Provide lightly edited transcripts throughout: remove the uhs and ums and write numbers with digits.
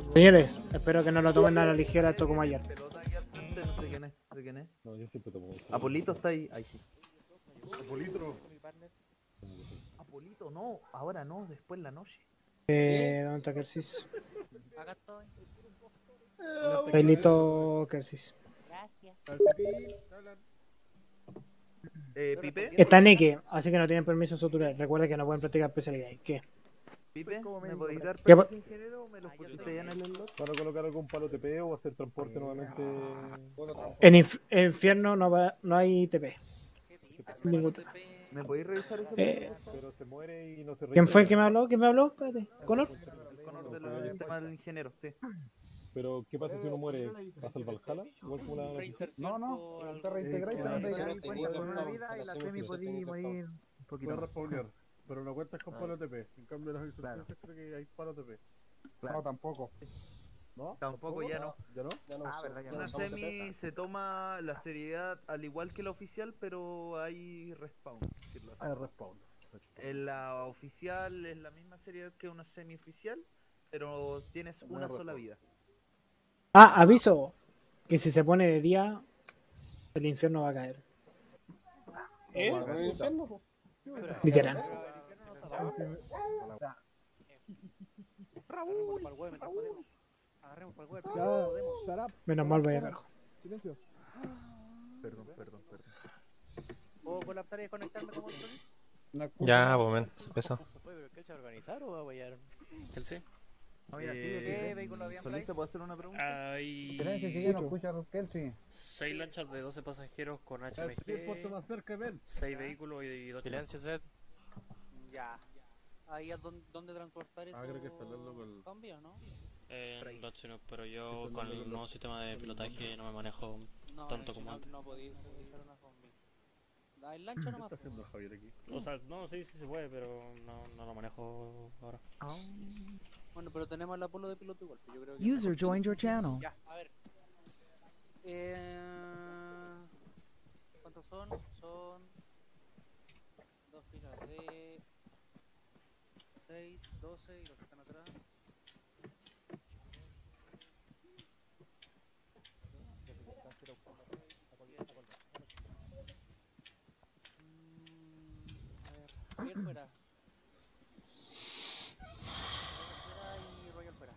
Señores, espero que no lo tomen a la ligera esto como ayer. No sé quién es, no sé quién es. No, yo siempre tomo eso. Apolito está ahí. Ahí sí. Apolito. Apolito, no, ahora no, después en la noche. ¿Dónde está Kersis? Acá estoy. Está listo, Kersis. Gracias. Pipe, Está Nike, así que no tienen permiso suturar. Recuerda que no pueden practicar especialidades. ¿Qué? Pipe, ¿me podéis dar ¿Qué permiso ingeniero o me los pusiste ya en el slot? ¿Van a colocar algún palo TP o hacer transporte nuevamente? En infierno no hay TP. Ningún TP. ¿Me podéis revisar eso? Eh, Pero se muere y no se ¿Quién fue el que me reintegra. habló? ¿Quién me habló? Espérate. ¿Conor? El Conor del tema del ingeniero, sí. Pero, ¿qué pasa si uno muere? ¿Pasa al Valhalla? Igual como la noticia. No, te reintegráis también. Ahí cuenta con una vida y la semi podí morir un poquito Puedes más. respawnear, pero no cuentas con palo TP. En cambio, las insurgencias creo que hay palo TP. No, tampoco. ¿No? Tampoco ya no. ¿Ya no? Ah, verdad, ya Una no. semi se toma la seriedad al igual que la oficial, pero hay respawn, por decirlo así. Ah, respawn. En la oficial es la misma seriedad que una semi oficial, pero tienes una sola vida. Ah, aviso. Que si se pone de día, el infierno va a caer. Literal. Agarremos para el huevo. Menos mal vaya carajo. Silencio. Perdón. ¿Puedo colapsar y desconectarme como otro? Ya, pues, men, se empezó. Oye, pero ¿qué se va a organizar o va a apoyar? ¿Chelsea? ¿Qué vehículo habían por ahí? ¿Solista, puedo hacer una pregunta? Hay Silencio, si ya no escucha Kelsey. 6 lanchas de 12 pasajeros con Sí, puesto HMG, más cerca, ven. 6 vehículos y 2 Silencio, Seth. Ya. Ahí es donde transportar eso. Creo que está hablando con... Cambio, ¿no? Dodge, pero yo con el nuevo sistema de pilotaje no me manejo No, tanto como antes. no podéis utilizar una combi. Hay lancha ¿Qué nomás. está haciendo Javier aquí? O sea, no, sí se puede, pero no lo manejo ahora. Bueno, pero tenemos el Apolo de piloto igual. Yo creo que User joined your channel. Ya, a ver. ¿Cuántos son? Son dos filas de 6, 12 y los que están atrás. A ver, Javier fuera. Y Royal fuera.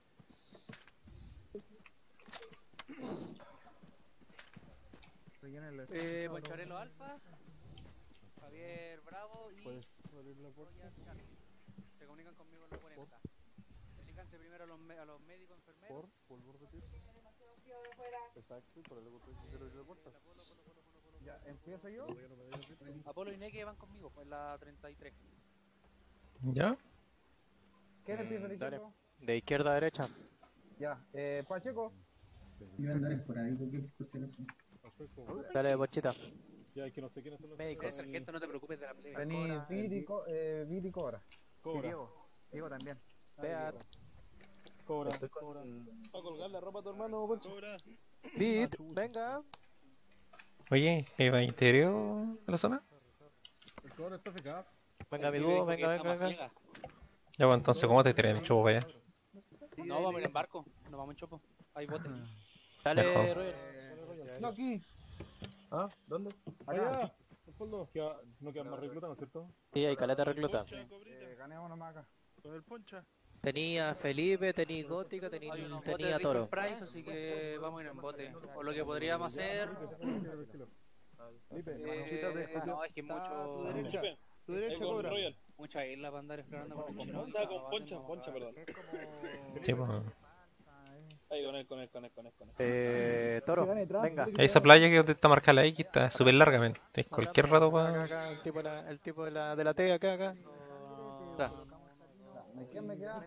Poncharelo Alfa, Javier Bravo y Royal Charlie. Se comunican conmigo en la 40. Dedícanse primero a los médicos, enfermeros. Por repetir. Exacto, por el quiero de puerta. Ya, ¿empiezo yo? Apolo y Neke van conmigo, pues la 33. ¿Ya? ¿Quién empieza el Dale. equipo? De izquierda a derecha. Ya, Pacheco. Dale, Bochita. Ya, es que no sé quiénes son los... Médico. Sargento, no te preocupes de la plebe. Tení Viti Cobra. Cobra. Diego también. Vea. Cobra. ¿Va a colgar la ropa a tu hermano, Poncho? Bit, venga. Oye, ¿va interior a la zona? El cobra está secado. Venga, mi dúo, venga. Ya, pues entonces, ¿cómo te tiré? Me chupo para allá. No, vamos en barco, no vamos en chopo. Hay botes. Dale, Mejor. Royal. No, aquí. ¿Ah? ¿Dónde? Allá. No quedan más reclutas, ¿no es cierto? Sí, hay caleta recluta. Ganemos nomás acá. Con el poncha. Tenía Felipe, tenía Gótica, tenía Toro. Price, así que vamos a ir en bote. O lo que podríamos hacer. No, es que mucho. Tu derecha, Cobra. Mucha isla para andar explorando con el chino. Poncha, perdón. Sí, pues. Ahí con él. Toro, venga. Esa playa que donde está marcada la X está súper larga, men. Es cualquier rato para... Acá, el tipo de la T, acá. Atrás. ¿Quién me queda?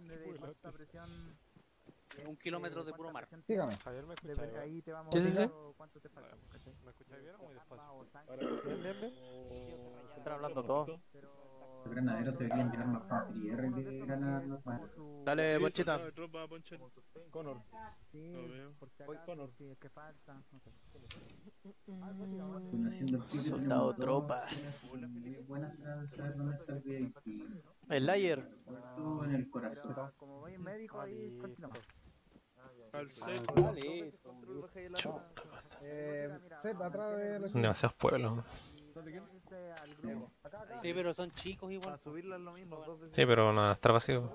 1 kilómetro de puro mar. Dígame. Javier, ¿me escucha bien? Ahí te vamos Sí, sí, sí. cuánto te falta. ¿cachai? ¿Me escucháis bien o muy despacio? Están hablando todos. Los granaderos deberían llevar más puntería de granadas normales. Dale, Ponchita. Connor. Sí, por si acaso, Connor. sí, es que falta. No sé. Haciendo el sitio Soldado tenemos dos tropas. muy buenas para saber dónde está el VIP. El Layer. Estuvo en el corazón. Como voy en médico ahí, continuamos. Z, atrás de la... Son demasiados pueblos. Sí, pero son chicos igual. Para subirla es lo mismo, 2 veces. Sí, pero no está vacío.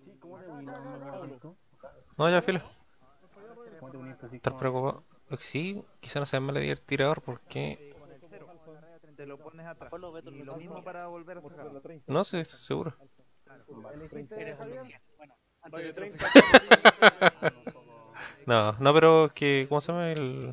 No, ya filo. Estar preocupado. Lo que sí, quizá no sea mal el tirador porque... Te lo pones atrás. Y lo mismo para volver a sacarlo. No sé, estoy seguro. Eres oficial. Bueno, antes de ser No, pero que... ¿Cómo se llama?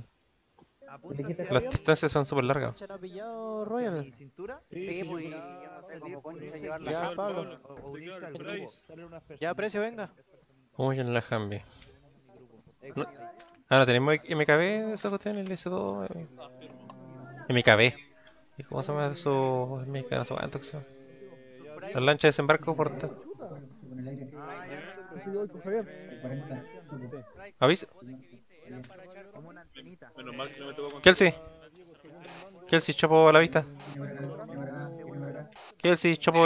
Las distancias son súper largas. ¿Se lo ha pillado Royal? ¿Y cintura? Sí, pues, yo no sé cómo concha llevar la Ya, cámara. Pablo. O unirse al grupo. Salen unas personas. Ya, precio, venga. Uy, en la Hambi. No. Ahora tenemos MKB de esa cuestión, el S2. MKB. ¿Y cómo se llama eso? MK, no sé cuánto que se llama. Las lanchas de desembarco porta. Avisa. Kelsey. Kelsey, chopo a la vista. Kelsey, chopo.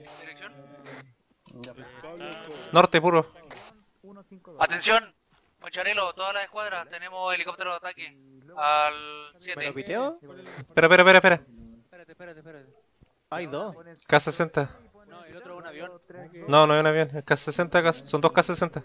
Norte puro. Atención, Moncharelo, todas las escuadras, tenemos helicóptero de ataque al 7. ¿Me lo piteo? Espera. Espérate. Hay dos. K60. No, el otro es un avión. No, no hay un avión. El K60, son dos K60.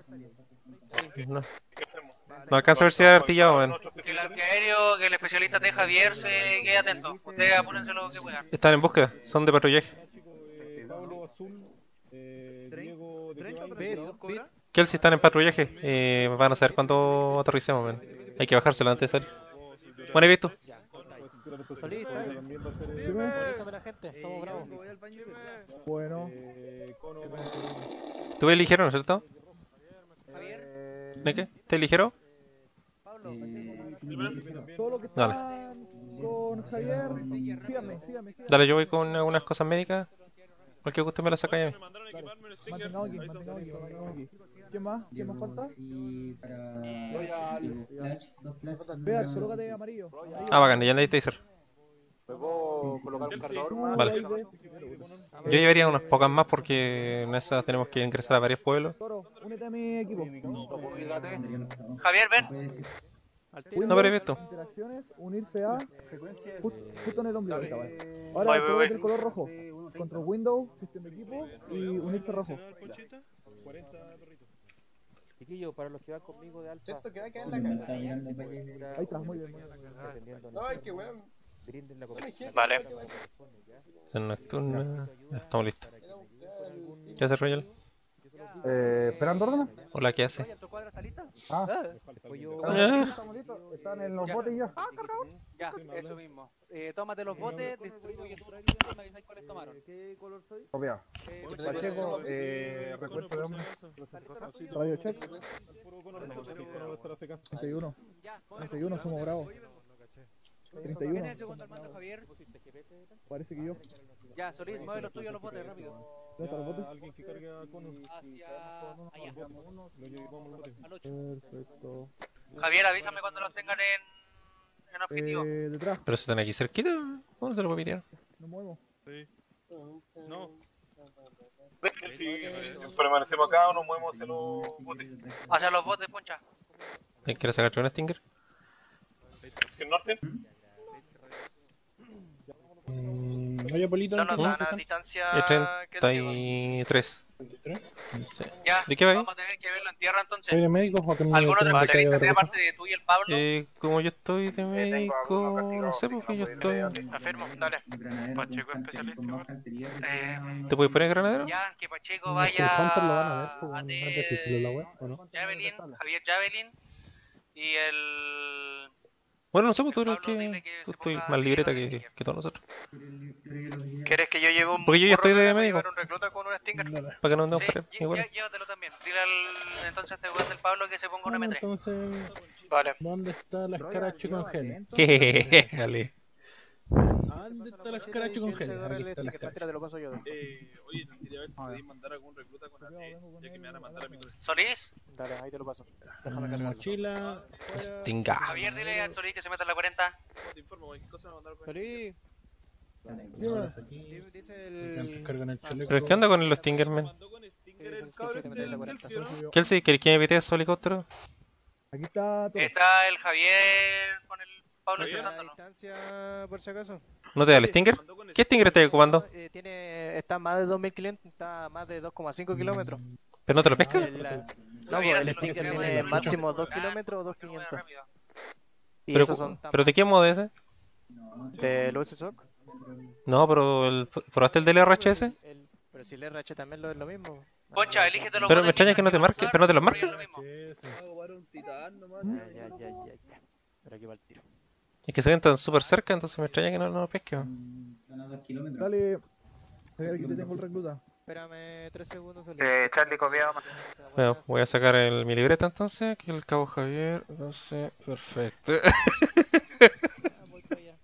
No alcanza a ver si hay artillado, weón. Si el antiaéreo, que el especialista de Javier se quede atento. Ustedes apúrense lo que puedan. Están en búsqueda, son de patrullaje. Pablo Azul, Diego, ¿de qué va? Kelsey están en patrullaje. Van a saber cuándo aterricemos, weón. Hay que bajárselo antes de salir. Bueno, ¿y visto? Solista. Ponísame la gente, somos bravos. Bueno. ¿Tú eligieron, no es cierto? Javier, ¿De qué? ¿Te eligieron? Pablo, Todo lo que Dale. está con Javier, síganme. Dale, yo voy con algunas cosas médicas. Cualquier que usted me la saca ya a mí. Mantengamos aquí. ¿Quién más falta? Y para... Vea, colócate amarillo. Ah, bacán, ya nadie taser. ¿Puedo colocar un cargador? Vale. Yo llevaría unas pocas más porque en esas tenemos que ingresar a varios pueblos. Toro, únete a mi equipo. Javier, ven. No, pero he visto. Interacciones, unirse a... Justo en el ombligo. Ahora colócate el color rojo. Control Windows, gestión de equipo y unirse rojo. Chiquillo, para los que van conmigo de alfa. ¿Cierto que va a quedar en la calle? Ahí está, muy bien. No, es que weón. Vale. En nocturna. Ya estamos listos. ¿Qué hace Royal? ¿Esperando órdenes? Hola, ¿qué hace? ¿Tu cuadra está lista? Estamos listos. Están en los botes ya. Ya, eso mismo. Tómate los botes, distribuye tu recluta y me avisáis cuáles tomaron. ¿Qué color soy? Copia. Pacheco, recuento de hombres. Radio check. 31. 31, somos bravos. 31. ¿Quién es el segundo al mando, Javier? Parece que yo. Ya, Solís, mueve los tuyos a los botes, rápido. ¿Dónde están los botes? Alguien que carga conos. Hacia allá. Lo llevamos al bote. Al 8. Perfecto. Javier, avísame cuando los tengan en objetivo. Detrás. Pero si están aquí cerquita, ¿cómo se lo puede pitear? Nos movemos. No. Si permanecemos acá o nos movemos hacia los botes. Hacia los botes, poncha. ¿Quieres sacarte un Stinger? ¿El norte? Oye, Polito, No nos dan a distancia. 33. Sí. Ya, ¿De qué va ahí? vamos a tener que verlo en tierra entonces. ¿Soy de médico o que me ¿Alguno de tienen los que caer de especialistas, otra cosa? aparte de tú y el Pablo? Como yo estoy de médico, no sé porque yo estoy... Enfermo, dale. Pacheco especialista. ¿Te puedes poner granadero? Ya, que Pacheco No sé, vaya el Hunter lo van a ver, pues, a antes de decirle la web, ¿o no? Javelin, Javier Javelin y el... Bueno, no sé, pues tú eres el Pablo, dile que... que Tú se estoy ponga más libreta libreta que todos nosotros. ¿Quieres que yo lleve un... Porque yo ya estoy de burro, médico. llevar un recluta con un Stinger? Para que no andemos Sí, por ahí, igual. llévatelo también. Dile al... entonces a este weón del Pablo que se ponga un Bueno, M3. entonces, Vale. ¿dónde está la escarache con gel? Dale. ¿Dónde está la escarache con gel? Aquí está la escarache. Te lo paso yo. Oye, quería ver si podéis mandar algún recluta con AT, ya que me van a mandar a mi colegio. ¿Solís? Dale, ahí te lo paso. Déjame cargarlo. Mochila. Stinga. Javier, dile al Solís que se meta en la 40. Te informo, cualquier cosa me mandaron con Solí. Aquí. Dice Siempre cargan el chaleco. ¿Pero qué onda con los Stingerman? mandó con Stinger el cabrón del Kelsey, ¿no? Kelsey, ¿querés que me pite su helicóptero? Aquí está todo. Está el Javier con el Pablo Javier, intentándolo. Distancia, por si acaso. ¿No te da el Stinger? ¿Qué Stinger estás ocupando? Está más de 2500, está más de 2,5 kilómetros. ¿Pero no te lo pesca? No, pues el Stinger tiene máximo 2 kilómetros o 2,500. Y ¿Pero, esos son ¿pero de qué modo es ese? del USSOC. No, pero ¿probaste el del RHS? Pero si el RH también es lo mismo. Poncha, elígete los Pero me extraña que no te marque, pero no te los marca. Ya. Pero aquí va el tiro. Es que se ven tan súper cerca, entonces me extraña que no lo pesque. Dale. Javier, aquí te tengo el recluta. Espérame 3 segundos. Charlie, copiado. Bueno, voy a sacar mi libreta entonces, aquí el cabo Javier, entonces, perfecto. Voy para allá.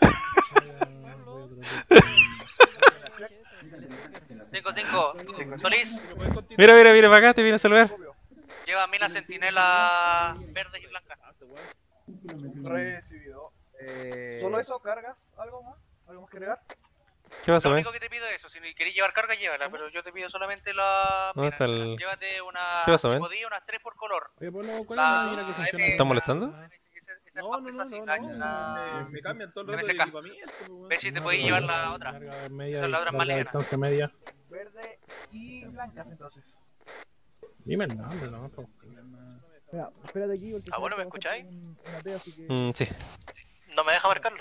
5-5. Solís, Mira, para acá, te viene a saludar. lleva a mí la centinela verde y blanca. Recibido. ¿Solo eso? ¿Cargas? ¿Algo más? ¿Algo más que agregar? ¿Qué pasa, Lo man? único que te pido es eso, si querés llevar carga, llévala, pero yo te pido solamente la... ¿Dónde está el...? Llévate una... ¿Qué pasa, man? podía, unas 3 por color. Oye, Pablo, ¿cuál es La la señora que funciona? ¿Estás molestando? Esa es más pesada, sí, la- Me cambian todo el rato de MSK. equipamiento. Ve si te podéis llevar la otra. Carga media, Esa es la otra más carga de liviana. distancia media. Verde y blancas, entonces. Dime el nombre, no, pues. Mira, espérate aquí porque... Ah, bueno, ¿me tengo que escucháis? hacer una T, así que... Sí. No me deja marcarlo.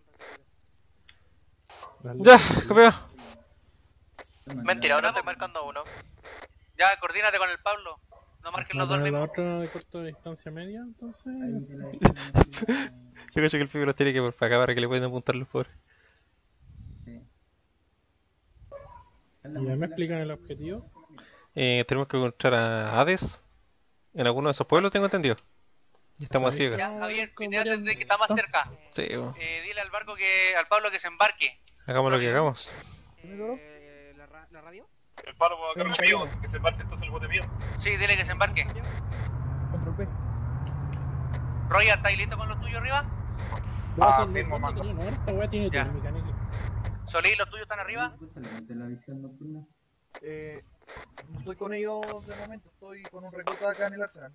Ya, copiado. Mentira, ahora estoy marcando uno. Ya, coordínate con el Pablo. No marques los dos ¿La mismos. otra de corta distancia media, entonces? Yo creo que el pibe los tiene que por para acá para que le puedan apuntar los pobres. ¿Y ya me explican el objetivo? Tenemos que encontrar a Hades en alguno de esos pueblos, tengo entendido. Y estamos así Ya, acá. Javier, cuídate de que está más cerca. Sí, bueno. Dile al barco al Pablo que se embarque. Hagamos lo que hagamos. ¿La radio? El paro va a cargar conmigo, que se parte entonces el bote mío. Sí, dile que se embarque. Control P. Roger, ¿estáis listo con los tuyos arriba? Firmo, mando. Esta weá tiene Ya. técnica, ¿no? Solís, ¿los tuyos están arriba? No estoy con ellos de momento, estoy con un recluta acá en el arsenal.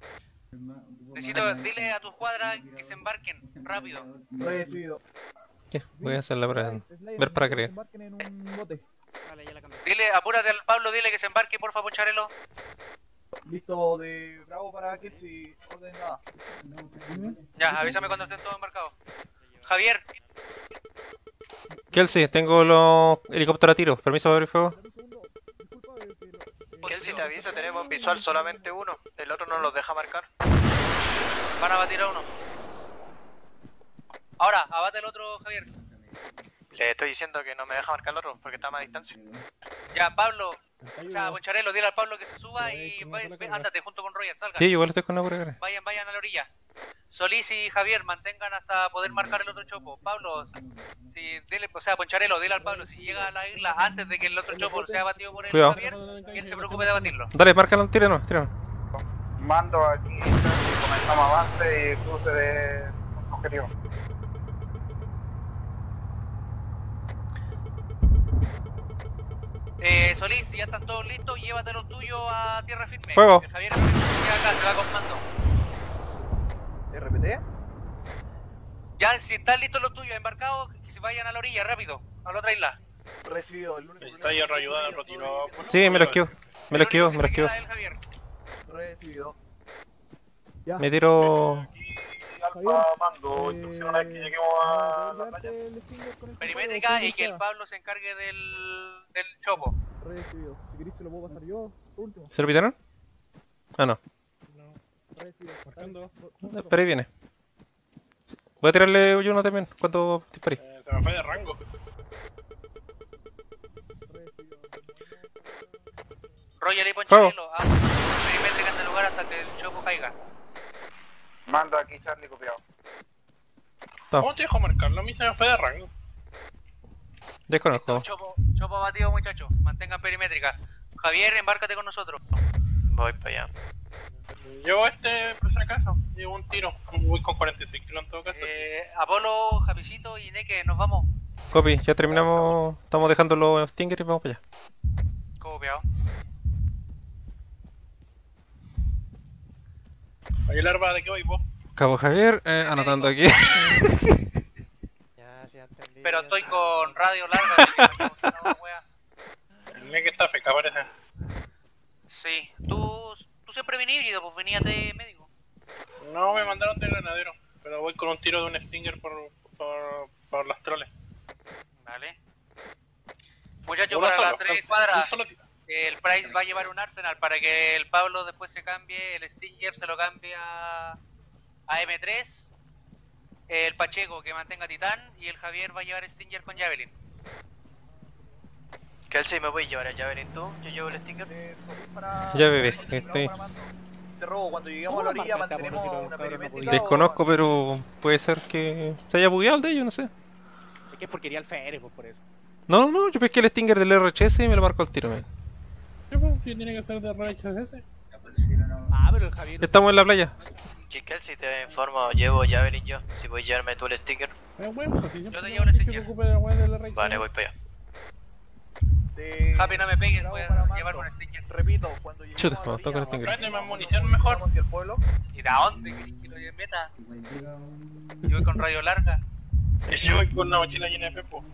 Dile a tu escuadra que se embarquen, rápido. Recibido. Ya, voy a hacerla para Slayer, ver para que creer. embarquen en un bote. Vale, ya la cambié. Dile, apúrate al Pablo, dile que se embarque, porfa, Pocharelo. Listo de Bravo para que si orden nada. Ya, avísame cuando estén todos embarcados. Javier, Kelsey, tengo los helicópteros a tiro. Permiso de abrir fuego. Kelsey, te aviso, tenemos en visual solamente uno. El otro no los deja marcar. van a batir a uno. Ahora, abate el otro, Javier. Le estoy diciendo que no me deja marcar el otro porque está a más distancia. Ya, Pablo. O sea, Poncharelo, dile al Pablo que se suba y ándate junto con Roger, salgan. Sí, igual estoy con la pura cara. Vayan a la orilla. Solís y Javier, mantengan hasta poder marcar el otro chopo. Pablo, dile, o sea, Poncharelo, dile al Pablo si llega a la isla antes de que el otro chopo sea abatido por el Cuidado. Javier, que él se preocupe de abatirlo. Dale, márcalo, tíranos, tíranos. Mando aquí, comenzamos avance y cruce de objetivo. Solís, si ya están todos listos, llévate los tuyos a tierra firme. Fuego. Que Javier acá, se va con mando. ¿RPT? Ya, si están listos los tuyos embarcados, que se vayan a la orilla, rápido, a la otra isla. Recibido, el lunes. Está ahí ayudada, retiró. Sí, me lo esquivo. Me lo esquivo, me lo esquivo. Recibido. Ya. Me tiro. Alfa, mando, instrucción una vez que lleguemos a la playa. Perimétrica y que el Pablo se encargue del chopo. Recibido. Si queréis se lo puedo pasar yo. Por último. ¿Se lo pitaron? Ah, no. Recibido. Marcando. Pero ahí viene. Voy a tirarle yo uno también cuando disparé. Se me fue de rango. Roger y Poncharelo, perimétrica en el lugar hasta que el chopo caiga. Mando aquí, Charlie, copiado. ¿Cómo te dejo marcarlo? A mí se me fue de rango. Desconozco. Chopo abatido, muchachos. Mantengan perimétrica. Javier, embárcate con nosotros. Voy para allá. Yo por si acaso, llevo un tiro. Voy con 46 kilos en todo caso. Apolo, Japicito y Neke, nos vamos. Copy, ya terminamos. Estamos dejando los Stingers y vamos para allá. Copiado. Oye, Larva, ¿de qué voy vos? Cabo Javier, anotando aquí. Pero estoy con radio larga. El que está feca, parece. Sí, tú siempre venís híbrido, pues venías de médico. No, me mandaron de granadero, pero voy con un tiro de un Stinger por las troles. Vale. Muchachos, para las 3 cuadras, el Price va a llevar un Arsenal para que el Pablo después se cambie, el Stinger se lo cambie a M3, el Pacheco que mantenga Titán y el Javier va a llevar Stinger con Javelin. Kelsey, ¿me voy a llevar a Javelin tú? Yo llevo el Stinger. Ya bebé, estoy. Te robo, cuando lleguemos a la orilla mantenemos una perimétrica. Desconozco, pero puede ser que se haya bugueado el de ellos, no sé. Es que es porquería el Fere, pues por eso. No, yo pesqué el Stinger del RHS y me lo marco al tiro, man. ¿Qué tiene que ser de RHS? Ah, pero el Javier... Estamos en la playa. Kelsey, te informo, llevo Javelin yo. Si voy a llevarme tú el Stinger. Yo te llevo el Stinger. Vale, voy para allá. Happy, no me pegues, voy a llevar un Stinger. Repito, cuando lleguemos Chuta, a la vamos, toca el orilla, Stinger. Trae más munición mejor. hacia el pueblo. ¿Y de dónde? ¿Qué lo meta? Yo voy con radio larga. Y yo voy con una mochila llena de pepo.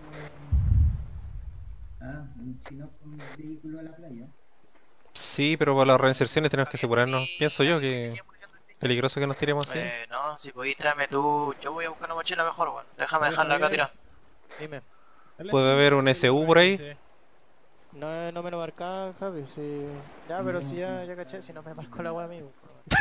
Ah, un chino con vehículo a la playa. Sí, pero para las reinserciones tenemos que asegurarnos. Pienso yo que peligroso que nos tiremos así. No, si podéis traerme tú, yo voy a buscar una mochila mejor, weón. Déjame dejarla acá tirada. Dime. Puede haber un SU por ahí. No me lo marcaba, Javi, si... Ya, pero si ya caché, si no me marcó la wea amigo.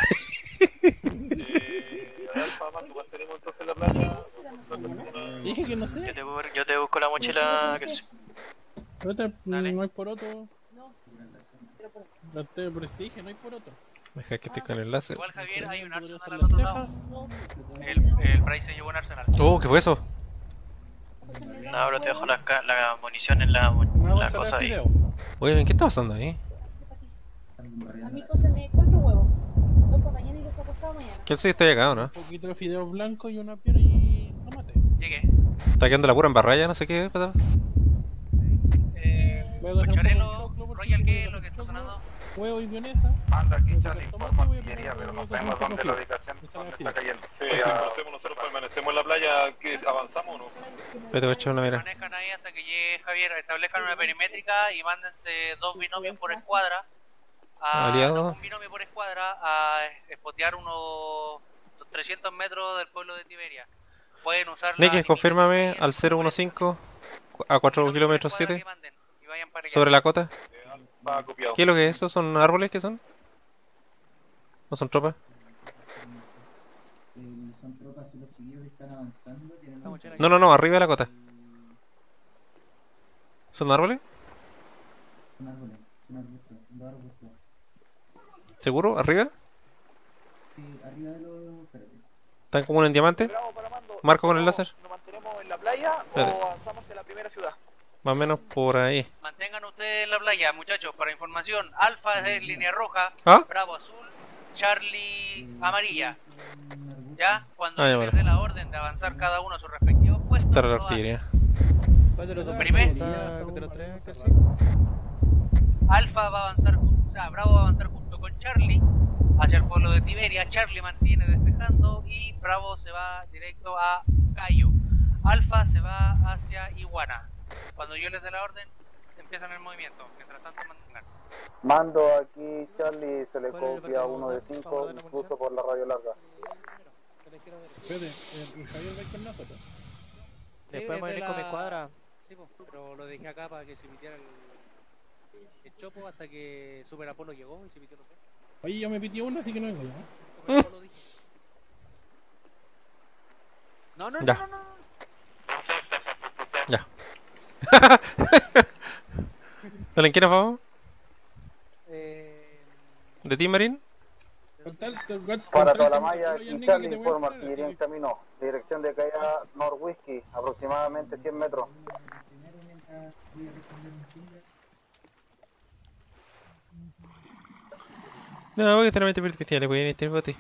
Alfa, Marco, mantenemos entonces la playa. Dije que no sé. Yo te busco la mochila, Kelsey. No hay poroto. Traté de prestigio, no hay poroto. Deja que esté con el láser. Igual Javier, hay un Arsenal al otro lado. El Price se llevó un Arsenal. Oh, ¿qué fue eso? No, bro, te dejo la munición en la cosa ahí. Oye, ¿en qué está pasando ahí? A mí cósenme 4 huevos. 2 para mañana y 2 para pasado mañana. ¿Qué está allá acá o no? Un poquito de fideos blancos y una piedra y tomate. Llegué. Está quedando la pura en barraya, no sé qué pasa. Cocharelo, Royal, ¿qué es lo que está sonando? Huevo y vienesa. Manda aquí, Charlie, informa artillería, pero no sabemos dónde la ubicación, dónde está cayendo. Sí, nosotros permanecemos en la playa, ¿que avanzamos o no? Te voy a echar una mira. Manejan ahí hasta que llegue Javier, establezcan una perimétrica y mándense 2 binomios por escuadra. Aliado. Un binomio por escuadra a espotear unos 300 metros del pueblo de Tiberia. Pueden usar Nicky, confírmame al 015 a 4 kilómetros 7 sobre la cota. ¿Qué es lo que es eso? ¿Son árboles que son? ¿No son tropas? Son tropas y los chiquillos que están avanzando. No, arriba de la cota. ¿Son árboles? Son árboles, son arbustos, dos arbustos. ¿Seguro? ¿Arriba? Sí, arriba de los... Espérate. ¿Están como en diamante? ¿Marco con el láser? ¿Nos mantenemos en la playa o avanzamos en la primera ciudad? Más o menos por ahí. Mantengan ustedes en la playa, muchachos, para información. Alfa es línea roja, ¿Ah? Bravo azul, Charlie amarilla. ¿Ya? Cuando ya, les dé la orden de avanzar cada uno a su respectivo puesto. Está la artillería. Alfa va a avanzar, o sea, Bravo va a avanzar junto con Charlie hacia el pueblo de Tiberia. Charlie mantiene despejando y Bravo se va directo a Cayo. Alfa se va hacia Iguana. Cuando yo les dé la orden, empiezan el movimiento. Mientras tanto, mantengan. Mando aquí, Charlie, se le copia 1 de 5, incluso por la radio larga. Espérate, el Javier va con nosotros. Después me venir con mi cuadra. Sí, pero lo dejé acá para que se pitiera el chopo hasta que Super Apolo llegó y se pitió los dos. Oye, yo me pitié uno, así que no vengo yo. Super Apolo dije. No. Ya. ¿En quién nos vamos? ¿De ti, Marín? Para toda la malla, aquí Charlie informa artillería en camino. Dirección de caída North Whiskey, aproximadamente 100 metros. No, voy a tener 20 especiales, voy a ir a bote.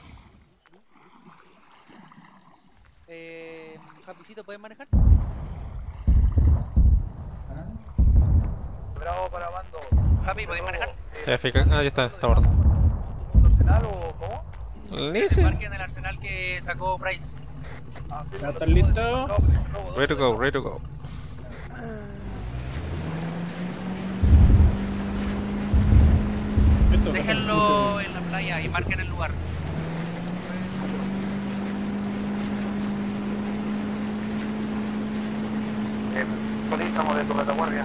Japicito, ¿puedes manejar? Bravo para mando. Happy, ¿podéis manejar? Ya está, está bordo. ¿Un arsenal o cómo? Marquen el arsenal que sacó Price. ¿Ya están listos? Ready to go, ready to go. Déjenlo en la playa y marquen el lugar. Solicitamos de tu retaguardia.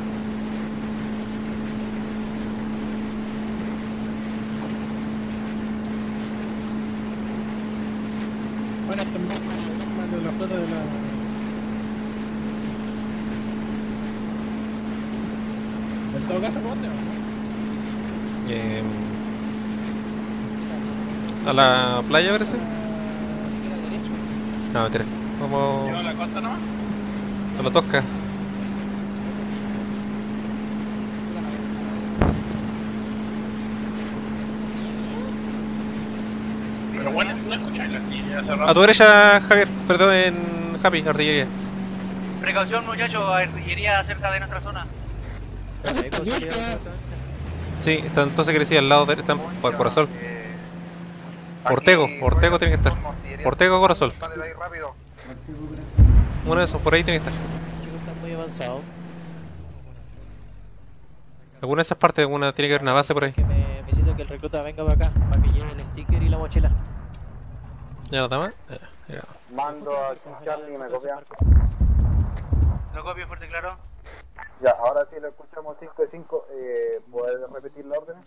Bueno, esto es más de la flota de la... En todo caso, ¿por dónde vamos? A la playa parece. No, mentira. Vamos ¿A la costa nomás? a la Tosca. Pero bueno, no escucháis las líneas hace rato. A tu derecha, Javier. Perdón, en Happy, artillería. Precaución, muchachos, artillería cerca de nuestra zona. Sí, están entonces que decía al lado, están por Corazón. Ortego tiene que estar. Ortego o Corazón. Uno de esos, por ahí tiene que estar. Está muy avanzado. Alguna de esas partes, alguna tiene que haber una base por ahí. Necesito que el recluta venga para acá, para que lleve el sticker y la mochila. ¿Ya no está mal? Ya. Mando a Charlie y me copia. ¿Lo copio fuerte y claro? Ya, ahora sí lo escuchamos 5 de 5. ¿Puedes repetir la orden?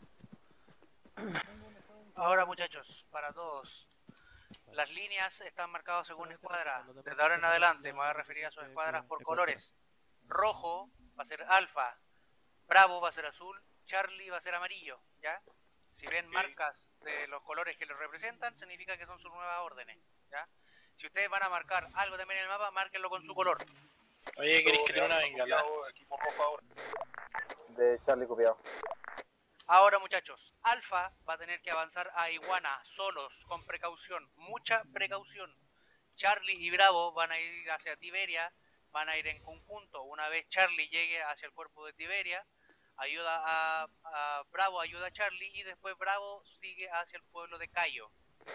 Ahora, muchachos, para todos. Las líneas están marcadas según escuadra. Desde ahora en adelante me voy a referir a sus escuadras por colores. Rojo va a ser alfa, Bravo va a ser azul, Charlie va a ser amarillo, ¿ya? Si ven marcas de los colores que los representan, significa que son sus nuevas órdenes, ¿ya? Si ustedes van a marcar algo también en el mapa, márquenlo con su color. Oye, ¿queréis que tenga una bengala? Equipo rojo ahora. De Charlie copiado. Ahora, muchachos, Alfa va a tener que avanzar a Iguana, solos, con precaución, mucha precaución. Charlie y Bravo van a ir hacia Tiberia, van a ir en conjunto. Una vez Charlie llegue hacia el cuerpo de Tiberia, ayuda a Bravo, ayuda a Charlie, y después Bravo sigue hacia el pueblo de Cayo.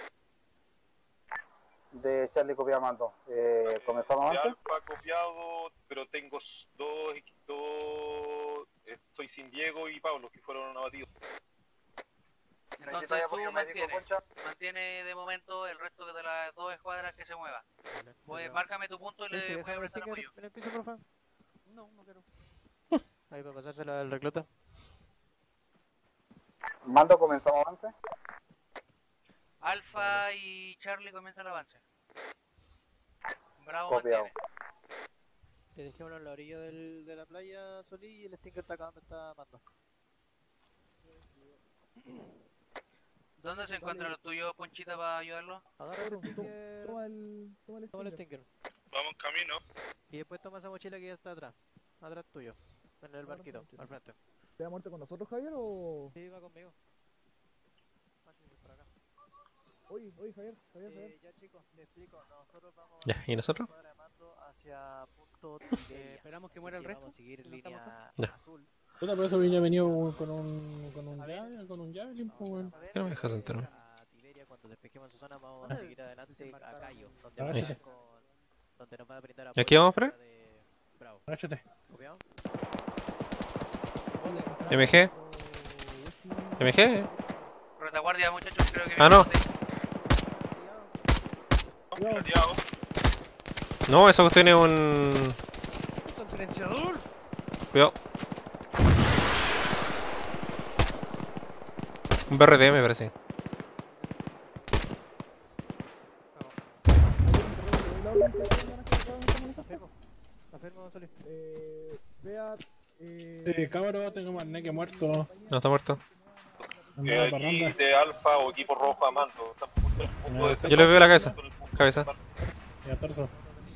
De Charlie copiado mando. ¿Comenzamos De antes? Alfa copiado, pero tengo dos, estoy sin Diego y Pablo, que fueron abatidos. Entonces tú mantiene de momento el resto de las dos escuadras que se muevan. Pues márcame tu punto y le voy a prestar apoyo. ¿En el piso, por favor? No quiero. Ahí para pasárselo al recluta. Mando, comenzamos avance. Alfa y Charlie comienzan el avance. Bravo Copiado. Te dejémoslo en la orilla de la playa, Solí, y el Stinger está acá donde está Mando. ¿Dónde se encuentra el tuyo, Ponchita, para ayudarlo? Agarra ese Stinger. Toma el Stinger. Vamos en camino. Y después toma esa mochila que ya está atrás. Atrás tuyo. En el barquito, al frente. ¿Te va a muerte con nosotros, Javier, o...? Sí, va conmigo. Por acá. Oye, Javier. Ya, chicos, le explico. Nosotros vamos Ya, ¿y nosotros? hacia punto esperamos que muera el resto. Vamos a seguir línea azul. Puta, por eso vine venido con un javelin, pues, weón. ¿Qué no me dejas enterarme? A Tiberia, cuando despejemos su zona, vamos a seguir adelante a Cayo, donde nos va a brindar apoyo. ¿Aquí vamos, Fred? Bravo. Agáchate. ¿Copiado? MG. MG. Retaguardia, muchachos, creo que... Ah, no. No, eso tiene un... Conferenciador. Cuidado. Un BRD me parece. Afirmo, Solís. Vea... Cabro, tengo más que muerto. No, está muerto. Aquí de Alfa o equipo rojo a mando. Yo le veo la cabeza. Ya, torso.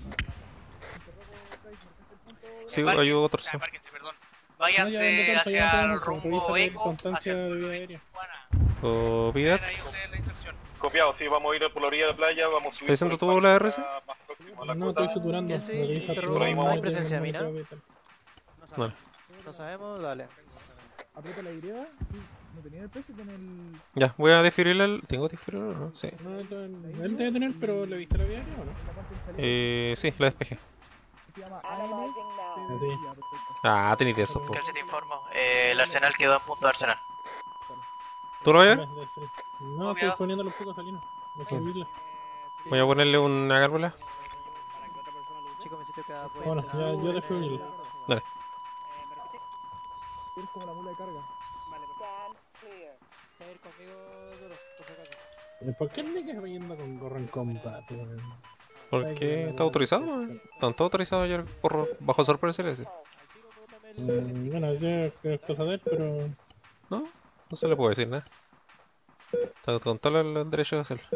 Sí, ayudo a otros. Váyanse hacia el rumbo Eco, hacia el pueblo de Copiado. Copiado, sí, vamos a ir por la orilla de la playa, vamos a subir. ¿Estás haciendo tú la RC? No, estoy suturando. ¿No hay presencia mina? Vale. No sabemos, dale. Aprieta la Y. ¿No tenía el precio con el...? Ya, voy a desfibrilar. ¿Tengo desfibrilador o no? Sí. No, él debe tener, pero ¿le viste la diaria o no? Sí, la despejé. Se llama AM. Sí. Ah, tenéis eso, po. Casi te informo. El Arsenal quedó en punto de Arsenal. ¿Tú lo ves? No, estoy poniéndole un poco a Salino. Voy a ponerle una gárgola. Chicos, me siento que bueno, ya yo desfibrilo. Dale. Eres como la mula de carga. ¿Por qué el Nick está yendo con gorro en combate? Porque está autorizado, están todos autorizados ayer por bajo sorpresa ese. Bueno, yo es cosa de él, pero... No se le puede decir nada. Está con todo el derecho de hacerlo.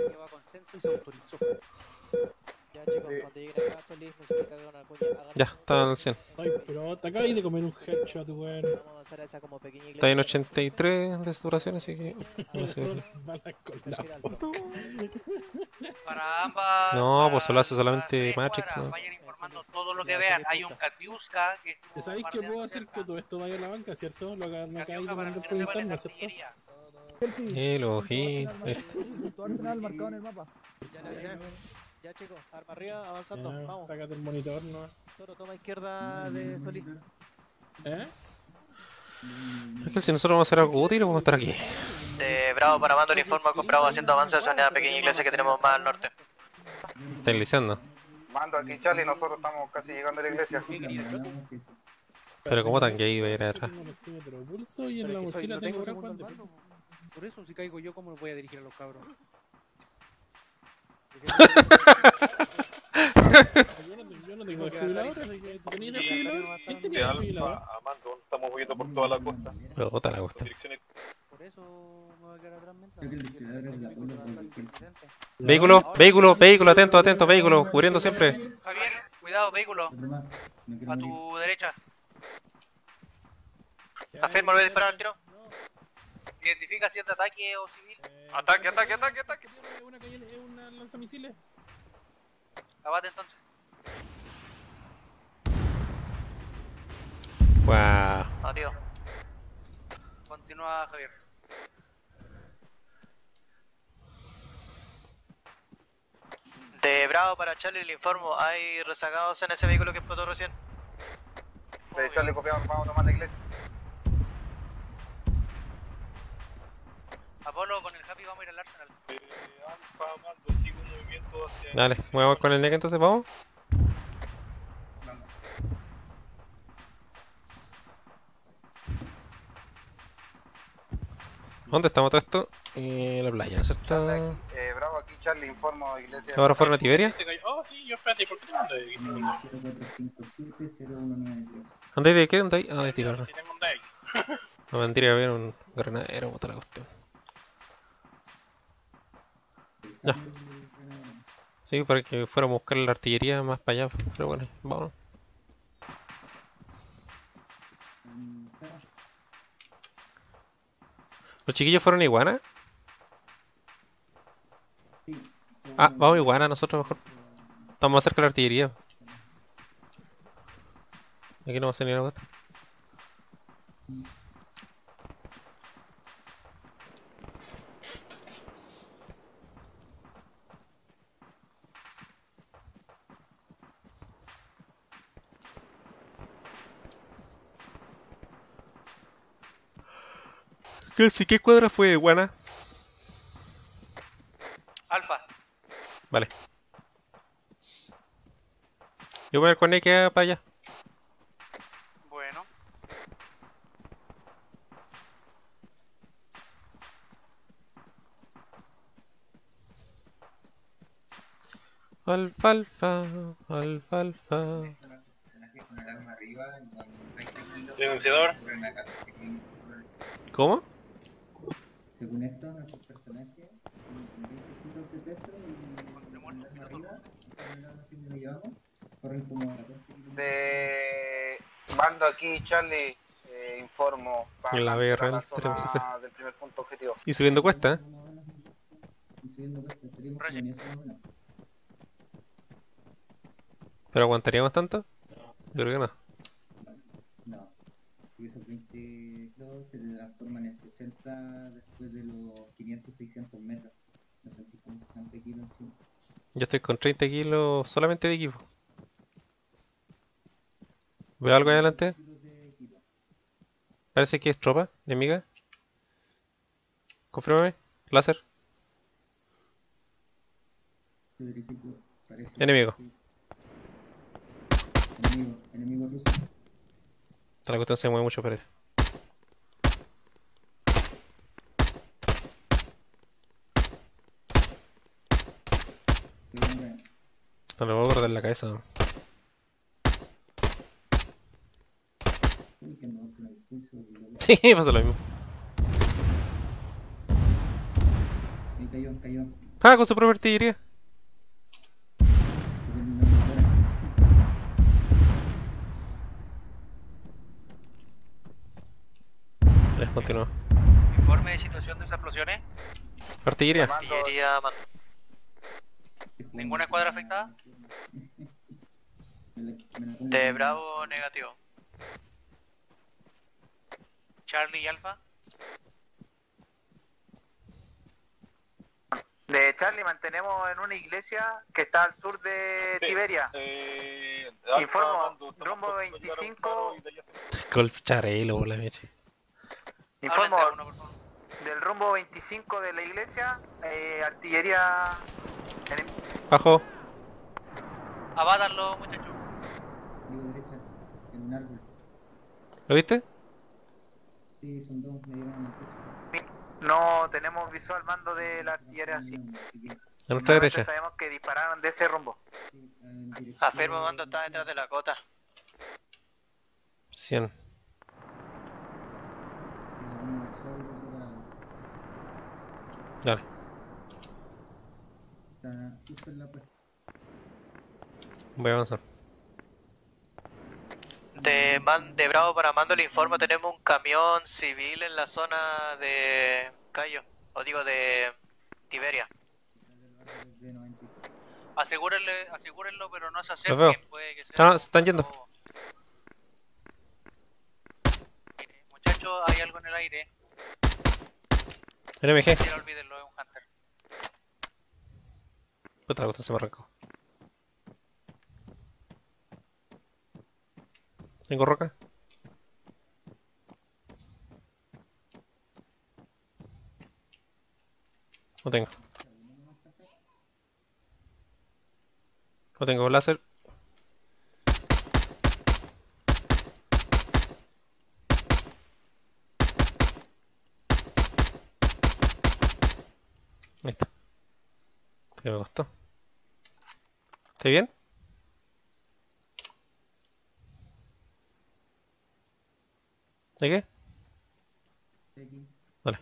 Ya chicos, cuando lleguen acá, Solís, necesito que hagan una cuña. Ya, está al 100. Ay, pero te acabas de comer un headshot, weón. Vamos a avanzar a esa como pequeña iglesia. Está en 83 de saturación, así que... Para ambas... No, pues solo hace solamente Matrix, ¿no? Vayan informando todo lo que vean. Hay un Katiuska que... ¿Sabéis que puedo hacer que todo esto vaya a la banca, cierto? Lo acabáis de mandar por interno, ¿cierto? Los ojitos. Tu Arsenal marcado en el mapa. Ya le avisé. Ya chicos, arma arriba, avanzando, Ya, vamos. sácate el monitor, ¿no? Toro, toma izquierda de Solís. ¿Eh? Es que si nosotros vamos a hacer algo útil, vamos a estar aquí. De Bravo para Mando, el informe con Bravo haciendo avance a esa unidad pequeña iglesia que tenemos más al norte. Está iniciando. Mando aquí Charlie, nosotros estamos casi llegando a la iglesia. Pero como tan gay va a ir atrás. Pero pulso y en la mochila tengo gran cuando. Por eso, si caigo yo, ¿cómo me voy a dirigir a los cabros? Yo no tengo desfibrilador, ¿tenías desfibrilador? ¿Quién tenía desfibrilador? Amando, estamos moviendo por toda la costa. Pero bota la costa. Por eso me voy a quedar atrás Vehículo, atento, vehículo, cubriendo siempre. Javier, cuidado, vehículo. A tu derecha. Javier, ¿me voy a disparar al tiro? Identifica si es de ataque o civil. Ataque. Es una lanzamisiles. Abate entonces. Wow. Adiós. Continúa, Javier. De Bravo para Charlie, le informo, hay rezagados en ese vehículo que explotó recién. De Charlie copiamos, vamos a tomar la iglesia. Apolo, con el Happy vamos a ir al Arsenal. Alfa, Mando, sigo un movimiento hacia... Dale, movemos con el NEC entonces, vamos. ¿Dónde estamos todo esto? En la playa, ¿no es cierto? Bravo, aquí Charlie, informo iglesia. ¿Ahora fueron a Tiberia? Oh, sí, yo espérate, ¿por qué te mandé aquí? ¿Dónde hay de qué? ¿Dónde hay? Ah, de tirar. Sí, tengo un deck. No vendría bien un granadero, botar la cuestión. Ya. Sí, para que fuéramos a buscar la artillería más para allá, pero bueno, vamos. ¿Los chiquillos fueron a Iguana? Ah, vamos a Iguana nosotros mejor. Estamos más cerca de la artillería. Aquí no va a ser ni una cosa. ¿Qué cuadra fue Iguana? Alfa. Vale. Yo voy a con que para allá. Bueno. Alfalfa. Denunciador. ¿Cómo? Según esto, nuestros personajes con 20 kilos de peso y arriba, lo llevamos, corren como 14 kilos. De Mando aquí Charlie, informo para En la BR la zona del primer punto objetivo. Y subiendo cuesta, ¿Pero aguantaríamos tanto? Yo creo que no. No, si esos 20 kilos pesado se te transforman en 60 después de los 500-600 metros. No sentís como 60 kilos encima. Yo estoy con 30 kilos solamente de equipo. ¿Veo algo ahí adelante? Parece que es tropa enemiga. Confírmame. Láser. Enemigo. Enemigo ruso. La cuestión se mueve mucho, parece. No le voy a cortar la cabeza. Sí, pasa lo mismo. Cayó. Ah, con su propia artillería. Les continúo. Informe de situación de esas explosiones. Artillería. Artillería. ¿Ninguna escuadra afectada? De Bravo, negativo. Charlie y Alfa. De Charlie, mantenemos en una iglesia que está al sur de Tiberia. Informo, rumbo 25. Golf charelo, la meche. Informo del rumbo 25 de la iglesia, artillería. Bajo. Abátanlo, muchachos. Digo derecha, en un árbol. ¿Lo viste? Sí, son dos, me dieron el techo. No tenemos visual mando de la artillería así. A nuestra derecha. Sabemos que dispararon de ese rumbo. Afirmo, mando está detrás de la cota. 100. Dale. Está justo en la puerta. Voy a avanzar. De Bravo para Mando le informo, tenemos un camión civil en la zona de Cayo, o digo de Tiberia. Asegúrenlo, pero no se Los veo. acerquen, puede que sea... Están yendo. Muchachos, hay algo en el aire. NMG. No olvídenlo, es un Hunter. Otra cosa se me arrancó. ¿Tengo roca? No tengo. No tengo láser. Ahí está. ¿Qué me costó? ¿Está bien? ¿De qué? Vale.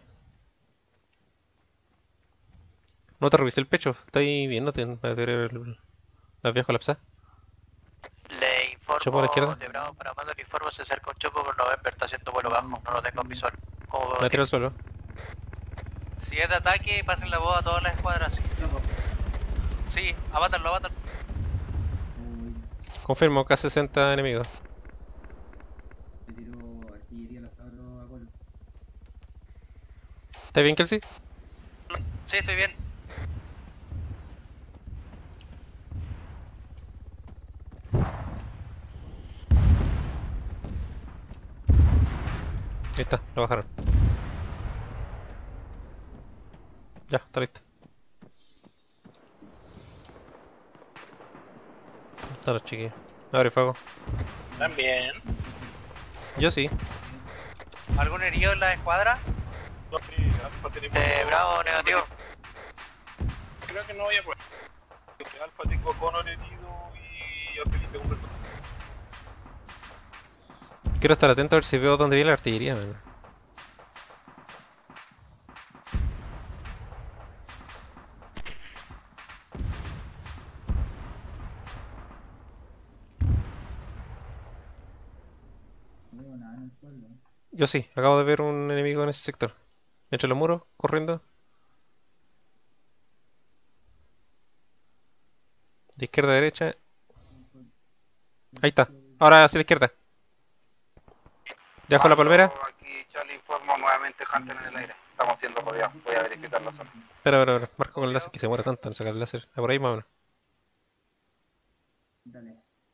No te revisé el pecho. ¿Está ahí bien? ¿No te las vías colapsadas? Le informo Chopo a la izquierda. de Bravo para Mando le informo, se acerca un chopo por November, está haciendo vuelo bajo, no lo tengo en visual. Me tiro al suelo. Si es de ataque, pasen la voz a todas las escuadras. Sí, abátanlo. Confirmo, K60 enemigos. Le tiro artillería a los cabros a gol. ¿Estás bien, Kelsey? Sí, estoy bien. Ahí está, lo bajaron. Ya, está listo. Están los chiquillos. Abre fuego. También. Yo sí. ¿Algún herido en la escuadra? No, sí, Alfa tenemos. Bravo, negativo. Creo que no voy a poder. Alfa tengo a Connor herido y a Felipe Humberto. Quiero estar atento a ver si veo dónde viene la artillería, man. No veo nada en el suelo. Yo sí, acabo de ver un enemigo en ese sector. Entre los muros, corriendo. De izquierda a derecha. Ahí está. Ahora hacia la izquierda. Debajo la palmera. Aquí Charlie nuevamente Hunter en el aire. Estamos siendo rodeados. Voy a verificar la zona. Espera. Marco con el láser que se muere tanto en sacar el láser. Por ahí más o menos. Dale.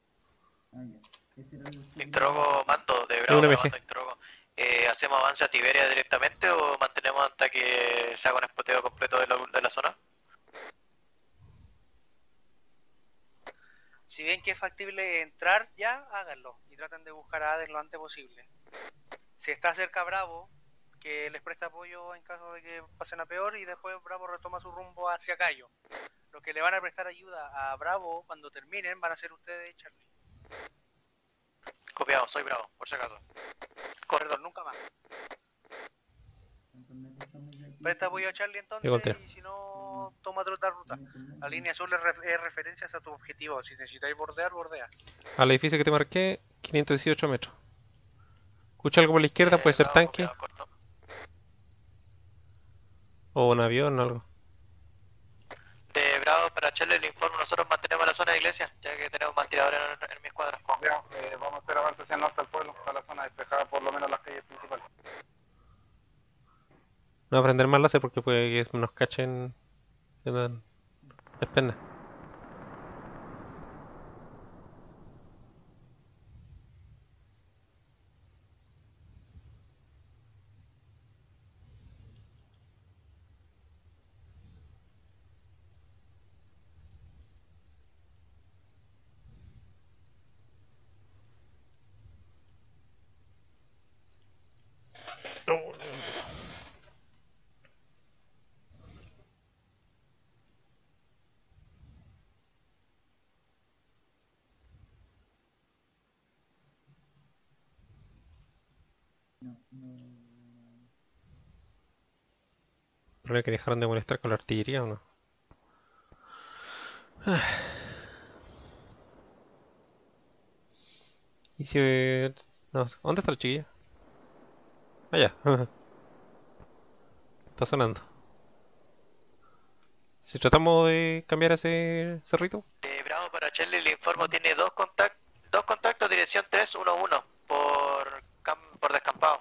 Introgo, mando de Bravo, mando Introgo. ¿Hacemos avance a Tiberia directamente o mantenemos hasta que se haga un espoteo completo de la zona? Si ven que es factible entrar ya, háganlo y traten de buscar a Hades lo antes posible. Si está cerca Bravo, que les preste apoyo en caso de que pasen a peor, y después Bravo retoma su rumbo hacia Cayo. Los que le van a prestar ayuda a Bravo cuando terminen van a ser ustedes, Charlie. Copiado, soy Bravo, por si acaso. Corredor, nunca más. Presta apoyo a Charlie entonces, y si no, toma otra ruta. La línea azul es referencias a tu objetivo. Si necesitáis bordear, bordea. Al edificio que te marqué, 518 metros. Escucha algo por la izquierda, puede ser tanque. O un avión o algo. De Bravo, para Charlie le informo, nosotros mantenemos la zona de iglesia, ya que tenemos más tiradores en mi escuadra. Confiamos, vamos a hacer avance hacia el norte del pueblo, a la zona despejada, por lo menos las calles principales. No voy a prender más láser porque puede que nos cachen. Es pena. ¿Pero que dejaron de molestar con la artillería o no? Y si... No, ¿dónde está la chiquilla? Allá. Está sonando. Si tratamos de cambiar ese cerrito. Bravo, para Charlie le informo, tiene dos contactos, dirección 311 por descampado.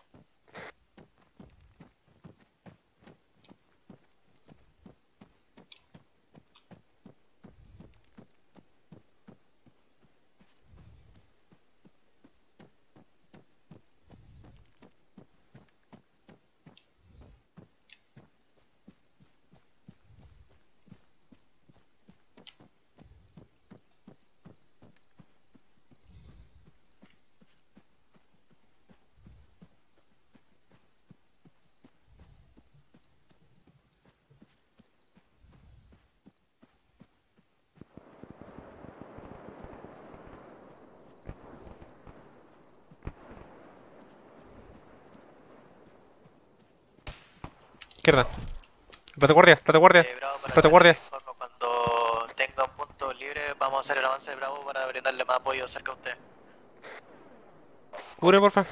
Izquierda. Retaguardia. Cuando tenga un punto libre, vamos a hacer el avance de Bravo para brindarle más apoyo cerca a usted. Cubre, porfa.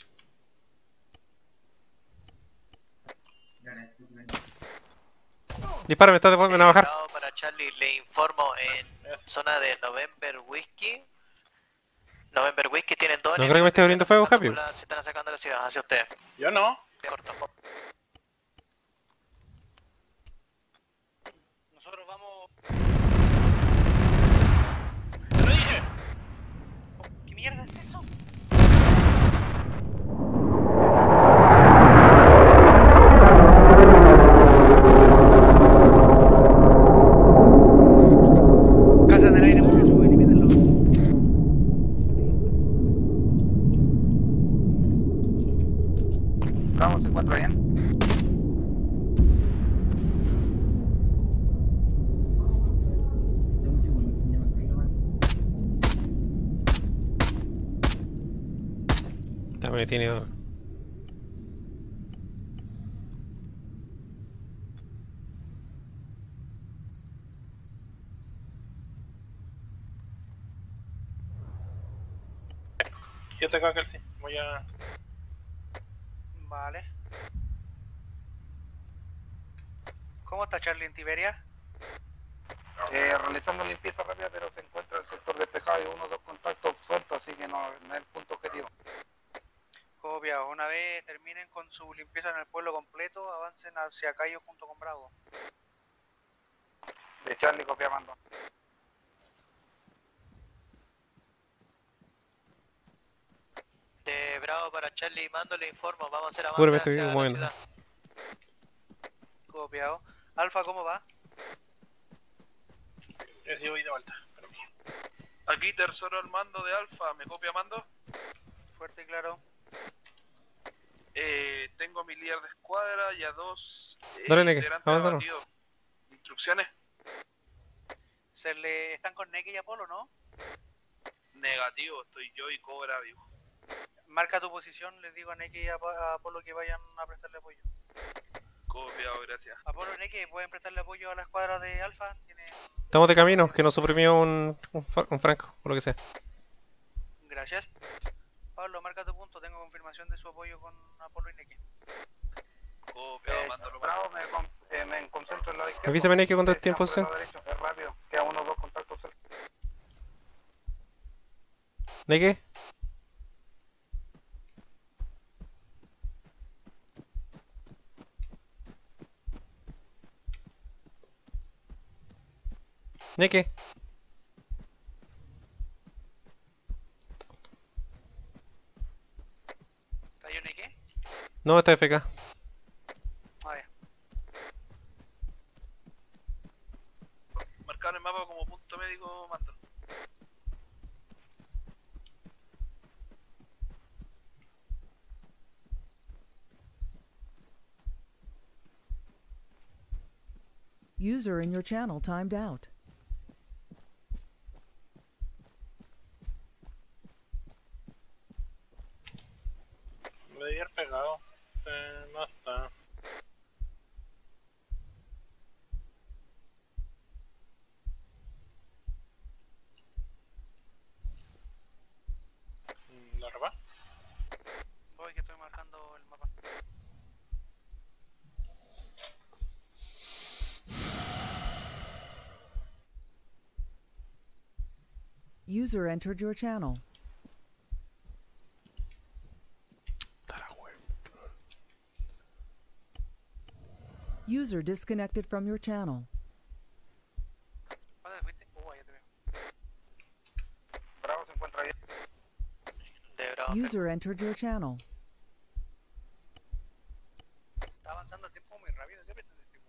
Dispara, me van a bajar. Bravo, para Charlie le informo, en zona de November Whiskey tienen dos. No creo que me esté abriendo fuego, Happy. Se están sacando la ciudad hacia usted. Yo no. Corto. Nosotros vamos... ¡Te lo dije! ¿Qué mierda es eso? Casa en el aire, muchachos, elimínenlo. Bravo, ¿se encuentra bien? Me tiene... Yo tengo aquel, sí. Voy a... Vale. ¿Cómo está Charlie en Tiberia? Realizando limpieza rápida, pero se encuentra el sector despejado y uno o dos contactos sueltos, así que no es el punto objetivo. Copia, una vez terminen con su limpieza en el pueblo completo, avancen hacia Cayo junto con Bravo. De Charlie, copia mando. De Bravo para Charlie, mando, le informo, vamos a hacer avance hacia la ciudad. Copiado. Alfa, ¿cómo va? Sí, voy de vuelta. Aquí tercero al mando de Alfa, ¿me copia mando? Fuerte y claro. Tengo a mi líder de escuadra y a dos Dale, Neke, avanza. Instrucciones. ¿Están con Neke y Apolo, no? Negativo, estoy yo y Cobra vivo. Marca tu posición, les digo a Neke y a Apolo que vayan a prestarle apoyo. Copiado, gracias. Apolo, Neke, ¿pueden prestarle apoyo a la escuadra de Alfa? Estamos de camino, que nos suprimió un Franco, o lo que sea. Gracias. Pablo, marca tu punto, tengo confirmación de su apoyo con Apolo y Neke. Copiado, mándalo. Bravo, me concentro en la izquierda. Avísame, Neke, cuánto es tiempo, ¿sí? Es rápido, queda uno o dos contactos. ¿Neke? Neke. ¿Cayó Neke? No, está FK. Marcar el mapa como punto médico, mándalo. User in your channel timed out. Me debía haber pegado. No está. ¿La roba? Voy que estoy marcando el mapa. User entered your channel. User disconnected from your channel. Bravo se encuentra bien. User entered your channel. Está avanzando el tiempo muy rápido, ¿qué piensas de este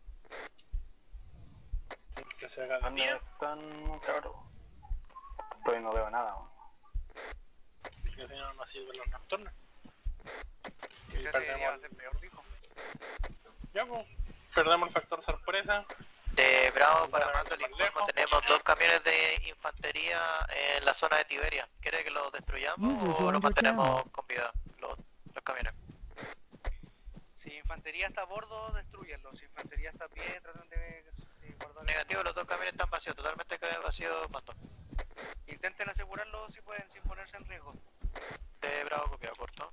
weón? Que se haga ¿Dónde están, cabrón? Pues no veo nada. Que si no ha sido de los nocturnos. Si se hace va a ser peor, dijo. Ya, pues, perdemos el factor sorpresa. De Bravo para mando el informe, tenemos dos camiones de infantería en la zona de Tiberia. ¿Quiere que los destruyamos o los mantenemos con vida, los camiones? Si infantería está a bordo, destruyenlo. Si infantería está a pie, traten de guardar. Negativo, los dos camiones están vacíos, totalmente vacíos, mando. Intenten asegurarlo si pueden, sin ponerse en riesgo. De Bravo, copiado, corto.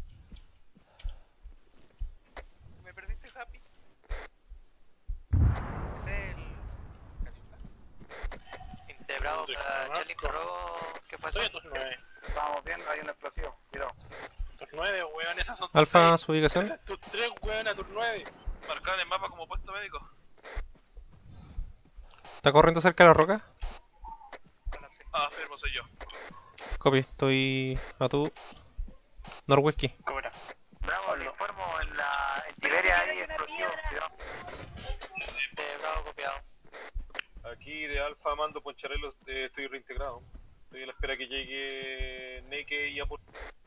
¿Me perdiste, Happy? Ese es el... De Bravo para Charlie, interrogo, ¿qué pasó? Estamos viendo, hay un explosivo, cuidado. Tur 9, weón, esas son Alfa, 6. su ubicación. Esa es Tur 3, weón, a Tur 9. Marcar el mapa como puesto médico. ¿Está corriendo cerca de la roca? Ah, firmo, soy yo. Copy, estoy a tu Norwhisky. Cobra. Bravo, le informo, en Tiberia hay explosivos, cuidado. De Bravo, copiado. Aquí de Alfa mando Poncharelo, estoy reintegrado. Estoy a la espera que llegue Neke y Apolo.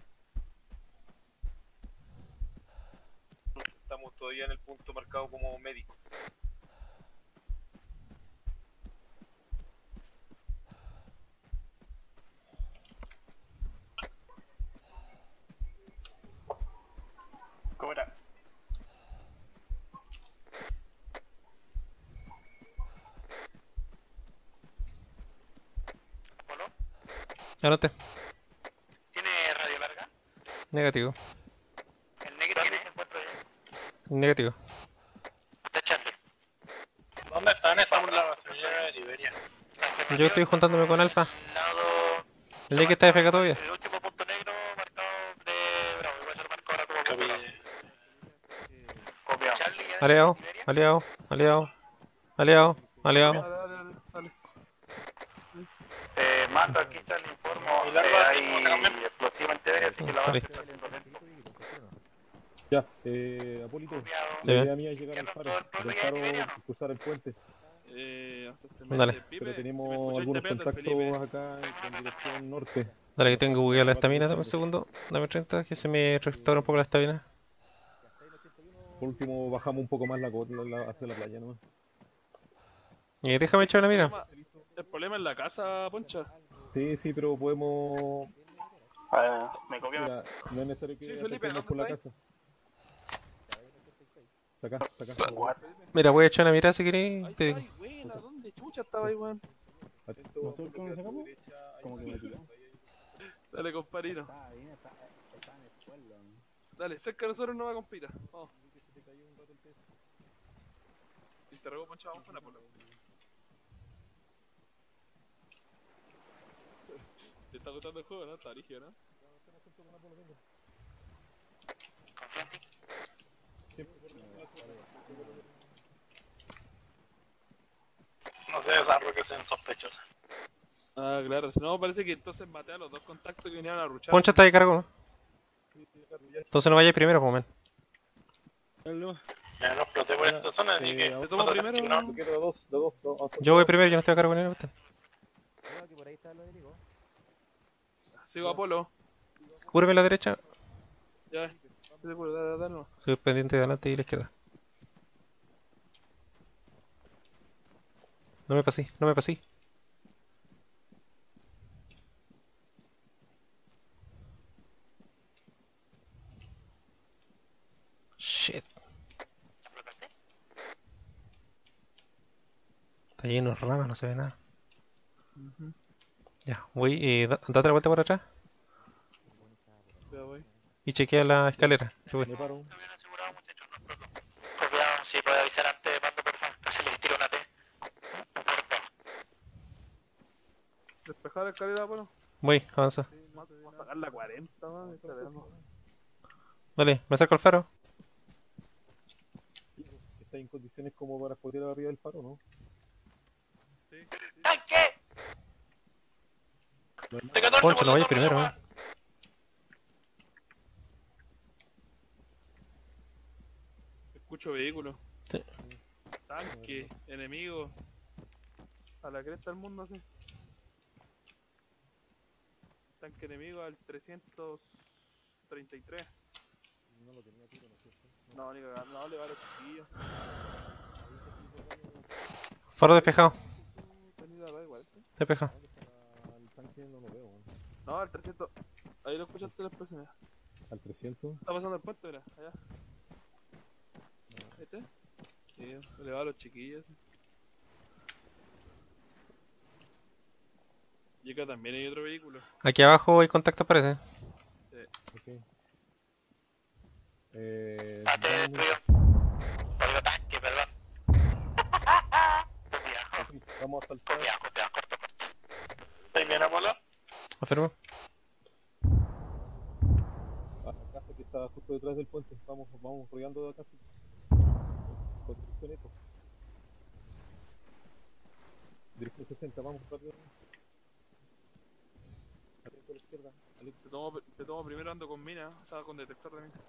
Estamos todavía en el punto marcado como médico. Cobra. ¿Apolo? Anote. ¿Tiene radio larga? Negativo. ¿El Neke tiene? Negativo. Está Charlie. ¿Dónde están? Estamos en la gasolinera de Liberia. Yo estoy juntándome con Alfa. El Neke está FK todavía. El último punto negro marcado de Bravo. Aliado, aliado, aliado, aliado, aliado. Mando aquí, ya le informo. Hay explosivo en TV, así que la base está haciendo lento. Ya, Apólito, la idea mía es llegar al faro. Del faro cruzar el puente. Dale. Pero tenemos algunos contactos acá en dirección norte. Dale, que tengo que buguear la estamina, dame un segundo. Dame 30, que se me restaura un poco la estamina. Por último, bajamos un poco más hacia la playa nomás. Y déjame echar la mira. El problema es la casa, Poncha. Sí, sí, pero podemos... me copió. Mira, no es necesario que Felipe, por la casa. Está acá, está acá. Mira, voy a echar una mirada si queréis. Te digo. Ay, buena, ¿dónde chucha estaba ahí, weón? Atento, ¿nosotros cómo sacamos? Como que me tiró. Dale, comparino. Dale, cerca de nosotros no va, compita. Vamos. Interrogó, Poncha, vamos con Apolo. Te está gustando el juego, ¿no? Está rígido, ¿no? No sé, esas rocas son sospechosas. Ah, claro. No, parece que entonces maté a los dos contactos que vinieron a ruchar. Poncha está de cargo, ¿no? Entonces no vayáis primero, pues, man. Ya no exploté por esta zona, así que... ¿Te tomo primero? Yo voy primero, yo no estoy a cargo ni nada. Sigo a Apolo. Cúbreme la derecha. Ya, dale, no. Soy pendiente de adelante y la izquierda. No me pasé, no me pasé. Shit. Está lleno de ramas, no se ve nada. Ya, voy, date la vuelta por atrás. Ya voy. Y chequea la escalera. Yo voy. Si puede avisar antes, mando por favor, que se les tira una T. Despejar la escalera, Apolo. Voy, avanza. Vamos a sacar la 40, man. Dale, me acerco al faro. ¿Está en condiciones como para poder arriba del faro, no? Sí. ¡Tanque! Poncho, no vayas primero, Escucho vehículo. Sí. Tanque, enemigo. A la cresta del mundo, así. Tanque enemigo al 333. No lo tenía tiro, ¿no es cierto? No, ni cagando, no, le va a los chiquillos. Faro despejado. Igual, ¿sí? Despejado. Al tanque no lo veo. No, al 300. Ahí lo escuchaste la expresión. ¿Al 300? Está pasando el puente, mira, allá. ¿Este? Sí, le va a los chiquillos. Y acá también hay otro vehículo. Aquí abajo hay contacto, parece. Sí. Ok. Tanque, perdón. Vamos a saltar. ¿Estáis bien, Apolo? Afirmo. A la casa que está justo detrás del puente. Vamos rodeando la casa. Construcción eco. Dirección 60, vamos rápido. Atento a la izquierda. Te tomo primero, ando con mina, o sea, con detector de mina.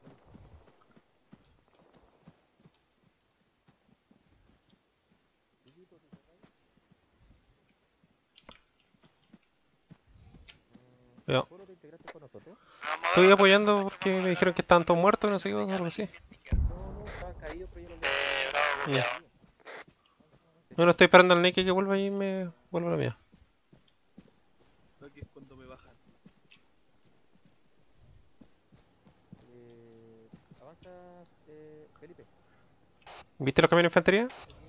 Yo. Estoy apoyando porque me dijeron que estaban todos muertos, no sé qué, algo así. Ya. No, estoy esperando al Nike que vuelva y me vuelvo a la mía. Aquí es cuando me bajan. Avanza, Felipe. ¿Viste los camiones de infantería?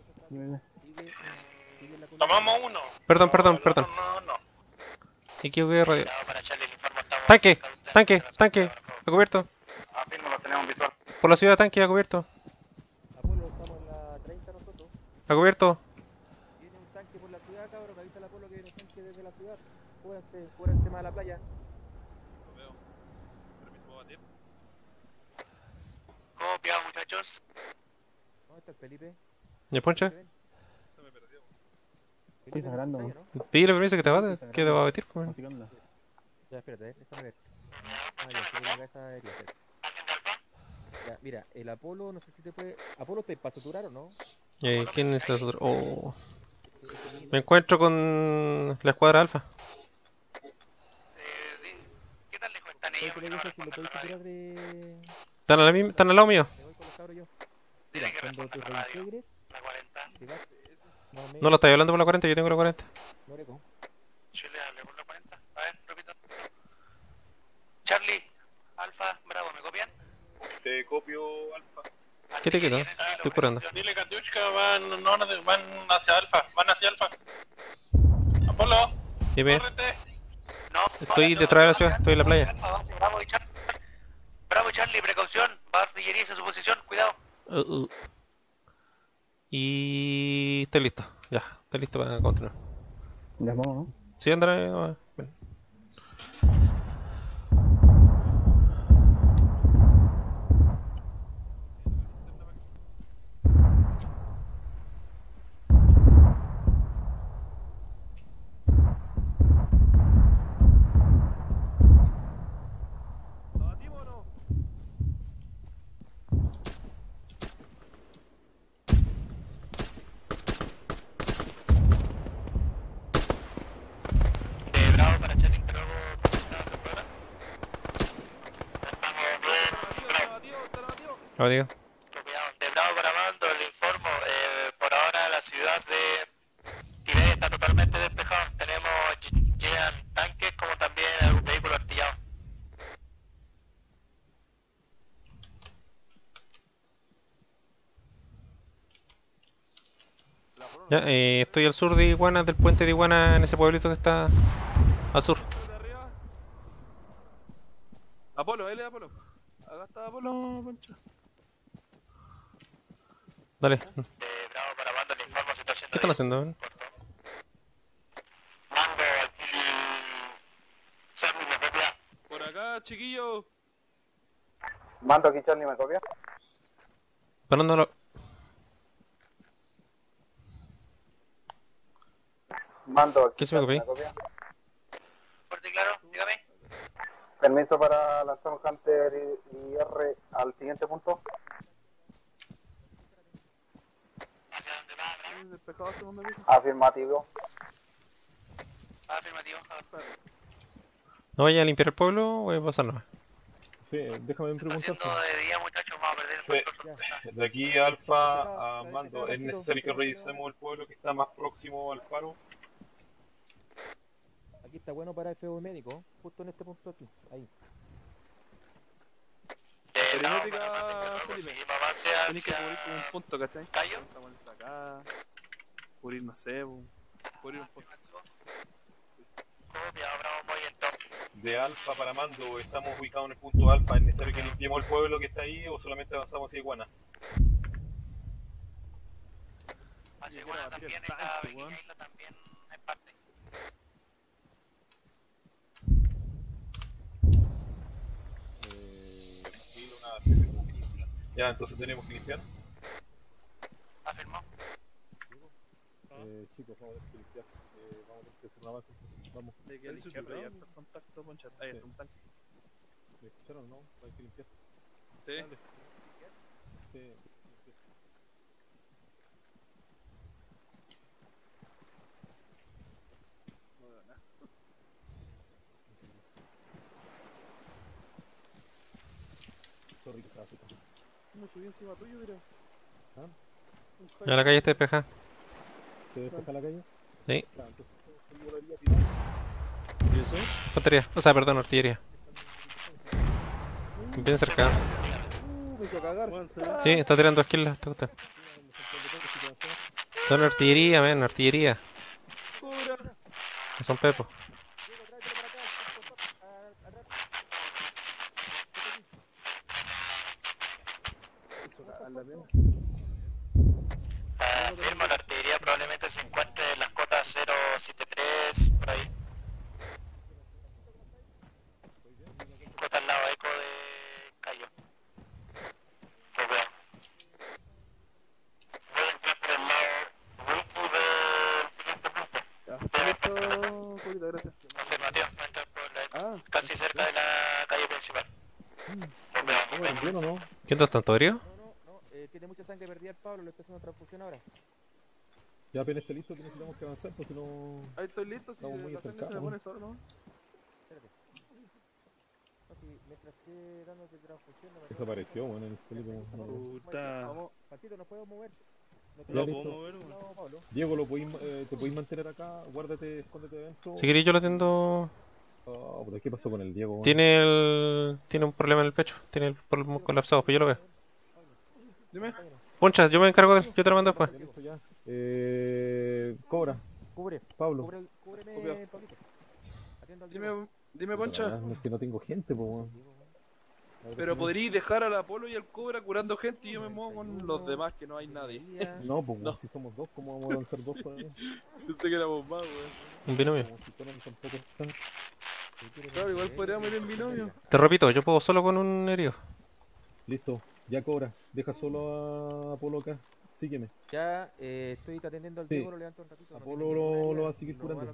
Tomamos uno. Perdón. No. Equivoqué de radio. Tanque, ha cubierto. Afirmo, lo tenemos visual. Por la ciudad, tanque, ha cubierto. Apolo, estamos en la 30 nosotros. Ha cubierto. Viene un tanque por la ciudad, cabrón, que avisa al Apolo que viene un tanque desde la ciudad. Cúbranse más a la playa. Lo veo. Permiso, ¿puedo batir? Copia, muchachos. está el Felipe? ¿Y poncha? Estoy sangrando. Pídele permiso que te va a batir, pues. Ya, espérate, déjame ver. Ah, ya, estoy en la cabeza aérea. Ya, mira, el Apolo, no sé si te puede... ¿Apolo te para saturar o no? ¿Quién es el otro? Oh. Me encuentro con la escuadra alfa. ¿Qué tan lejos están ellos? Están al lado mío. Me voy con los cabros yo. Mira, cuando te reintegres, te vas... No lo estáis hablando por la 40, yo tengo la 40. Chile, hable por la 40. A ver, repito. Charlie, Alfa, Bravo, ¿me copian? Te copio, Alfa. ¿Qué te queda? Estoy curando. Dile, Katiushka, van hacia Alfa, Apolo, dime. córrete. No, estoy detrás de la ciudad, estoy en la playa. Bravo y Charlie, precaución, va artillería en su posición, cuidado. Y estoy listo, ya, estoy listo para continuar. Ya vamos, ¿no? Sí, Andrés, ven. Bravo para Charlie, Digo. de Bravo para Mando, le informo, por ahora la ciudad de Tiberia está totalmente despejada. Llegan tanques como también algún vehículo artillado. Ya, estoy al sur de Iguana, del puente de Iguana, en ese pueblito que está al sur. Apolo, él es Apolo. Acá está Apolo, Poncho. Dale. Bravo para Mando, le informo situación. ¿Qué están haciendo? Mando, aquí... Charlie, ¿me copia? Por acá, chiquillo. Mando aquí, Charlie, ¿me copia? Parándolo. Mando aquí, ¿Qué se me Charlie, copia? Fuerte y claro, dígame. Permiso para lanzar un Hunter y R al siguiente punto. Despejado, segundo piso. Afirmativo. Afirmativo. ¿No vaya a limpiar el pueblo o voy a pasar nomás? Sí, déjame preguntar. De día, muchachos, vamos a perder el De aquí, Alfa a Mando, ¿es necesario que revisemos el pueblo que está más próximo al faro? Aquí está bueno para el feo médico, justo en este punto aquí, ahí. Perimétrica, Felipe. Tienes que cubrir con un punto, ¿cachai? ¿Callo? Estamos acá. Cubrir, no sé, cubrir un punto. Copia, Bravo, muy en top. De Alfa para Mando, estamos ubicados en el punto Alfa, ¿es necesario que limpiemos el pueblo que está ahí o solamente avanzamos hacia Iguana? Hacia Iguana también, esa pequeña isla también es parte. Ya, entonces tenemos que limpiar. Afirmó. Chicos, vamos a tener que limpiar. Vamos a tener que hacer un avance. Vamos. De que al izquierda ya está el contacto, Poncha. Ahí está un tanque. ¿Me escucharon, no? Hay que limpiar. Sí. Dale. Sí. No veo nada. Sorry, tráfico. Me subí encima tuyo, mira. Ya la calle está despejada. ¿Se despeja la calle? Sí. Claro, entonces yo debería tirar. ¿Y eso? Infantería, o sea, perdón, artillería. Bien cerca. Me hizo cagar. Sí, está tirando esquilas hasta usted. Son artillería, men, artillería. No son pepos. Firma, la artillería probablemente se encuentre en las cotas 073, por ahí. Cota al lado eco de Cayo. Copia. Cobrita, gracias. Afirmativo, entra por casi cerca de la calle principal. ¿Bien o no? ¿Quién está tanto herido? No, tiene mucha sangre perdida el Pablo, le está haciendo transfusión ahora. Ya apenas esté listo que necesitamos que avanzar, pues si no... Ahí estoy listo, si estamos muy la sangre se me acercados. pone solo, ¿no? Espérate. No, si mientras esté dándote transfusión... Desapareció, bueno, el Felipe. Puta. Vamos, Patito, ¿nos podemos mover? Ya listo. Diego, ¿te podéis mantener acá? Guárdate, escóndete adentro. Si queréis yo lo atiendo. Oh, puta, ¿qué pasó con el Diego? Tiene un problema en el pecho. Tiene el pulmón colapsado, pues yo lo veo. Dime. Poncha, yo me encargo de él. Yo te lo mando después. Cobra. Cubre. Pablo. Cúbreme, Pablito. Dime, Poncha. Es que no tengo gente, pues. Pero podríais dejar al Apolo y al Cobra curando gente y yo me muevo con los demás, que no hay nadie. No, pues no. Si somos dos, ¿cómo vamos a lanzar dos por ahí? Pensé que éramos más, weón. Un binomio. Claro, igual podríamos ir en binomio. Te repito, yo puedo solo con un herido. Listo, ya Cobra. Deja solo a Apolo acá. Sígueme. Ya, estoy atendiendo al Diego, lo levanto un ratito. Apolo lo va a seguir curando.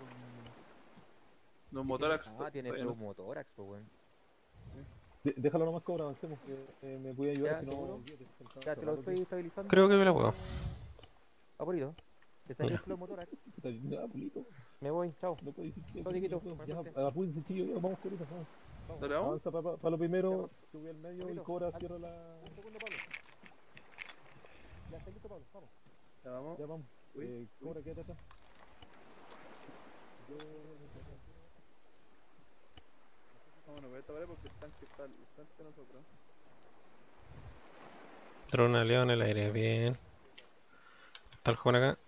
Los motorax. Tiene motorax, pues, weón. Déjalo nomás, Cobra, avancemos. Me voy a ayudar, ya, si no... Ya, te lo estoy estabilizando. Creo que me la puedo. Apurito. Te saqué el flow motorax. Me voy, chao. No puedo decir que... Chao, chiquito. Ya, apúrense, chillos, ya, vamos, Corita, vamos. ¿Dale, vamos? Avanza para lo primero, sube al medio y Cobra cierra la... Un segundo, Pablo. Ya, está listo, Pablo, vamos. Ya vamos. Ya vamos. Cobra, quédate acá. Vámonos, voy a tapar porque el tanque está ante nosotros. Drone aliado en el aire, bien. Está el joven acá.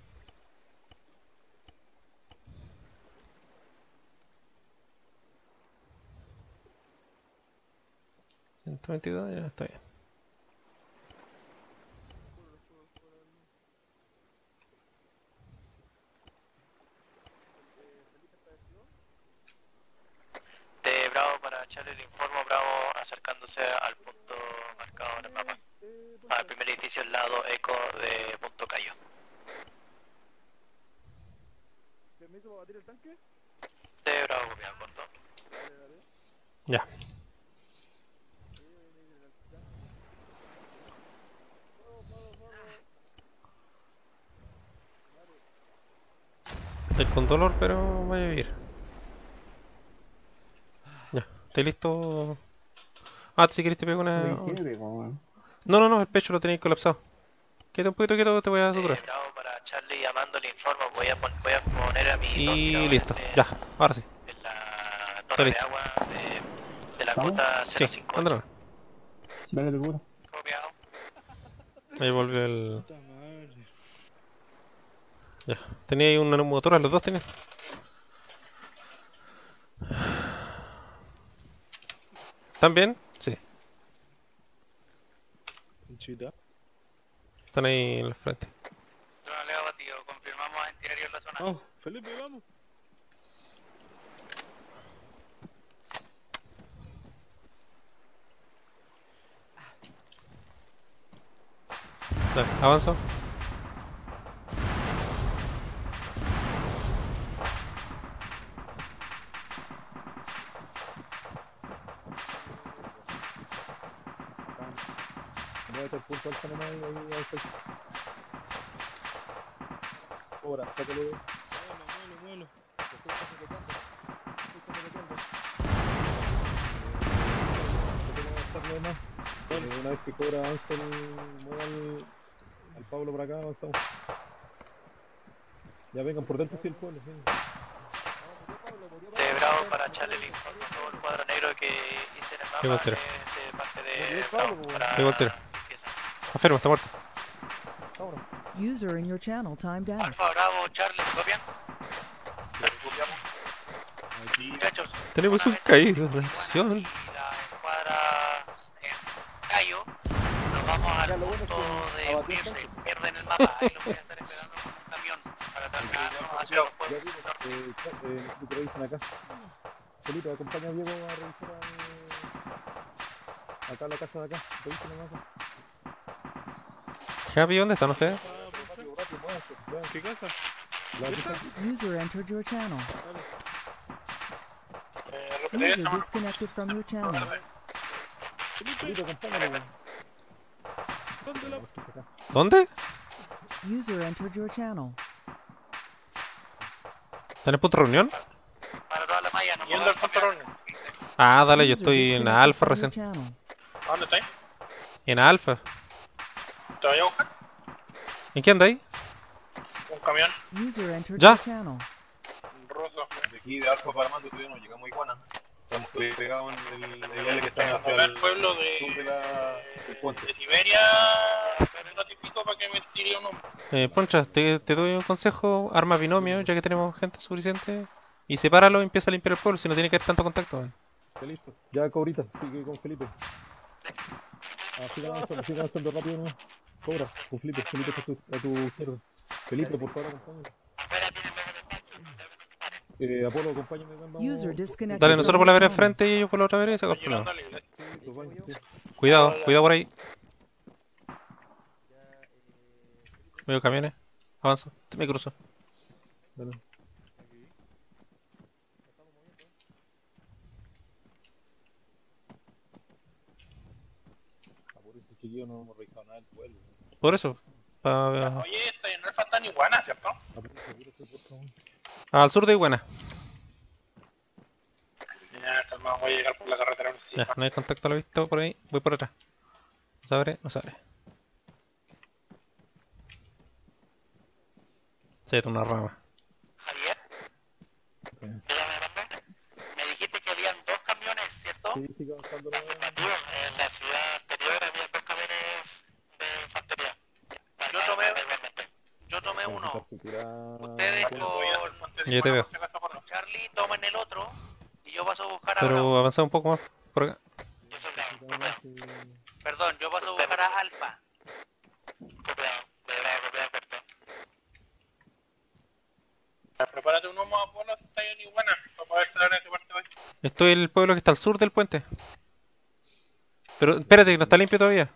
¿122? Ya está bien. De Bravo para Charlie, le informo, Bravo acercándose al punto marcado en el mapa. Al primer edificio al lado eco de Punto Cayo. ¿Permiso para batir el tanque? De Bravo, copiado, corto. Ya. Estoy con dolor, pero voy a vivir. Ya, ¿estoy listo? Ah, si querés te pego una... No, el pecho lo tenéis colapsado. Quédate un poquito quieto, te voy a suturar. Bravo para Charlie, llamando, le informo, voy a poner a mi... Y listo, ya, ahora sí. En la torre de agua de la cota 058. Sí, ándale. Dale, te cura. Copiado. Ahí volvió el... Ya, tenía ahí una motora, los dos tenían. ¿Están bien? Sí. Están ahí en el frente. No le hago batido, confirmamos a antiaéreo en la zona. Vamos, Felipe, vamos. Dale, avanza. Muévete el punto alfa nomás y ahí avanza. Cobra, sácalo de... Muelo. Una vez que Cobra avanza, mueva al Pablo por acá, avanzamos. Ya vengan por dentro, sí, el pueblo. Sí. De Bravo para Charlie, le informo todo el cuadro negro que hice en el mapa de parte de Bravo para... Tengo el tiro. Enfermo, está muerto. User in your channel timed out. Alfa, Bravo, Charlie, ¿copian? Muchachos, tenemos un caído de acción. La escuadra en Cayo, nos vamos al punto de unirse, pierden el mapa, ahí lo voy a estar esperando con un camión para trasladarnos hacia los pueblos. Necesito que revisen acá. Felipe, acompaña a Diego a revisar acá en la casa de acá. Revisen acá. Happy, ¿dónde están ustedes? ¿Qué casa? User entered your channel. Repetí User esto. disconnected from your channel. Felipe, acompáñalo. ¿Dónde? User entered your channel. ¿Tenés punto de reunión? Para toda la malla, no me Yendo al pantalón. Ah, dale, yo User estoy en disconnected alfa from your recién. channel. ¿A dónde estáis? En alfa. ¿Te voy a buscar? ¿En qué andáis? Un camión. User entered Ya. your channel. Un roso. De aquí de Alfa para Mando todavía no llegamos a Iguana. Estamos pegados en el L que está hacia el pueblo sur de del puente. de Siberia, me notifico para que me tire uno. Poncha, te doy un consejo. Arma binomio, ya que tenemos gente suficiente. Y sepáralo y empieza a limpiar el pueblo, si no tiene que haber tanto contacto. Man. Listo. Ya, Cobrita, sigue con Felipe. Sigue avanzando rápido, ¿no? Cobra, con Felipe está a tu izquierda. Felipe, por favor, acompáñame. Apolo, acompáñame. User disconnected. Dale, nosotros from por la your vereda channel. enfrente y ellos por la otra vereda y se acabó el problema. Cuidado, cuidado por ahí. Veo camiones. Avanzo, me cruzo. Dale. Por eso es que yo no hemos revisado nada del pueblo. Por eso. Oye, en Alfa está en Iguana, ¿cierto? Al sur de Iguana. Ya, calma, voy a llegar por la carretera principal. Ya, no hay contacto a la vista por ahí. Voy por atrás. No se abre, no se abre. Se una rama. Javier, me dijiste que habían 2 camiones, ¿cierto? Sí, sigue avanzando. Afirmativo, en la ciudad anterior había 2 camiones de infantería. Yo tomé uno. Ustedes Ya te veo. con Charlie tomen el otro y yo paso a buscar a Pero Bravo. avanza un poco más por acá. Yo soy Bravo. Perdón, yo paso a buscar a Alfa. Copiado, perfecto. Prepárate un humo a Apolo si está en Iguana, para poder saber a qué parte voy. Estoy en el pueblo que está al sur del puente. Pero espérate, que no está limpio todavía.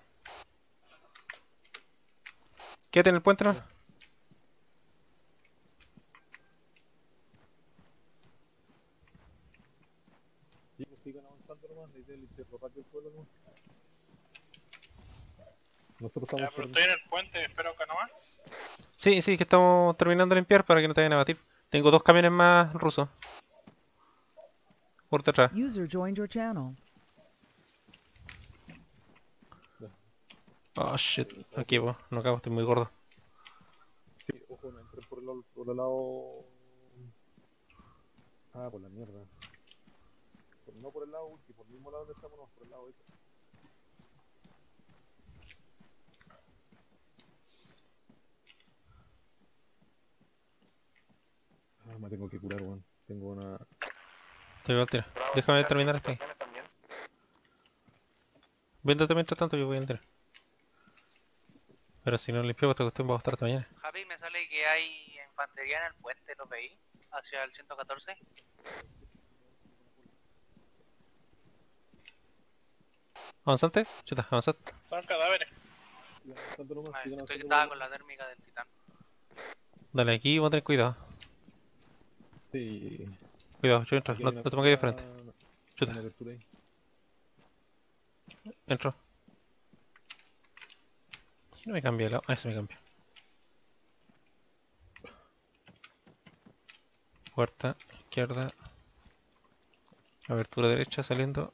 Quédate en el puente, ¿no? Sigan avanzando nomás, necesito limpiar rápido el pueblo nomás. Nosotros estamos... Ya, pero estoy en el puente, espero que no más. Sí, sí, que estamos terminando de limpiar para que no te vayan a batir. Tengo 2 camiones más rusos. Por detrás. User joined your channel. Oh shit, aquí vos, no acabo, estoy muy gordo. Sí, ojo, no entren por el lado... por la mierda. No por el lado Wiki, por el mismo lado donde estamos, no, por el lado este. Me tengo que curar, weón. Tengo una... Te voy al tiro. Déjame terminar esto ahí. Véndate mientras tanto, yo voy a entrar. Pero si no limpio esta cuestión va a estar hasta mañana. Javi, me sale que hay infantería en el puente, ¿lo veí? Hacia el 114. ¿Avanzante? Chuta, avanzad. Son cadáveres. Estoy que estaba con la térmica del titán. Dale, aquí vamos a tener cuidado. Sí. Cuidado, yo entro, no te pongas de frente. Chuta. Entro. No me cambia de lado. Ah, se me cambia. Puerta, izquierda. Abertura derecha, saliendo.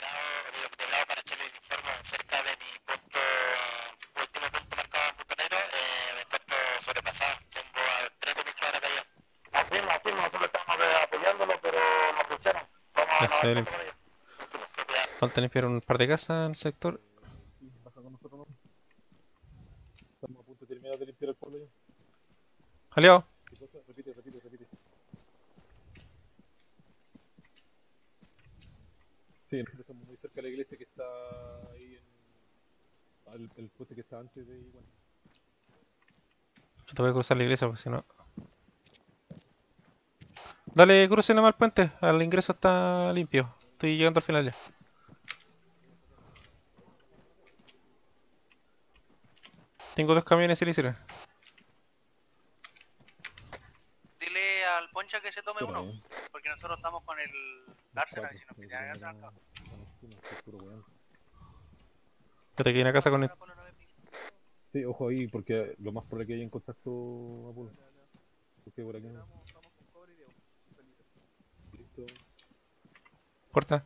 Ya, se ve limpio. Falta limpiar un par de casas en el sector. Baja con nosotros, ¿no? Estamos a punto de terminar de limpiar el pueblo ya. ¡Aliado! ¿Qué cosa? Repite. Sí, nosotros estamos muy cerca de la iglesia que está ahí en... el puente que está antes de... Bueno. Yo te voy a cruzar la iglesia porque si no... Dale, cruce nomás el puente. Al ingreso está limpio. Estoy llegando al final ya. Tengo 2 camiones y le hicieron. Poncha que se tome uno. Porque nosotros estamos con el Arsenal y si nos pitean el Arsenal. Yo te quedé en la casa con él. Sí, ojo ahí, porque lo más probable es que haya en contacto Apolo. Porque por aquí no. Listo. Corta.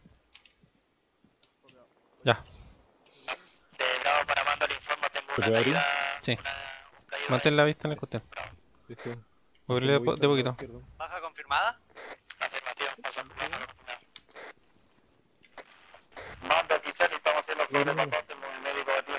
Ya. Para mando el informe, tengo ¿Se puede abrir? Sí. Mantén la vista en el costado. Listo. Voy a abrirle de poquito. ¿Baja confirmada? Afirmativo, baja confirmada. Manda quizás que estamos haciendo sobrepasante el médico batido.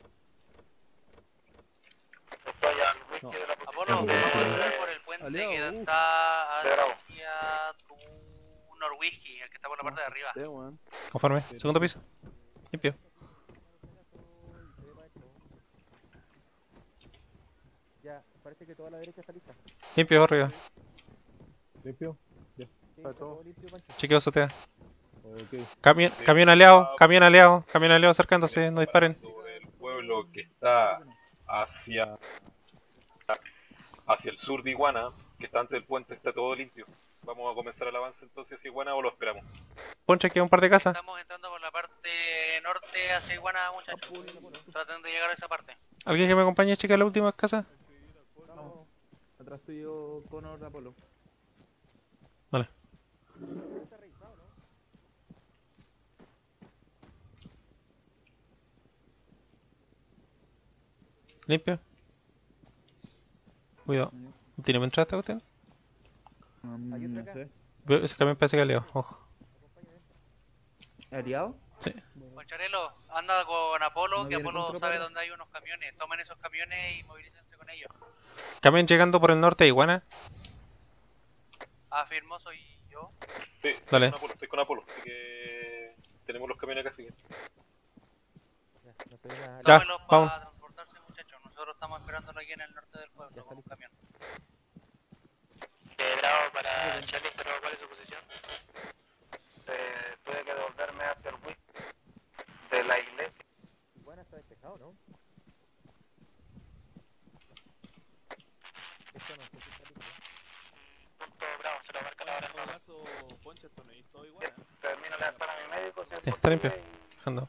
Estoy al whisky de la Apolo, vamos por el puente que está hacia tu Norwhisky, el que está por la parte de arriba. Conforme. Segundo piso. Limpio. Ya, parece que toda la derecha está lista. Limpio arriba. ¿Limpio? Ya. Chequeo azotea. Okay. Camión aliado acercándose, no disparen. El pueblo que está hacia el sur de Iguana, que está antes del puente, está todo limpio. Vamos a comenzar el avance entonces hacia Iguana o lo esperamos. Poncha, que un par de casas. Estamos entrando por la parte norte hacia Iguana, muchachos. Traten de llegar a esa parte. ¿Alguien que me acompañe a checar la última casa? Vamos. Atrás tuyo, Conor Apolo. Vale. Limpio. Cuidado. ¿Tiene buen traste usted? No sé. Ese camión parece que aliado, ojo. ¿Aliado? Sí. Poncharelo, anda con Apolo, No que viene Apolo con sabe Apolo. dónde hay unos camiones. Tomen esos camiones y movilícense con ellos. Camión llegando por el norte de Iguana. Afirmó, soy yo. Sí, Dale. Estoy con Apolo, así que tenemos los camiones acá, fíjense. Ya, Tómenlos vamos. para transportarse, muchachos. Nosotros estamos esperándolo aquí en el norte del pueblo con un camión. Bravo para Charlie, pero ¿cuál es su posición? Tuve que devolverme hacia el whisky de la iglesia. Iguana está despejado, ¿no? Punto Bravo, se lo marca ahora. Termino la para mi médico. Si es Está limpio. posible, Ando.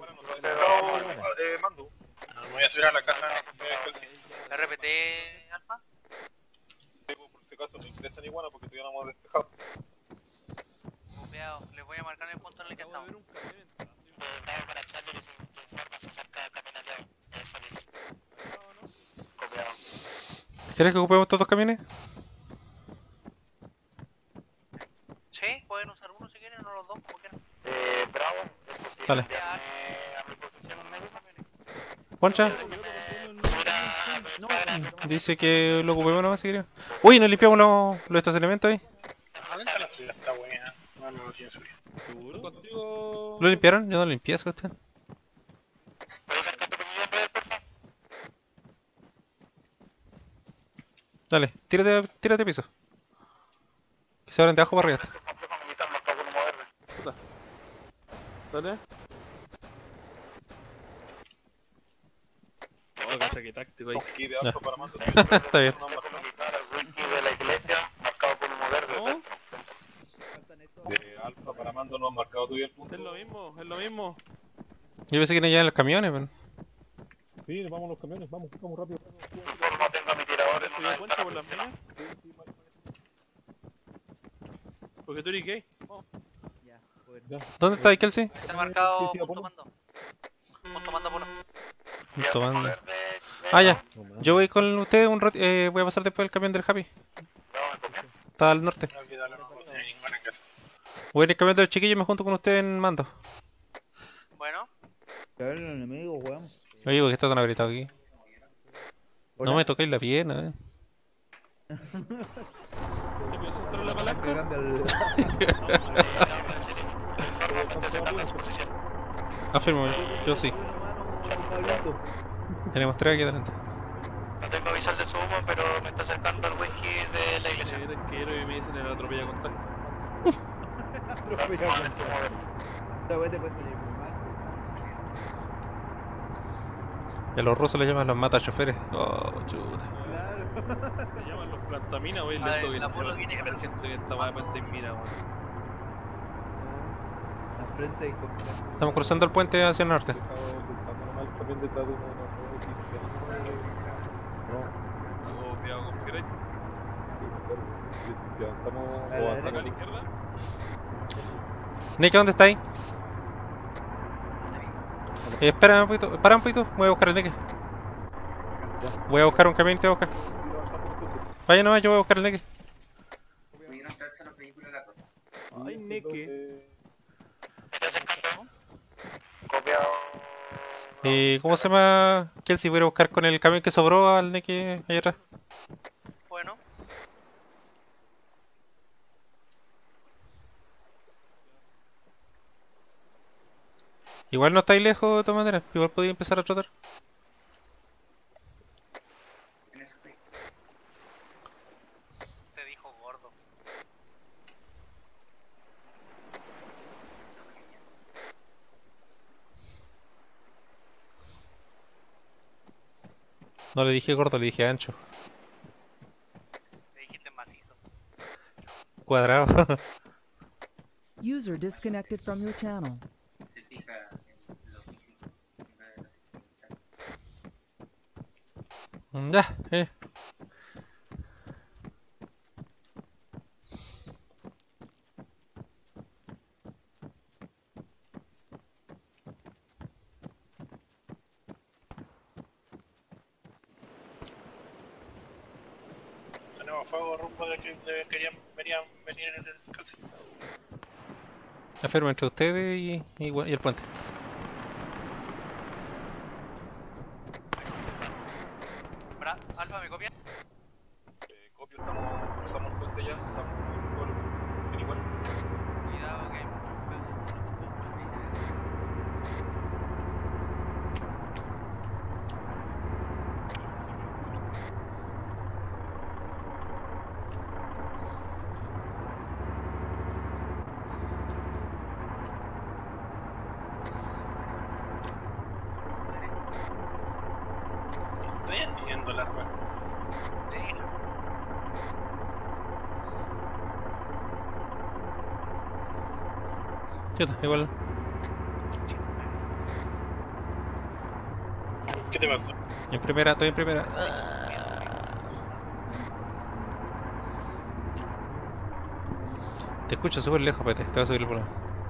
Mando. Me voy a subir a la casa RPT, Alfa. por si acaso no ingresa en Iguana porque todavía no hemos despejado. Cuidado, les voy a marcar el punto en el que estamos. Bravo para Charlie, les informa se acerca del camino aliado. Solís. copiado. ¿Quieres que ocupemos estos dos camiones? Sí, pueden usar uno si quieren o los dos, como quieran. Bravo. Vale. A mi posición en medio. Poncha. Dice que lo ocupemos nomás si queremos. Uy, nos limpiamos los estacionamientos ahí. La ciudad está buena. No tiene subida. ¿Seguro? Contigo. ¿Lo limpiaron? Yo no lo limpié, esa cuestión. Dale, tírate a piso. Que se abren de abajo para arriba. Dale. Oh, cacha, qué táctico ahí. Ya. Está bien. De la iglesia, marcado con humo verde. De Alfa para Mando no han marcado todavía el punto. Es lo mismo, es lo mismo. Yo pensé que no llegaban los camiones, pero... Sí, vamos los camiones, vamos rápido. No tengo mi tirador en ¿Te una das cuenta por las minas? Porque tú eres gay. ¿Dónde está ahí, Kelsey? Está marcado punto mando. Punto mando por Tomando. Ah, ya. Yo voy con ustedes un rato. Voy a pasar después el camión del Happy. Está al norte. Voy en el camión del chiquillo y me junto con ustedes en mando. Bueno. El enemigo, weón. Oye, ¿por qué está tan agrietado aquí? No me toquéis la pierna, ¿Te piensas entrar en la palanca? Afirmo, yo sí. Tenemos 3 aquí adelante. No tengo visual de su humo, pero me está acercando el whisky de la iglesia. Es que quiero y me dicen el atropella con tal. Y a los rusos les llaman los mata choferes. Oh, chuta. Claro. Me llaman los plantaminas, voy lento que no se va. Pero siento que esta va a plantamina, weón. Al frente y Estamos cruzando el puente hacia el norte. También detrás de uno Hago cuidado con Pirate. si avanzamos o avanzamos a la izquierda. Nick, ¿dónde está ahí? Espera un poquito, para un poquito, voy a buscar el Nick. Voy a buscar un camión y te voy a buscar. Vaya nomás, yo voy a buscar el Nick. Ay, Neke. ¿Cómo se llama? Kelsey, voy a buscar con el camión que sobró al Nick ahí atrás. Bueno. Igual no estáis lejos de todas maneras, igual podéis empezar a trotar. Te dijo gordo. No le dije gordo, le dije ancho. Le dijiste macizo. Cuadrado. User disconnected from your channel. Ya, Tenemos fuego rumbo de que venían venir en el calce. Afirmo entre ustedes y el puente. Alfa, ¿me copias? Copio, cruzamos el puente ya, estamos en igual. Cuidado que... Estoy siguiendo la rueda. Igual. ¿Qué te pasó? En primera, estoy en primera. Te escucho súper lejos, pete. Te voy a subir el volumen.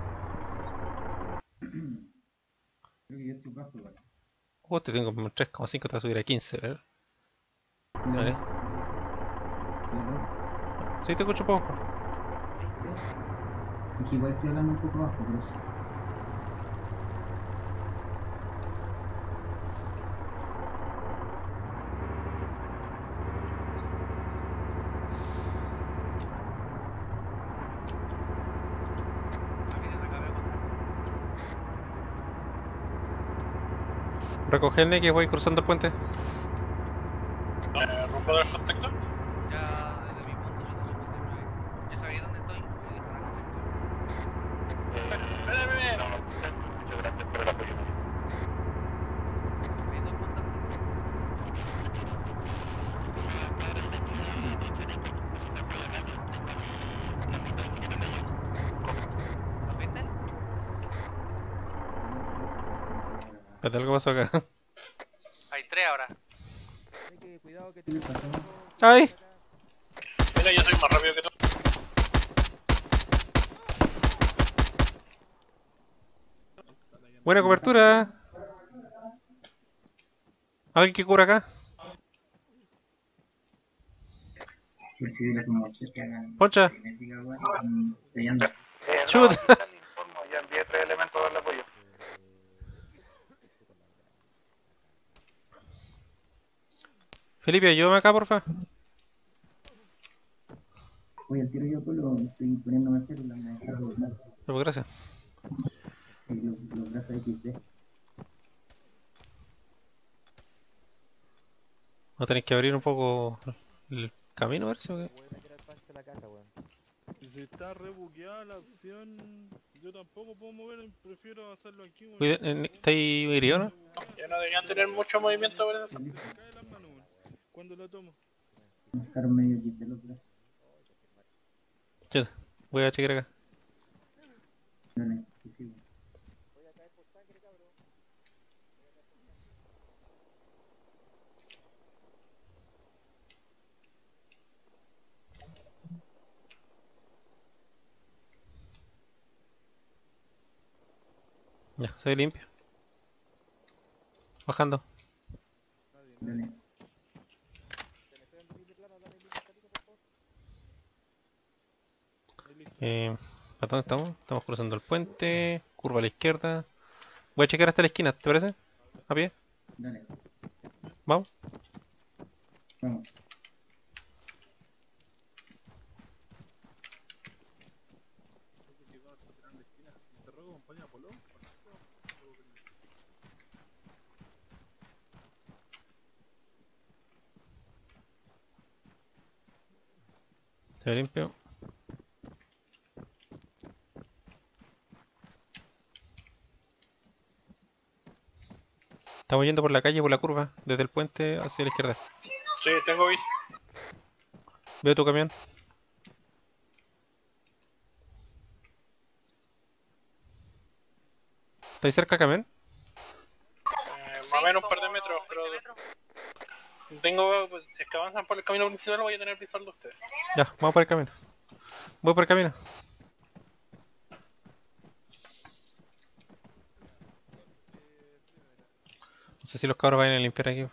Te tengo como 3,5, te voy a subir a 15, ¿verdad? Vale. Sí, te escucho poco. Igual estoy hablando un poco bajo, pero sí. Recogerme que voy cruzando el puente. ¿Rumbo del contacto? Ya, desde mi punto, ya sabía dónde estoy. Muchas gracias por el apoyo. ¿Qué algo pasó acá? Hay 3 ahora. Cuidado que ¡Ay! Mira, yo soy más rápido que tú. Buena cobertura. ¿Alguien que cubra acá? Poncha. Chuta. Ya envié 3 elementos a darle apoyo. Felipe, ayúdame acá, porfa. Oye, al tiro yo lo estoy poniéndome a hacer y me descargo. Pues gracias. Los brazos XD. ¿No tenéis que abrir un poco el camino, a ver si o qué? Si está rebuqueada la opción, yo tampoco puedo mover, prefiero hacerlo aquí. ¿Está ahí herido, no? Ya no deberían tener mucho movimiento, ¿verdad? Cae las manos, cuando la tomo. Dejaron medio quité los brazos. Chuta, voy a chequear acá. Dale, sí, sí. Ya, soy limpio. Bajando. Dale. ¿Para dónde estamos? Estamos cruzando el puente, curva a la izquierda. Voy a checar hasta la esquina, ¿te parece? ¿A pie? Dale. ¿Vamos? Vamos. Se ve limpio. Estamos yendo por la calle, por la curva, desde el puente hacia la izquierda. Sí, tengo bici. Veo tu camión. ¿Estáis cerca del camión? Más o menos un par de metros, pero... Tengo... Pues, es que avanzan por el camino principal, voy a tener visual de ustedes. Ya, vamos por el camino. Voy por el camino. No sé si los cabros vayan a limpiar aquí.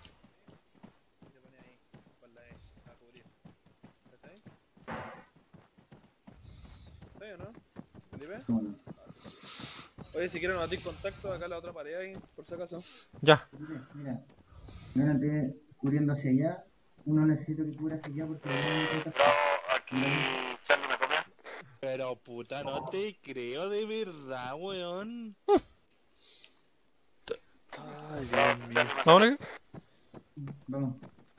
¿Sí o no? ¿Felipe? Oye, si quieren batir contacto, acá la otra pared ahí, por si acaso. Ya. Mira, no estés cubriendo hacia allá. Uno necesita que cubra hacia allá porque... Aquí, Charlie, ¿me copia? Pero puta, no te creo de verdad, weón. Ay, Dios mío. ¿Vamos? Vamos.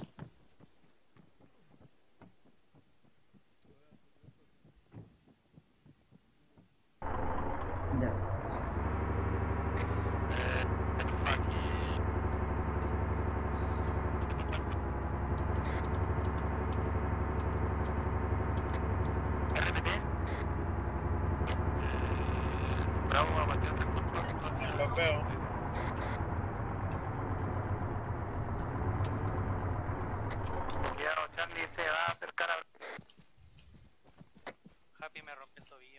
Ya. Bravo, a batir el control. Los veo. Charlie se va a acercar a... Happy me rompió el tobillo.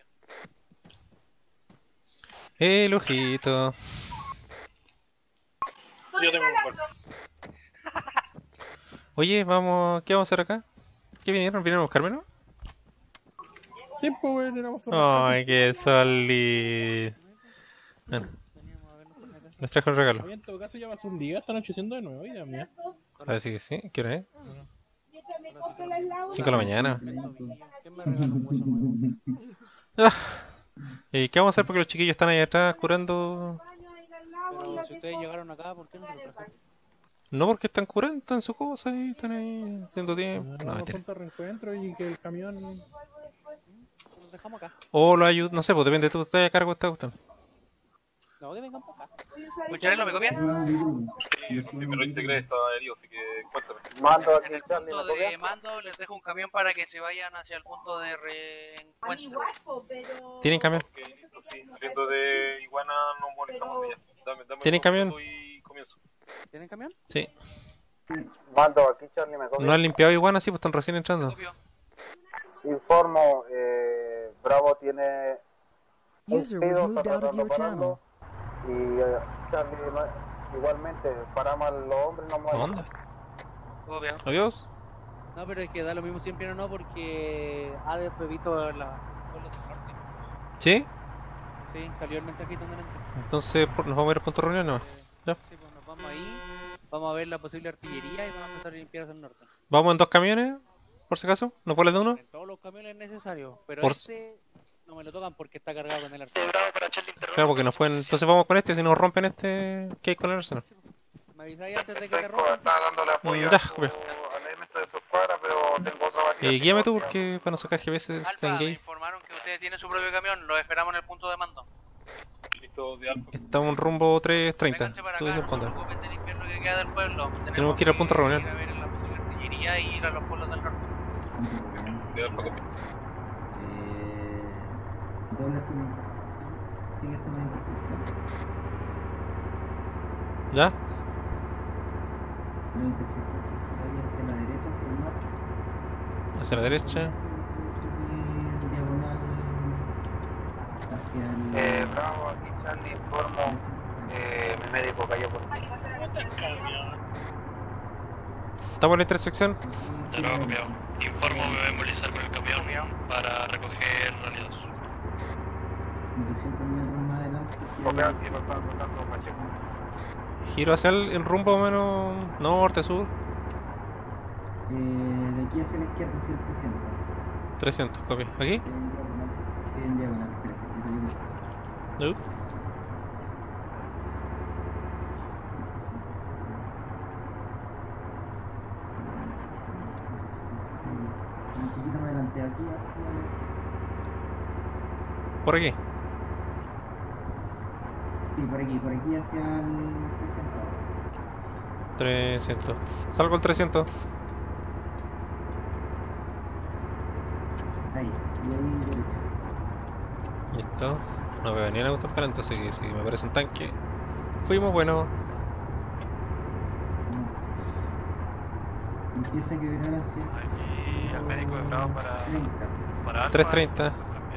El ojito. Yo tengo un gol. Oye, vamos... ¿Qué vamos a hacer acá? ¿Qué vinieron? ¿Vinieron a buscarme, no? Sí, pues, weón, éramos a... Ay, qué solid. Bueno. Les trajo el regalo. Oye, en todo caso ya pasó un día, están anocheciendo de nuevo, ya, mía. Parece que sí. ¿Qué hora es? 5 de la mañana. ¿Y qué vamos a hacer porque los chiquillos están ahí atrás curando? Pero si ustedes llegaron acá, ¿por qué no se lo trajeron? No, porque están curando, están en su cosa y están ahí haciendo tiempo. No, mentira. Punto de reencuentro y que el camión... Los dejamos acá. O lo ayudo, no sé, pues depende de tú, estás a cargo de esta cuestión. No, que vengan para acá. ¿Muchachos, me copian? Sí, pero integré estaba herido, así que cuéntame. Mando aquí, En el Charlie, punto ¿me copia? de mando les dejo un camión para que se vayan hacia el punto de reencuentro. ¿Tienen camión? Ok, entonces, sí, saliendo de Iguana nos movilizamos de allá. Dame ¿Tienen un camión? minuto y comienzo. ¿Tienen camión? Sí. Mando aquí, Charlie, ¿me copia? ¿No han limpiado iguana? Sí, pues están recién entrando. Informo, Bravo tiene un User was pedido, moved está out of tratando your de pararlo. Y Charlie, igualmente, paramos a los hombres, no mueven. ¿Dónde? Obvio. Adiós. No, pero es que da lo mismo siempre o no, porque ADE fue visto en la pueblo del norte. ¿Sí? Sí, salió el mensajito en delante. Entonces nos vamos a ir al punto de reunión, ¿no? Ya. Sí, pues nos vamos ahí, vamos a ver la posible artillería y vamos a empezar a limpiar hacia el norte. ¿Vamos en 2 camiones? Por si acaso, ¿no vuelas de uno? En todos los camiones es necesario, pero Por- este no me lo tocan porque está cargado con el arsenal. Claro, porque nos pueden. Entonces vamos con este, si nos rompen este, ¿qué hay con el arsenal? Me avisáis antes de que te rompan. Estaba dándole apoyo Ya, a copia. al elemento de su escuadra, pero tengo otra batería. Guíame tú, porque para no sacar GPS está en Alfa, me gay. informaron que ustedes tienen su propio camión, los esperamos en el punto de mando. Listo, de Alfa. Estamos en rumbo 330. Vénganse para Tú acá, dices no cuándo. se preocupen de limpiar lo que queda del pueblo. Tenemos que ir al punto de reunión. Ir a ver la posible artillería allá y ir a los pueblos del norte. Doble tu sigue tu intersección. ¿Ya? La intersección ahí hacia la derecha, hacia el norte. Hacia la derecha. Diagonal hacia el... Bravo, aquí Charlie, informo. Mi médico cayó por aquí. ¿Estamos en la intersección? De nuevo copiado. Informo, me voy a movilizar con el camión para recoger Rally 2. 200 metros más adelante. Copiado, sí, lo están tratando Pacheco. Giro hacia el rumbo menos norte, sur. De aquí hacia la izquierda, hacia el 300. 300, copia. ¿Aquí? En diagonal, espérate. No. Un poquito más adelante, aquí hacia... ¿Por aquí? Sí, por aquí hacia el 300. 300. Salgo el 300. Ahí, y ahí derecho. Listo. No veo ni el auto esperando, así que si me aparece un tanque. Fuimos, bueno. Empieza a quebrar hacia... Aquí el médico de Bravo para 330.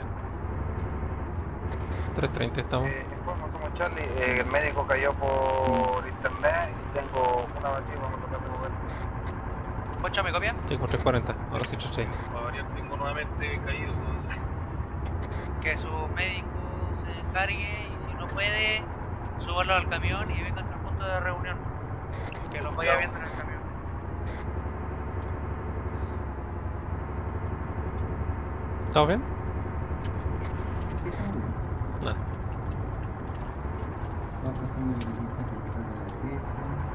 330 estamos. Informo, somos Charlie. El médico cayó por internet y tengo una batida con lo que tengo que ver. Poncho, ¿me copia? Tengo 340, ahora sí 330. Para variar, tengo nuevamente caído. Que su médico se encargue y si no puede, súbalo al camión y vengan al punto de reunión. Que los vaya viendo en el camión. ¿Estamos bien? Nada. Vamos pasando el registro de la derecha.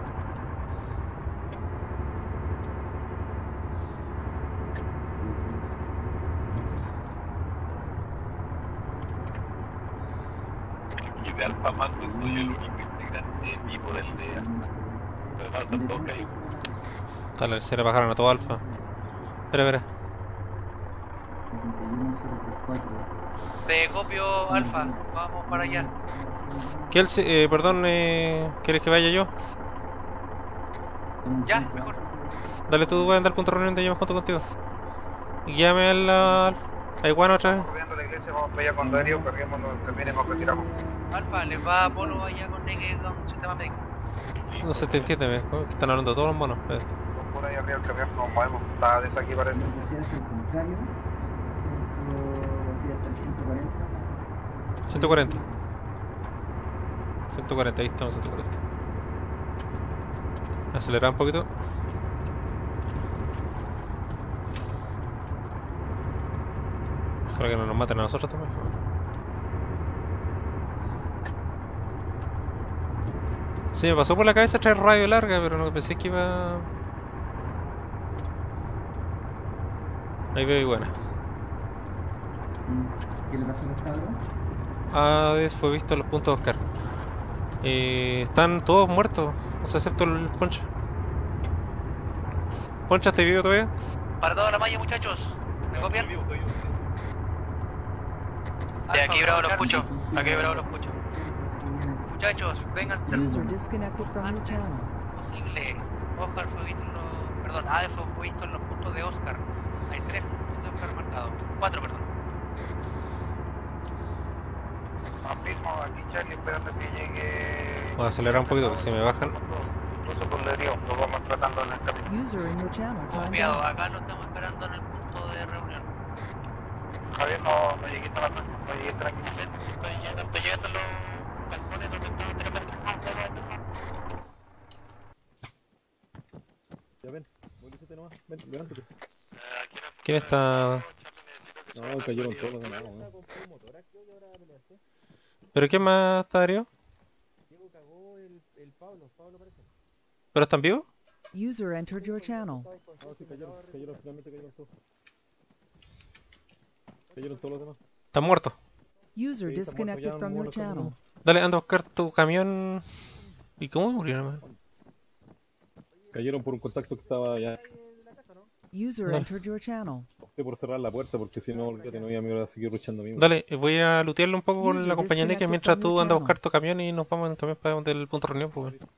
Y de Alfa Mato soy el único integrante vivo del DEA. Me faltan todos caídos. Dale, se le bajaron a todo alfa. Espera. Te copio Alfa, vamos para allá. Perdón, ¿quieres que vaya yo? Ya, mejor. Dale, tú voy a andar al punto de reunión de yo junto contigo. Y guíame a Iguana otra vez. Corriendo a la iglesia, vamos para allá cuando herido, carguemos, nos terminemos, retiramos. Alfa, les va Polo allá con Negue con sistema médico. No se te entiende, están hablando de todos los monos. Por ahí arriba el camión nos movemos, está desde aquí parece. Si hace el contrario, si hace el 140. 140. 140, ahí estamos, 140. Acelerar un poquito. Ojalá que no nos maten a nosotros también. Sí, me pasó por la cabeza traer radio larga, pero no pensé que iba... Ahí veo Iguana. ¿Qué le pasó a los cabros? Fue visto en los puntos de Oscar. Están todos muertos, o sea, excepto el Poncha. ¿Poncha, ¿estás vivo todavía? Para toda la malla, muchachos. ¿Me copian? Aquí Bravo los escucho. Aquí Bravo los escucho. Muchachos, vengan a User disconnected from your channel. Posible. Oscar fue visto en los... Perdón, ADE fue visto en los puntos de Oscar. Hay 3 puntos de Oscar marcados. 4, perdón. Mismo aquí Charlie esperando que llegue. Voy a acelerar un poquito, que si me bajan. Lo vamos tratando en el camino. User in your channel timed Copiado, out. acá lo estamos esperando en el punto de reunión. Javier, no llegué a la noche, no llegué tranquilamente. Estoy llegando los calzones donde estaba anteriormente. Ya ven, movilízate nomás, ven, levántate. ¿Quién está...? No, cayeron todos los demás, ¿Pero quién más está, Darío? Diego cagó el Pablo parece. ¿Pero están vivos? User entered your channel. No, sí, cayeron, finalmente cayeron todos. Cayeron todos los demás. ¿Están muertos? User disconnected from your channel. Dale, anda a buscar tu camión. ¿Y cómo murieron? Cayeron por un contacto que estaba allá. User Dale. entered your channel. Opté por cerrar la puerta porque si no, olvídate, no iba a seguir luchando mismo. Dale, voy a lootearlo un poco con User la compañía Neque disconnected mientras from tú your andas a channel. buscar tu camión y nos vamos en camión para donde el punto de reunión, pues. Weón.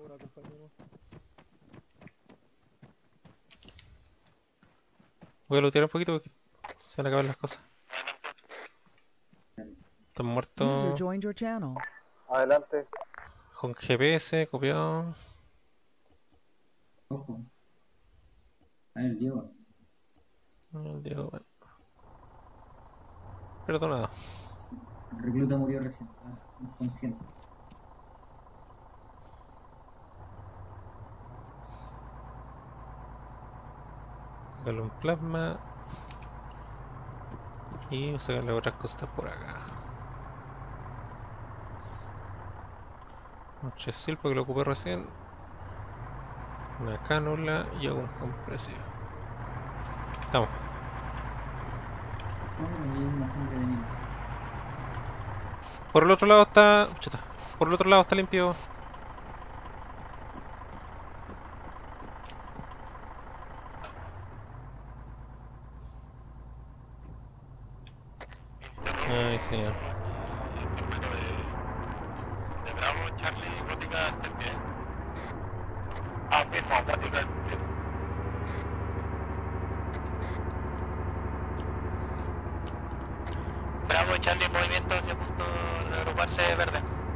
Voy a lootear un poquito porque se van a acabar las cosas. Están User muertos joined your channel. Adelante. con GPS, copiado. Ojo. Ahí el Diego. El Diego, bueno. Perdonado. El recluta murió recién. Inconsciente. Sacarle un plasma. Y sacarle otras cosas por acá. Un chesil porque lo ocupé recién. Una cánula y un compresivo. Estamos. Por el otro lado está. Chuta. Por el otro lado está limpio. Ay, señor. De Bravo, Charlie, Gótica, estén bien. Ah, bien, Gótica, estén bien. Bravo, Charlie, movimiento hacia punto de agruparse verde.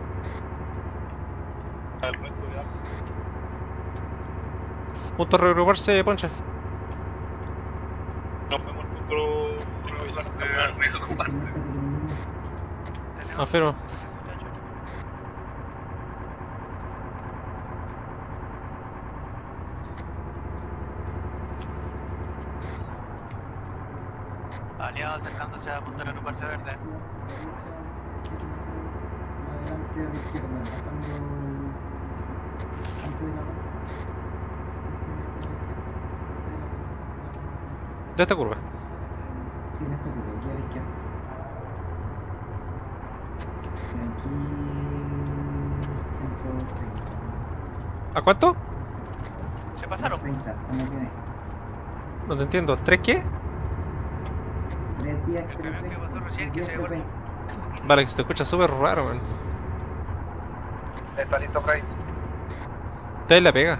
Al resto de algo. Punto de reagruparse, Ponche. Nos vemos en otro reagruparse. Afirmo. Aliados acercándose a punto de agruparse verde. Adelante a la izquierda, pasando el campo de la base. De esta curva. Sí, en esta curva, aquí a la izquierda. Y aquí 130. ¿A cuánto? Se pasaron. 30, ¿cómo tiene? No te entiendo. ¿3 qué? 3 días, El camión que pasó recién que se devuelve. Vale, que se te escucha súper raro, man. Está listo, Price. ¿Está ahí la pega?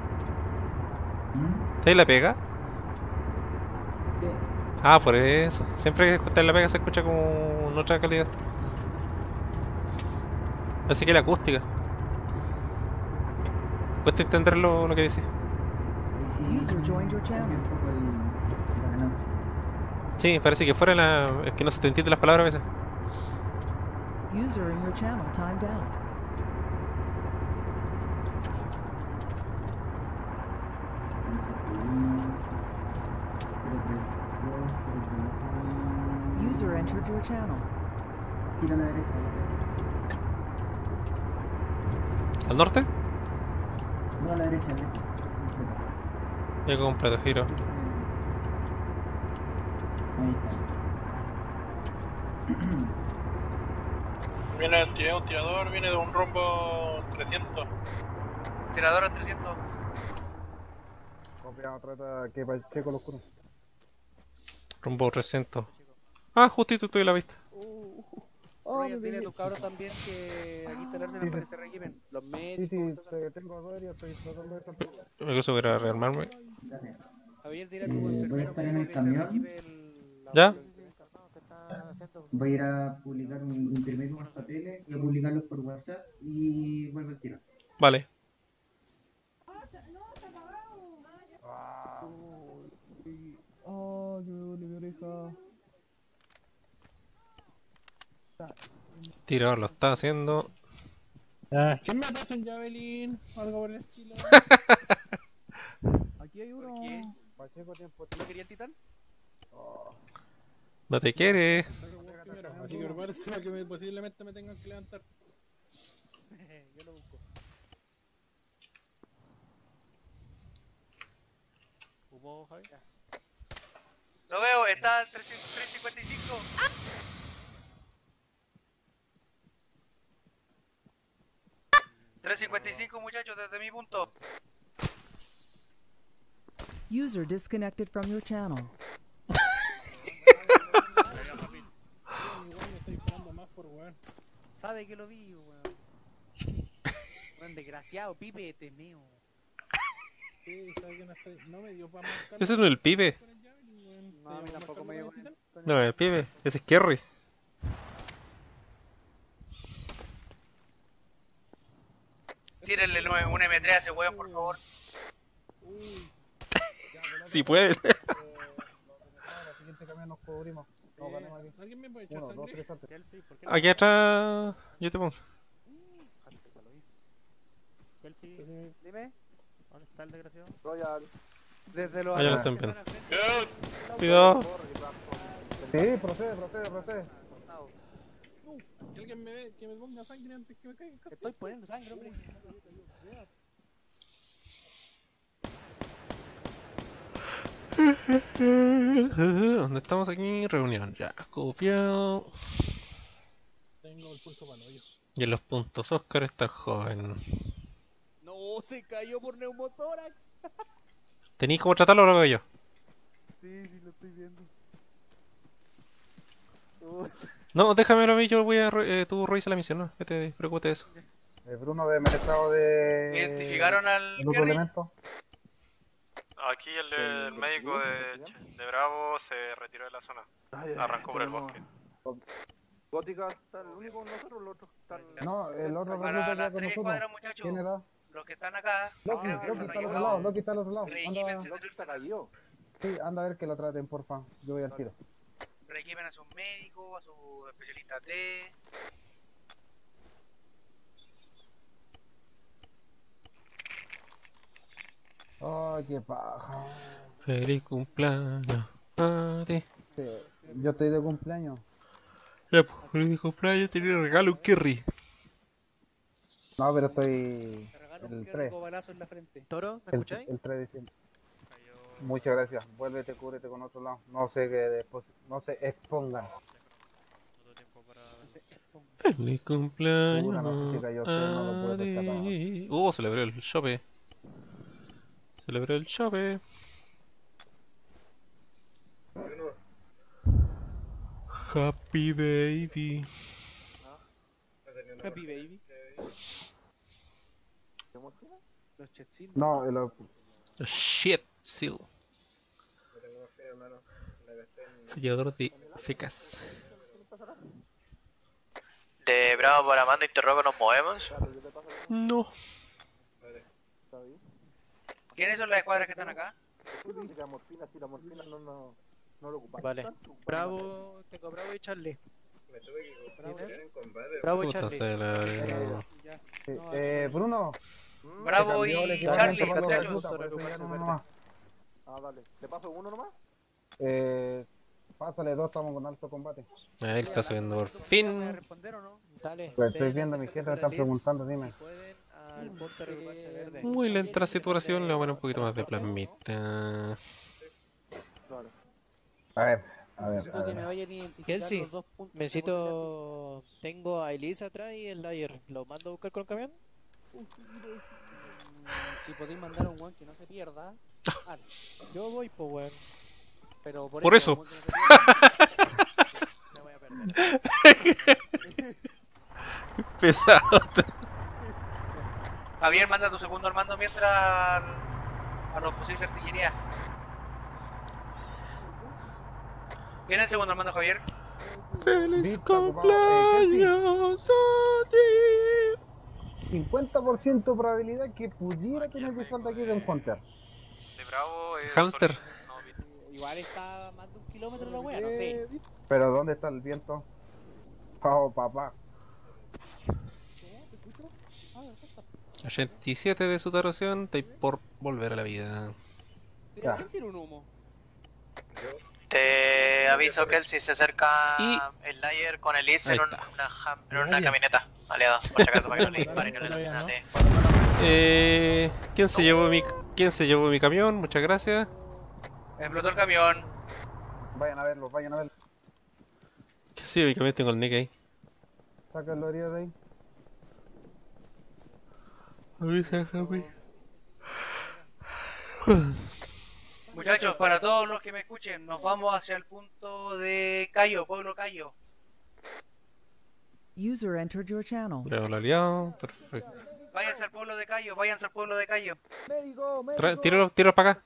¿Está ahí la pega? Sí. Ah, por eso. Siempre que está en la pega se escucha como en otra calidad. Así que la acústica. Cuesta entender lo que dice. User joined your channel. Sí, parece que fuera la... Es que no se te entienden las palabras a veces. User in your channel timed out. User entered your channel. Tira a la derecha. ¿Al norte? No, a la derecha, completa. Ya completo, giro. Ahí está. Viene un tirador, viene de un rombo 300. Tirador a 300. Copiado, trata que Pacheco los conoce. Rumbo 300. Ah, justito tuve la vista. Roger, dile a tus cabros también que aquí está el orden para que se requimen. Los médicos. Sí, tengo dos heridas, estoy tratando de saltar. Me quiso que era rearmarme. Javier, dile a tu enfermero Voy a estar en el que se camión. requipe ¿Ya? Voy a ir a publicar imprimir unos papeles y a publicarlos por WhatsApp y vuelvo al tiro. Vale. Oh, que me duele mi oreja. Tirador lo está haciendo. ¿Quién me pasa un Javelin? Algo por el estilo. Aquí hay uno. Pacheco, tiempo. ¿No quería el titán? No te quiere. Así que prepárese para que posiblemente me tengan que levantar. Yo lo busco. ¿Hubo, Javi? Lo veo, está al 355. ¡Ah! ¡355 muchachos desde mi punto. User disconnected from your channel. Sabe que lo vi, weón. Weón, desgraciado, Pipe, te meo. Sí, sabe que no me dio para marcar. Ese no es el pibe. No, a mí tampoco me dio con él. No, el pibe. Ese es Kerry. Tírenle un M3 a ese weón, por favor. Si puede. El siguiente camión nos cubrimos. No, ganemos aquí. ¿Alguien me puede echar 1, 2, sangre? 3, salte. Aquí atrás. Yo te pongo. Dime. ¿Dónde está el desgraciado? Royal. Desde los Allá lo están viendo. Cuidado. Sí, procede. Que alguien me ve, que me ponga sangre antes que me caiga. Estoy poniendo sangre, hombre. ¿Dónde estamos aquí? Reunión. Ya, copiado. Tengo el pulso para el hoyo. Y en los puntos Oscar está joven. No, se cayó por neumotórax. ¿Tenéis cómo tratarlo o lo hago yo? Sí, lo estoy viendo. No, déjamelo a mí, yo voy a... tú revisa la misión, no preocúpate de eso. Bruno de merezado de... ¿Identificaron al el otro elemento? Aquí el médico de Bravo se retiró de la zona. Arrancó por el bosque. Gótica está el único con nosotros, el otro está en... No, el otro Para recluta las está con 3 nosotros. cuadras, muchachos. ¿Quién era? Los que están acá. Loki está al otro lado, Loki está al otro lado. Reequipen Anda... Sí, anda a ver que lo traten, porfa. Yo voy al tiro. a sus médicos, a sus especialistas T. Ay, qué paja. Feliz cumpleaños a ti. Sí, yo estoy de cumpleaños. Ya, pues, feliz cumpleaños, tenía regalo un Kerry. No, pero estoy... el 3. ¿Toro? ¿Me escucháis? El 3 de diciembre. Muchas gracias. Vuélvete, cúbrete con otro lado. No sé que después... No se expongan. Feliz cumpleaños no sé si cayó, pero no lo puedo rescatar. Celebré el shope. Celebré el shope. Happy baby. Happy baby. Los chetzitos. No, el... Shit, seal. Sellador de fecas. De Bravo para Mando interrogo, ¿nos movemos? No. ¿Quiénes son las escuadras que están acá? Vale. Bravo, tengo Bravo y Charlie. Me tuve que comprar en combate. Bravo y Charlie. Bruno. Bravo y Charlie, muchachos. Ah, dale. ¿Te paso uno nomás? Pásale dos, estamos con alto combate. Ahí está subiendo por fin. Dale. Pues estoy viendo, mi gente me están preguntando, dime. Muy lenta la saturación, le voy a poner un poquito más de plasmita. A ver. Necesito que me vayan a identificar los 2 puntos. Necesito... Tengo a Elisa atrás y el Layer. ¿Lo mando a buscar con el camión? Si podéis mandar a un weón que no se pierda. Yo voy, pues weón. Pero por eso. Me voy a perder. Pesado. Javier, manda tu segundo al mando mientras a los fusiles de artillería. ¿Quién es el segundo al mando, Javier? ¡Feliz cumpleaños a ti! 50% probabilidad que pudiera tener que saltar aquí de un Hunter. De Bravo Hamster. Igual está a más de 1 kilómetro la wea, no sé. Pero ¿dónde está el viento? Oh, papá. 87 de saturación, está por volver a la vida. ¿Quién tiene un humo? Te aviso que él si se acerca el Layer con el Is en una camioneta aliada, por si acaso para que no le disparen y no le asesinaten. ¿Quién se llevó mi camión? Muchas gracias. Explotó el camión. Vayan a verlo, vayan a verlo. ¿Qué sé yo? Mi camión tengo el Nick ahí. Saca el herido de ahí. Avisa, Javi. Muchachos, para todos los que me escuchen, nos vamos hacia el punto de Cayo, Pueblo Cayo. User entered your channel. Veo el aliado, perfecto. Váyanse al pueblo de Cayo, váyanse al pueblo de Cayo. Médico. Tíralo para acá.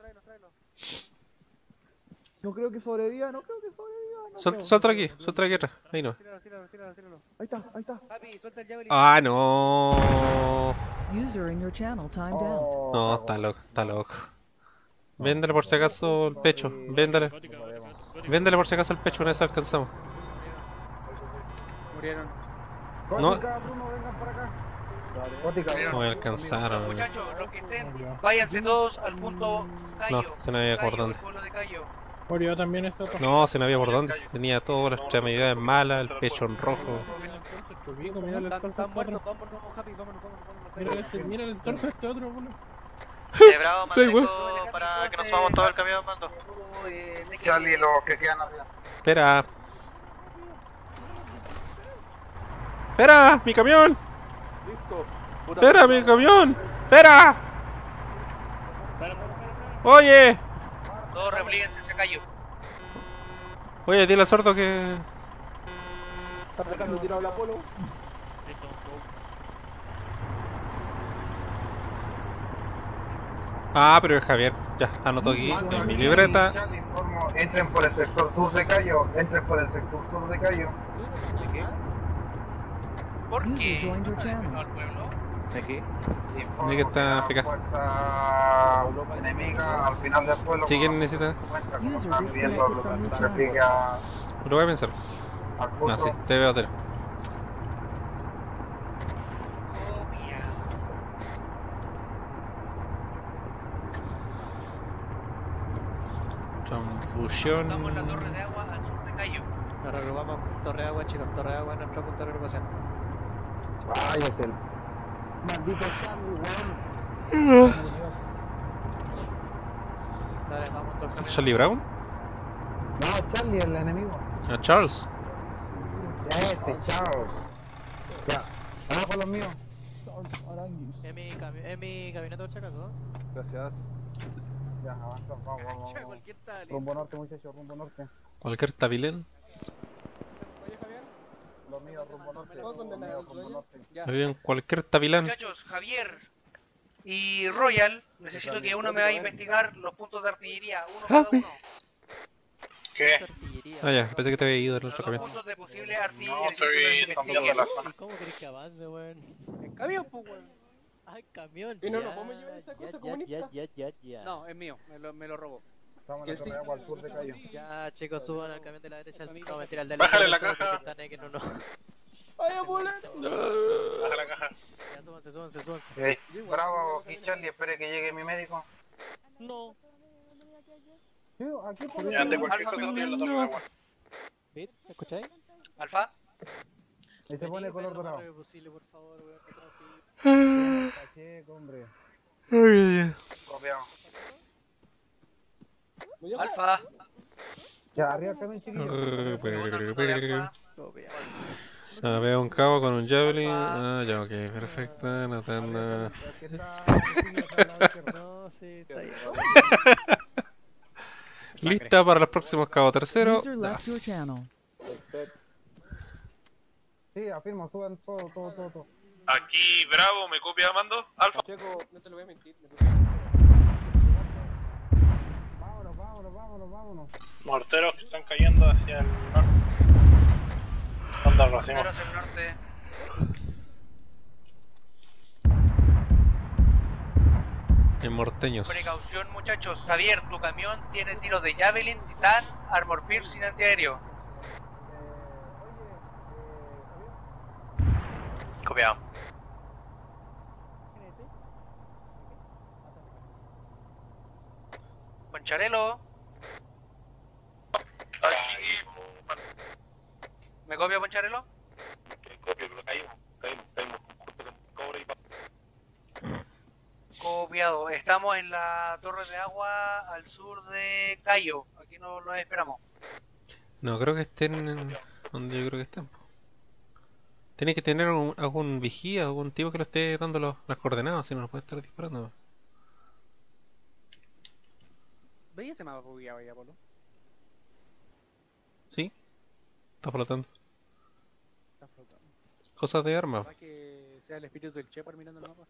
No creo que sobreviva, no. Suéltalo aquí atrás. Ahí no. Tíralo. Ahí está. Ah, no. User in your channel timed out. No, está loco. Véndale por si acaso el pecho. Véndale por si acaso el pecho una vez alcanzamos. Murieron. No. Bruno, vengan para acá. No me alcanzaron. Muchachos, los que estén, váyanse todos al punto Cayo. No, se me había por dónde. Yo también estoy. No, se me había por dónde. Tenía todas las extremidades malas, el pecho en rojo. Mira el torso este otro. Mira el torso este otro, bueno. Bravo, mantengo para que nos subamos todo el camión, mando. Charlie, los que quedan arriba. Espera, mi camión. Espera, mi camión. Espera. Oye. Todos replíguense, se cayó. Oye, dile a Sordo que... Está dejando tirado el Apolo. Ah, pero es Javier. Ya, anoto aquí en mi libreta. Entren por el sector sur de Cayo. ¿De qué? ¿Por qué? ¿De qué? ¿De qué está FK? Enemiga al final del pueblo. ¿Sí quién necesita? Lo voy a pensar. Ah, sí, te veo, Tero. Transfusión. Vamos a la torre de agua al sur de Cayo. Nos regrupamos torre de agua, chicos. Torre de agua en nuestro punto de regrupación. Ay, es el maldito Charlie, weón. Dale, vamos, ¿Charlie Brown? No, Charlie, el enemigo. ¿A Charles? Ese, Charles. Ya, abajo los míos. Es mi camioneta por si acaso. Gracias. Ya, avanza, vamos. Rumbo norte, muchachos, rumbo norte. ¿Cualquier tabilén? Los míos, rumbo norte. Bien, cualquier tabilán. Muchachos, Javier y Royal, necesito que uno me vaya a investigar los puntos de artillería, uno cada uno. ¿Qué? Ah, ya, pensé que te había ido del otro camión. Puntos de posible artillería. No, estoy sondeando la zona. ¿Cómo querés que avance, weón? En camión, pues, weón. Ah, en camión. ¿Y no nos podemos llevar esa cosa comunista? Ya. No, es mío, me lo robó. Estamos en la torre de agua al sur de Cayo. Ya, chicos, suban al camión de la derecha. No, mentira, el de la derecha. Bájale la caja. ¡Ay, abuelito! Baja la caja. Ya, súbanse. Bravo, y Charlie, espere que llegue mi médico. No. Aquí ya ante cualquier cosa estoy en la torre de agua. ¿Bit? ¿Me escucháis? Alfa. Ahí se pone color dorado. Posible, por favor, weón. Hombre. Copiado. Alfa. Ya, arriba el camión, chiquillo. Ah, veo un cabo con un javelin. Ah, ya, ok, perfecto. Anotando. No, sí, está ahí. Lista para los próximos cabos terceros. Sí, afirmo, suban todo. Aquí, Bravo, ¿me copia mando? Alfa. Checo, no te lo voy a mentir. Vámonos. Morteros que están cayendo hacia el norte. ¿Dónde lo hacemos? Morteros del norte. En morteños. Precaución, muchachos. Javier, tu camión tiene tiros de Javelin, Titán, Armor Piercing antiaéreo. Copiado. Poncharelo. ¿Me copia, Poncharelo? Copio, pero caímos junto con cobre y papel. Copiado. Estamos en la torre de agua al sur de Cayo. Aquí no los esperamos. No creo que estén donde yo creo que están. Tiene que tener algún vigía, algún tipo que le esté dando las coordenadas, si no nos puede estar disparando. ¿Veis ese mapa bugueado ahí, Apolo? Sí. Está flotando. Está flotando. Cosas de armas. ¿Para que sea el espíritu del Shepard mirando el mapa?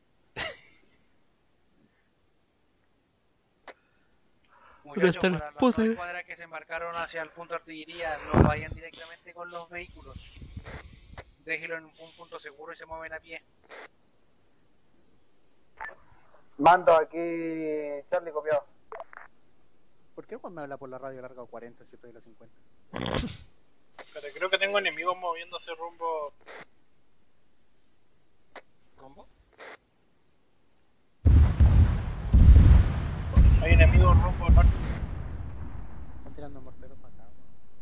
Muchachos, para las dos cuadras que se embarcaron hacia el punto de artillería, no vayan directamente con los vehículos. Déjenlo en un punto seguro y se mueven a pie. Mando aquí, Charlie, copiado. ¿Por qué cuando me habla por la radio larga 40 si estoy a la 50? Pero creo que tengo enemigos moviéndose rumbo... ¿Combo? Hay enemigos rumbo norte. Están tirando morteros para acá.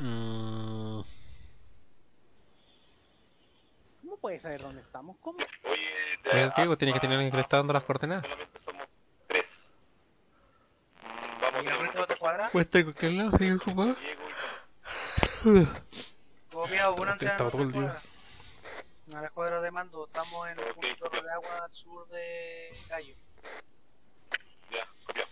¿Cómo puedes saber dónde estamos? ¿Cómo? Oye, Diego, tiene que tener alguien que le está dando las coordenadas. Solamente somos 3. Vamos ¿Y el resto de tu cuadra? Pues tengo que al lado, Diego, ¿cómo? Copiado, únanse a todo el día. a la escuadra de mando. Estamos en el punto de agua al sur de Gallo. Ya, copiado.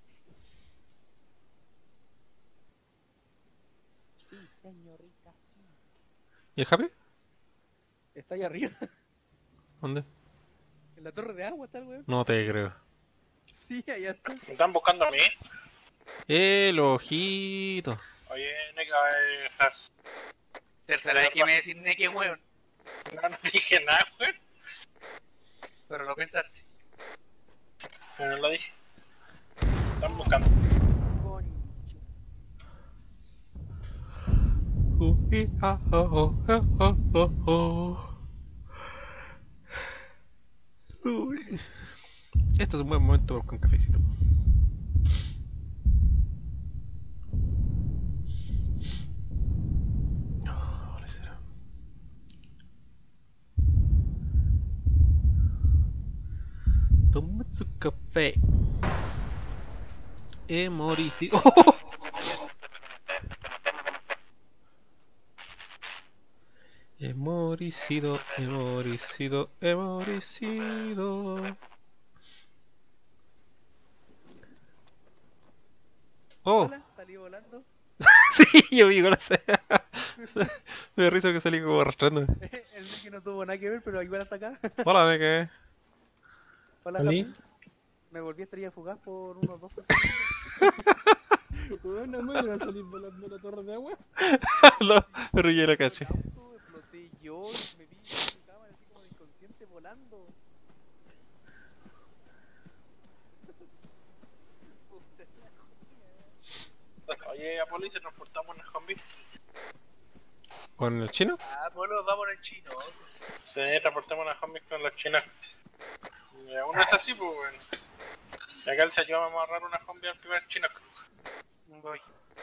Sí, señorita, sí. ¿Y el Happy? Está ahí arriba. ¿Dónde? En la torre de agua está el weón. No te creo. Sí, allá está. ¿Me están buscando a mí? El ojito. Oye, Neka, Tercera vez que me decís Neke, weón. No dije nada, weón. Pero lo pensaste. No lo dije. Están buscando. Uy. Esto es un buen momento con cafecito. ¿Cuál será? Toma su café. Morisi. ¡Oh! Hemoricido. Oh. Hola, salí volando. Sí, yo vi con la me da risa que salí como arrastrándome. El Nicky no tuvo nada que ver, pero igual hasta acá. Hola, ¿de qué? Hola, Javi. Me volví estrella fugaz por unos 2 Bueno, me iba a salir volando la torre de agua. No, me rullé la caché. Exploté yo y me vi en mi cámara así como de inconsciente volando. Oye, Apolo, ¿y si transportamos en el zombie? ¿Con el chino? Ah, Apolo, vamos en chino. Sí, transportemos en el zombie con los chinos. Y aún es así, pues, bueno. Y acá se yo vamos a agarrar una zombie al primer chino. Voy.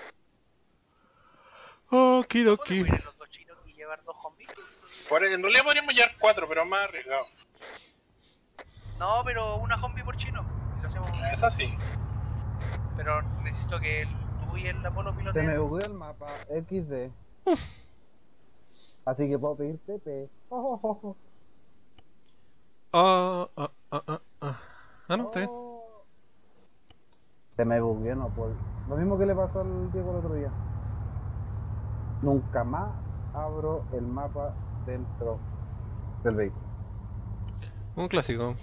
Okidoki. ¿Pueden los 2 chinos y llevar 2 zombies? En realidad podríamos llevar 4, pero más arriesgado. No, pero una zombie por chino. Lo hacemos. Eso sí. Pero necesito que tú y el Apolo piloteen. Se me bugueó el mapa XD. Así que puedo pedir TP. No, está bien. Se me bugueó, no puedo. Lo mismo que le pasó al Diego el otro día. Nunca más abro el mapa dentro del vehículo. Un clásico.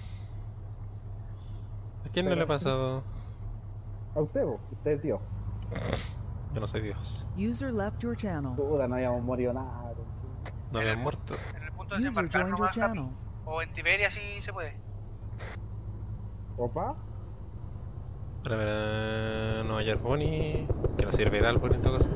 ¿A quién no le ha pasado? A usted, usted es Dios. Yo no soy Dios. User left your channel. Puta, no habíamos morido nada. No habían muerto. En el punto de User desembarcar joined your nomás, channel. o en Tiberia sí se puede. ¿Opa? Para ver, no hallar Bonnie. Que no servirá el Bonnie en todo caso.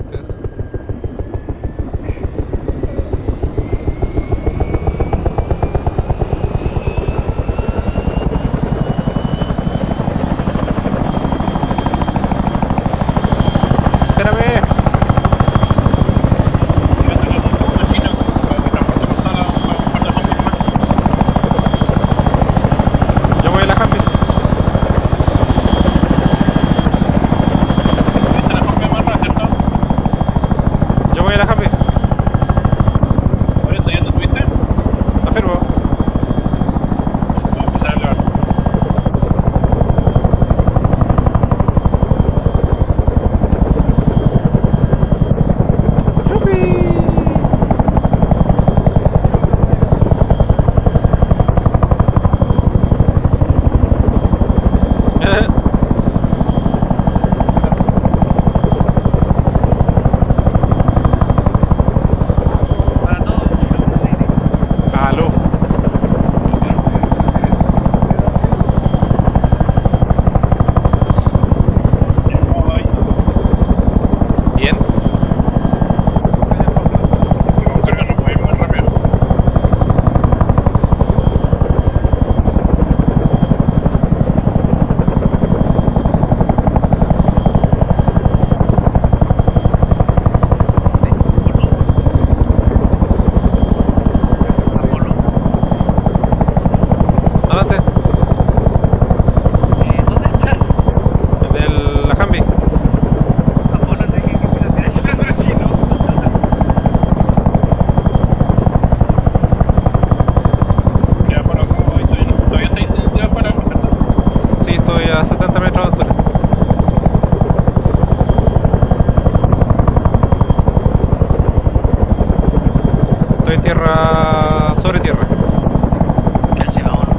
Estoy en tierra, sobre tierra. Kelsey, vámonos.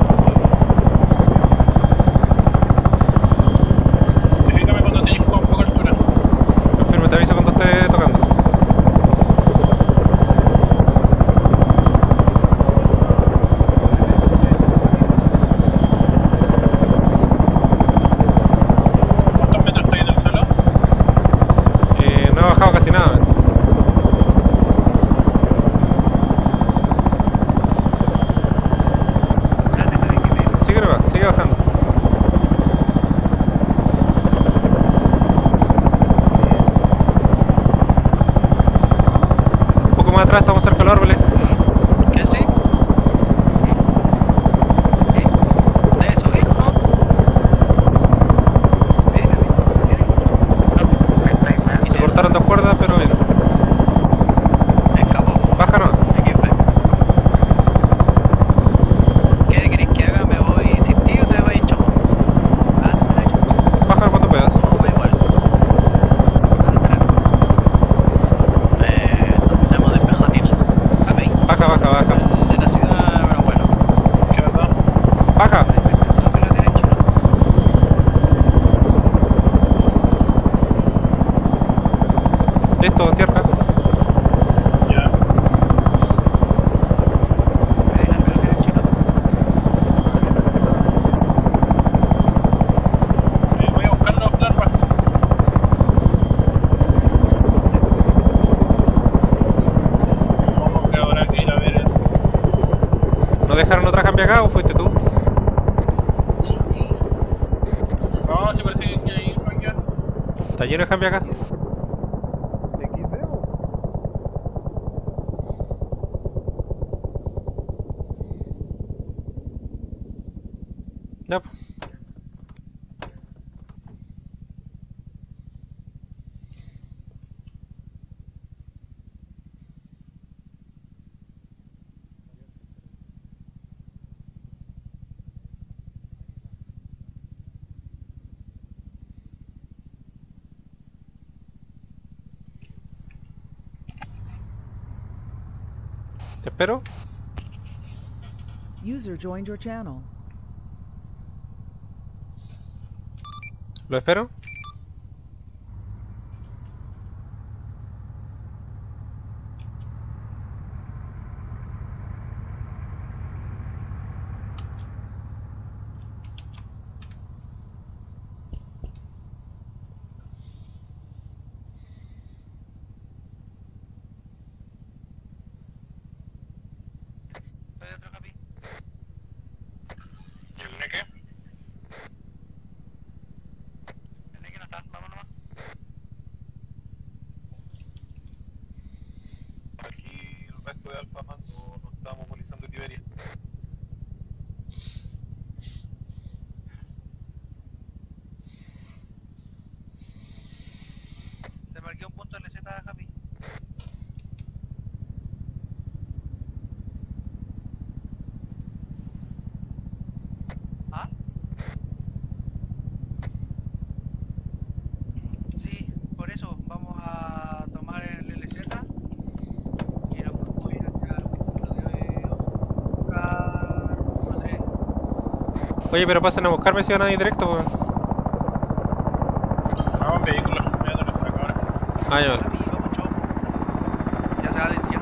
Defíname cuando tenéis con poca altura. Confirme, te aviso cuando esté tocando. ¿Cuántos metros estáis en el suelo? No he bajado casi nada. Sigue bajando. Un poco más atrás, estamos cerca de los árboles. Kelsey. ¿Debes subir, no? Se cortaron dos cuerdas, pero bien. Escapó. Baja no. ¿Qué querés que haga? ¿Me voy sin ti o te voy en choco? Baja cuando puedas. No, igual. Nos tenemos despejado ni Baja. de la ciudad, pero bueno. ¿Qué pasó? Baja. Listo, tierra. Ya. Voy a buscar los larvas. Vamos que habrá que ir a ver. ¿No dejaron otra cambia acá o fuiste tú? No, sí parece que hay un hangar. ¿Está lleno de cambia acá? Ya, pues. ¿Te espero? User joined your channel. ¿Lo espero? ¿Y el neque? Aquí el resto de Alfa Mando nos estamos movilizando Tiberia. Te marqué un punto LZ, Javi. ¿Ah? Sí, por eso vamos a tomar el LZ y nos vamos a ir hacia el punto de buscar 1-3. Oye, pero pasen a buscarme si van a ir directo, weón. Vamos, vehículo. Voy a aterrizar acá ahora. Ah, ya vale. Ya se va a decir.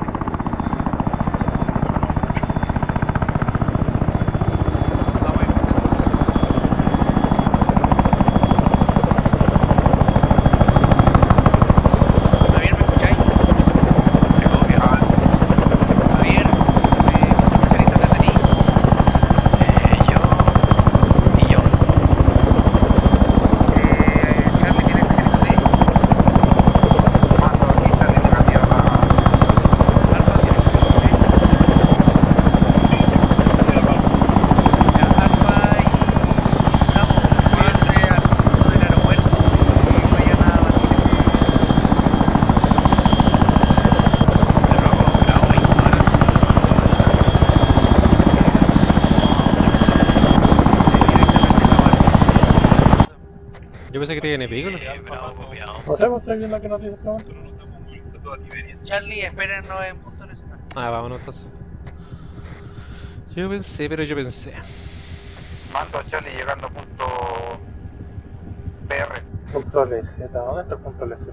Yo pensé que tiene vehículo. ¿No sabemos traer la que nos dice Clavante? Charlie, espérennos en punto LZ. Ah, vámonos entonces. Yo pensé. Mando a Charlie llegando a punto PR. Punto LZ, ¿dónde está el punto LZ?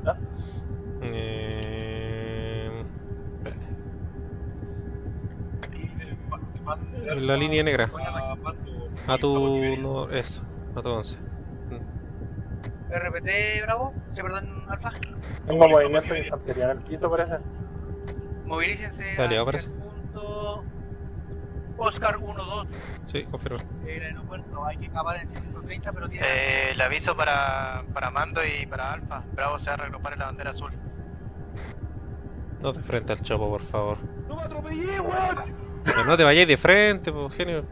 Espérate. En la línea negra. A tu... no, eso. A tu 11. RPT, Bravo. Sí, perdón, Alfa. Tengo movimiento de infantería en el piso, parece. Movilícense Aliado, hacia parece. el punto Oscar 1-2. Sí, confirmo. El aeropuerto hay que acabar en 630, pero tiene... Le aviso para Mando y para Alfa. Bravo se va a reagrupar en la bandera azul. No te frente al chopo, por favor. ¡No me atropellé, weón! Pero no te vayáis de frente, pues, genio.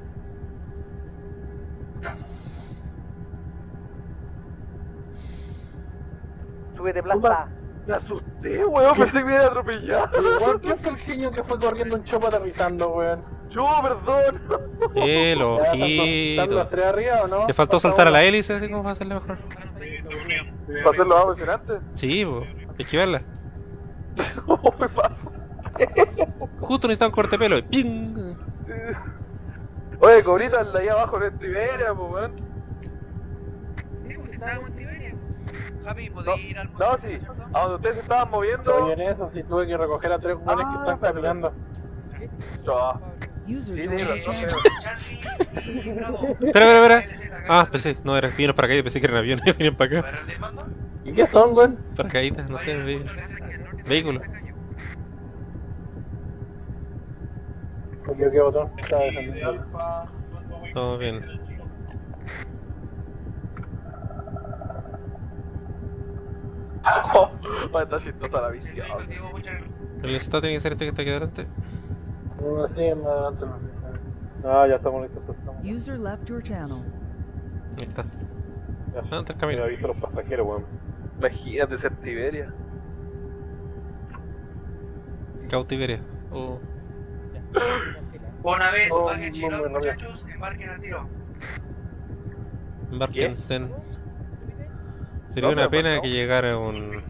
Súbete, planta. Me asusté, weón, pensé que me iba a atropellar. Weón, ¿quién fue el genio que fue corriendo un chopo aterrizando, weón? Yo, perdón. El ¿Están ojito. los tres arriba o no? Te faltó saltar a la hélice, así como para hacerle mejor. ¿Para hacerlo más emocionante? Sí, pues, esquivarla. ¿Cómo me pasa? Justo necesitaba un corte de pelo y ¡ping! Oye, cobrita, el de ahí abajo no es Tiberia, pues, weón. Sí, pues estábamos en Tiberia. Javi, ¿podés ir al... No, sí, a donde ustedes se estaban moviendo. Oye, en eso sí tuve que recoger a tres jugadores que están caminando. Espera. Ah, pensé, no era vienen para acá, pensé que eran aviones, vienen para acá. ¿Y qué son, weón? Paracaídas, no sé, vehículos. ¿Qué botón? Estaba defendiendo. Todo bien. Está chistosa la visión. El estado tiene que ser este que está aquí adelante. No, sí, más adelante no. Ya estamos listos. User left your channel. Ahí está. Ah, está el camino. He visto los pasajeros, weón. Imagínate ser Tiberia. Cautiveria. Una vez, embarquen chilón, muchachos, embarquen al tiro. Embarquense. Sería una pena que llegara un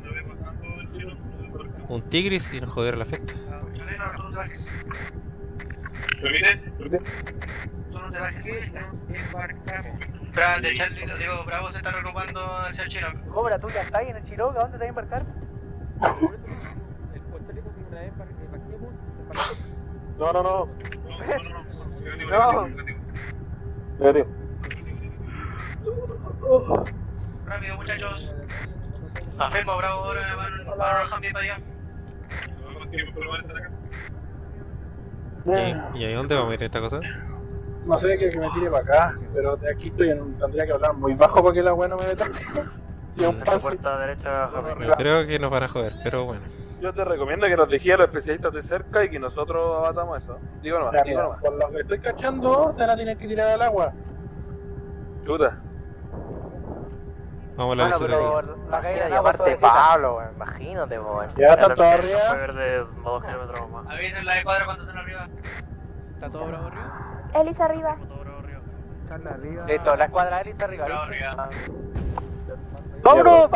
Tigris y nos jodiera la fiesta. ¿Permites? Tú no te bajes, embarcamos. De Charlie, digo, Bravo se está reagrupando hacia el Chinook. Cobra, tú ya estás en el Chinook, ¿a dónde te vas a embarcar? No. No. Rápido, muchachos. Afirmo, Bravo, ahora van a arrojar bien para allá. ¿Y ahí dónde vamos a ir esta cosa? No sé, que me tire para acá, pero de aquí tendría que hablar muy bajo para que la weá no me meta. Si es un paso. Yo creo que nos van a joder, pero bueno. Yo te recomiendo que nos vigilen los especialistas de cerca y que nosotros abatamos eso. Digo nomás. Por lo que estoy cachando, se la tienen que tirar al agua. Chuta. Vamos a la lista de aquí. La caída llamarte Pablo, weón, imagínate, weón. Ya está todo arriba. De 2 kilómetros más. Avisen la de cuadra cuando estén arriba. ¿Está todo Bravo arriba? Elisa arriba. Listo, la escuadra Elisa arriba. Bravo arriba. ¡Vámonos!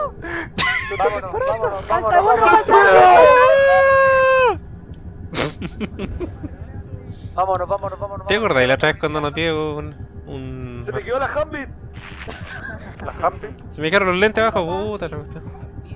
Vámonos. ¿Te acordás la otra vez cuando noté un... Se me quedó la Hambit. Se me quedaron los lentes abajo, puta la cuestión.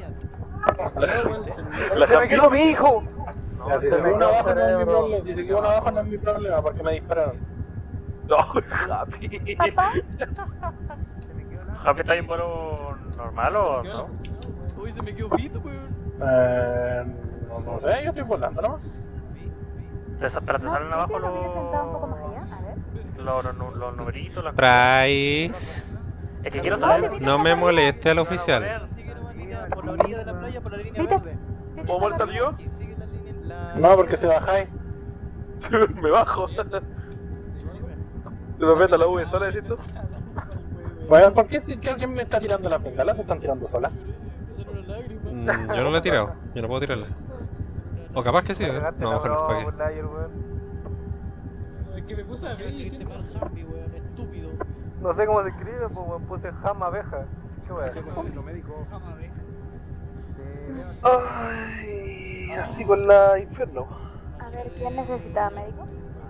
Se me quedó mi hijo. Si se me quedó abajo no es mi problema. Si se quedó abajo no es mi problema, porque me dispararon. No, Happy. ¿Papá? ¿Happy está en vuelo normal o no? Uy, se me quedó visto, weón. No sé, yo estoy volando nomás. Pero te salen abajo sentado un poco más allá, a ver. los numeritos, las Price. Es que quiero saber. No me moleste al oficial. Por la orilla de la playa, por la línea verde. ¿Puedo voltar yo? No, porque se bajáis. Me bajo. ¿Te me meto a la V sola, decís tú? Bueno, ¿por qué si alguien me está tirando las bengalas se están tirando solas? Yo no la he tirado, yo no puedo tirarla. O capaz que sí, ¿eh? No, mejor no, ¿para qué? Es que me puse a ver y dijiste mal Harvey, weón, estúpido. No sé cómo se escribe, pues weón, puse jama abeja. ¿Qué weón? Lo médico. Jama abeja. Ay, así con la infierno. A ver, ¿quién necesita médico?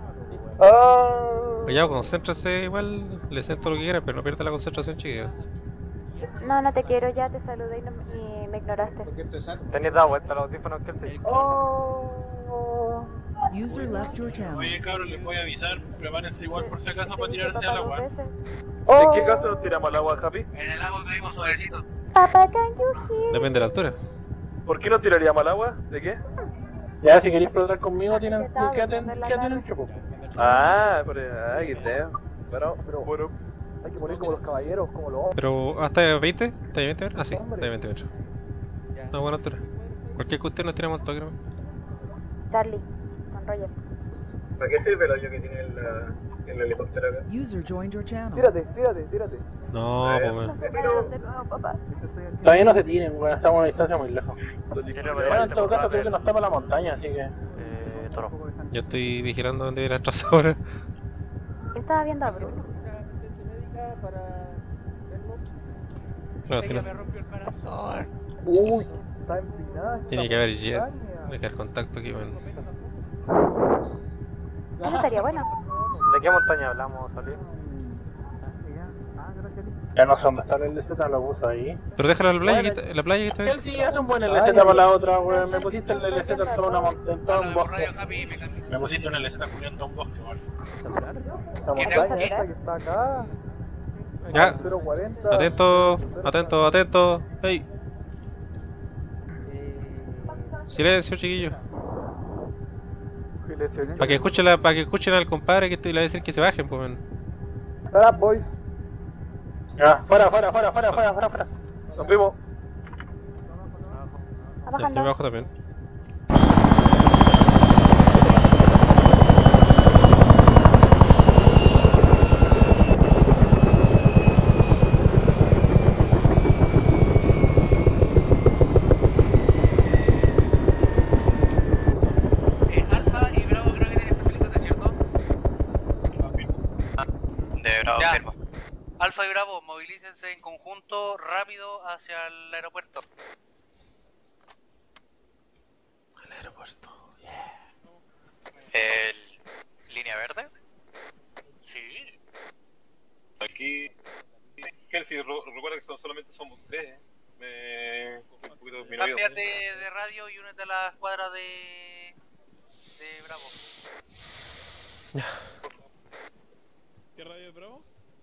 Ya, concéntrase igual, le siento lo que quieras, pero no pierdas la concentración, chiquillo. No, no te quiero, ya te saludé y me ignoraste. Tenías dado vuelta los audífonos que el Oh. User left your channel. Oye, cabrón, les voy a avisar. Prepárense igual por si acaso para tirarse al agua. ¿En qué caso nos tiramos al agua, Happy? En el agua caímos suavecito. Papá, can you hear? Depende de la altura. ¿Por qué nos tiraríamos al agua? ¿De qué? Ya, si queréis explotar conmigo, tienen que atender el chopo. Ah, que sea. Pero, bueno, hay que morir como los caballeros, como los hombres. Pero, ¿hasta 20? ¿Hasta 20 metros? Ah, sí, hasta 20 metros. Una buena altura. Cualquier cuestión nos tiramos al toque, ¿no? Charlie, con Roger. ¿Para qué sirve el hoyo que tiene el helicóptero acá? User joined your channel. Tírate. No, pues De nuevo, papá. Todavía no se tiren, bueno, estamos a una distancia muy lejos. Bueno, en todo caso creo que nos tapa la montaña, así que... Toro. Yo estoy vigilando dónde viene la trazadora. Yo estaba viendo a Bruno. Claro, si no. Me rompió el corazón. Uy, está empinada. Tiene que haber jet. Tiene que haber contacto aquí, man. Eso estaría bueno. ¿De qué montaña hablamos, Oli? Ya no sé dónde está el LZ, lo puse ahí. Pero déjalo en la playa que está bien. Él sí hace un buen LZ para la otra, weón. Me pusiste el LZ en toda una montaña, en todo un bosque. Me pusiste un LZ cubriendo todo un bosque, weón. La montaña esta que está acá. Ya. 040. Atento. Hey. Silencio, chiquillo. Para que escuchen al compadre que le voy a decir que se bajen, pues, man. Shut up, boys. Ya, fuera. Nos vimos. Ya, yo me bajo también. Alfa y Bravo creo que tienen facilitantes, ¿cierto? De Bravo, Ya. firma. Alfa y Bravo, movilícense en conjunto rápido hacia el aeropuerto. Al aeropuerto, ¿Línea verde? Sí. Aquí. Kelsey, recuerda que solamente somos 3. Un poquito disminuido. Cámbiate de radio y únete a la escuadra de Bravo. ¿Qué radio de Bravo?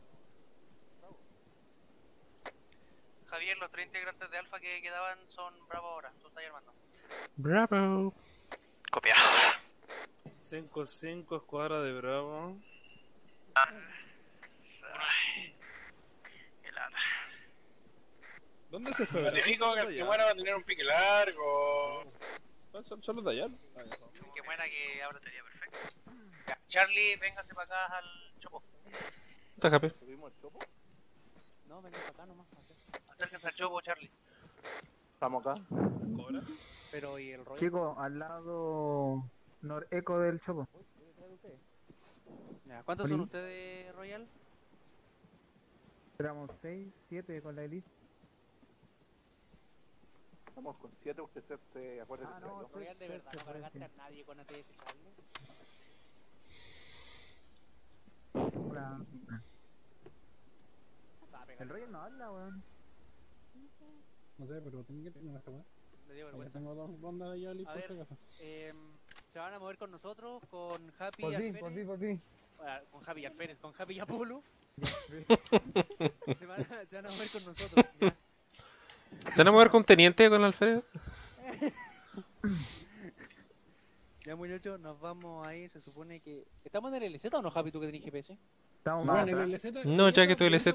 Javier, los 3 integrantes de Alfa que quedaban son Bravo ahora. Tú estás armando. Bravo. Copiado. 5-5, escuadra de Bravo. ¿Dónde se fue? Verifico que el que muera va a tener un pique largo. Solo de allá. Qué buena que ahora estaría perfecto. Ya, Charlie, véngase para acá al chopo. Está happy. ¿Subimos el chopo? No, venga para acá nomás. Acérquense al chopo, Charlie. Estamos acá. Pero, ¿y el rollo? Chico, al lado noreco del chopo. Ya, ¿cuántos son ustedes, Royal? Éramos 6, 7 con la Elise. Estamos con 7, usted se acuerda de no, Royal, de verdad, no cargaste a nadie con ATS, Charlie. El Royal no habla, weón. No sé, pero tengo que tener esta weá. Le dio vergüenza. Tengo 2 rondas de Yali por si acaso. Se van a mover con nosotros, con Happy Por y fin, Alférez. por fin. Con Happy y Alférez, con Happy y Apolo. se van a mover con nosotros. Ya. ¿Se van a mover con Teniente con Alfredo? Ya, muchachos, nos vamos a ir. Se supone que. ¿Estamos en el LZ o no, Happy, tú que tenés GPS? Estamos en el LZ. No, ya que tu LZ.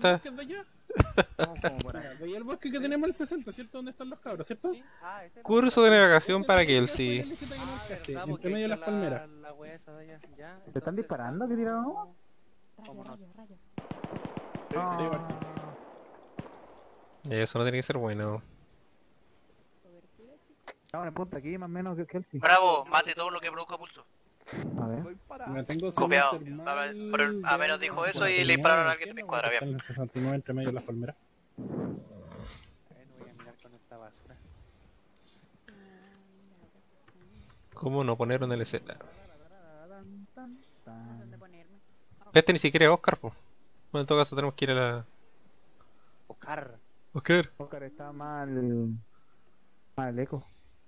Veía el bosque que tenemos el 60, ¿cierto? ¿Dónde están los cabros, cierto? ¿Sí? Curso de navegación para Kelsey. Entre medio de las palmeras. ¿Te están disparando? ¿Qué tiramos? Eso no tiene que ser bueno. Estamos en punta aquí, más o menos que Kelsey. Bravo, mate todo lo que produzca pulso. A ver. Copiado. A menos dijo eso y le dispararon a alguien de mi escuadra, bien. Están en el 69 entre medio de las palmeras. No voy a mirar con esta basura. ¿Cómo no poner un LZ? Este ni siquiera es Oscar, po. Bueno, en todo caso tenemos que ir a la... Oscar. Oscar está mal eco.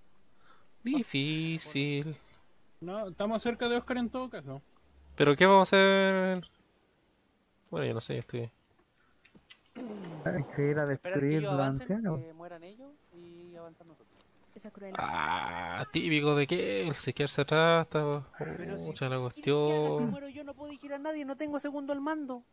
Difícil. No, estamos cerca de Oscar en todo caso. ¿Pero qué vamos a hacer? Bueno, yo no sé, estoy... Hay que ir a destruir la anciana. Que mueran ellos y avanzar nosotros. Esa cruel. Ah, típico de que el se quedarse atrás, está... Mucha la Si cuestión... muero yo no puedo dirigir a nadie, no tengo segundo al mando.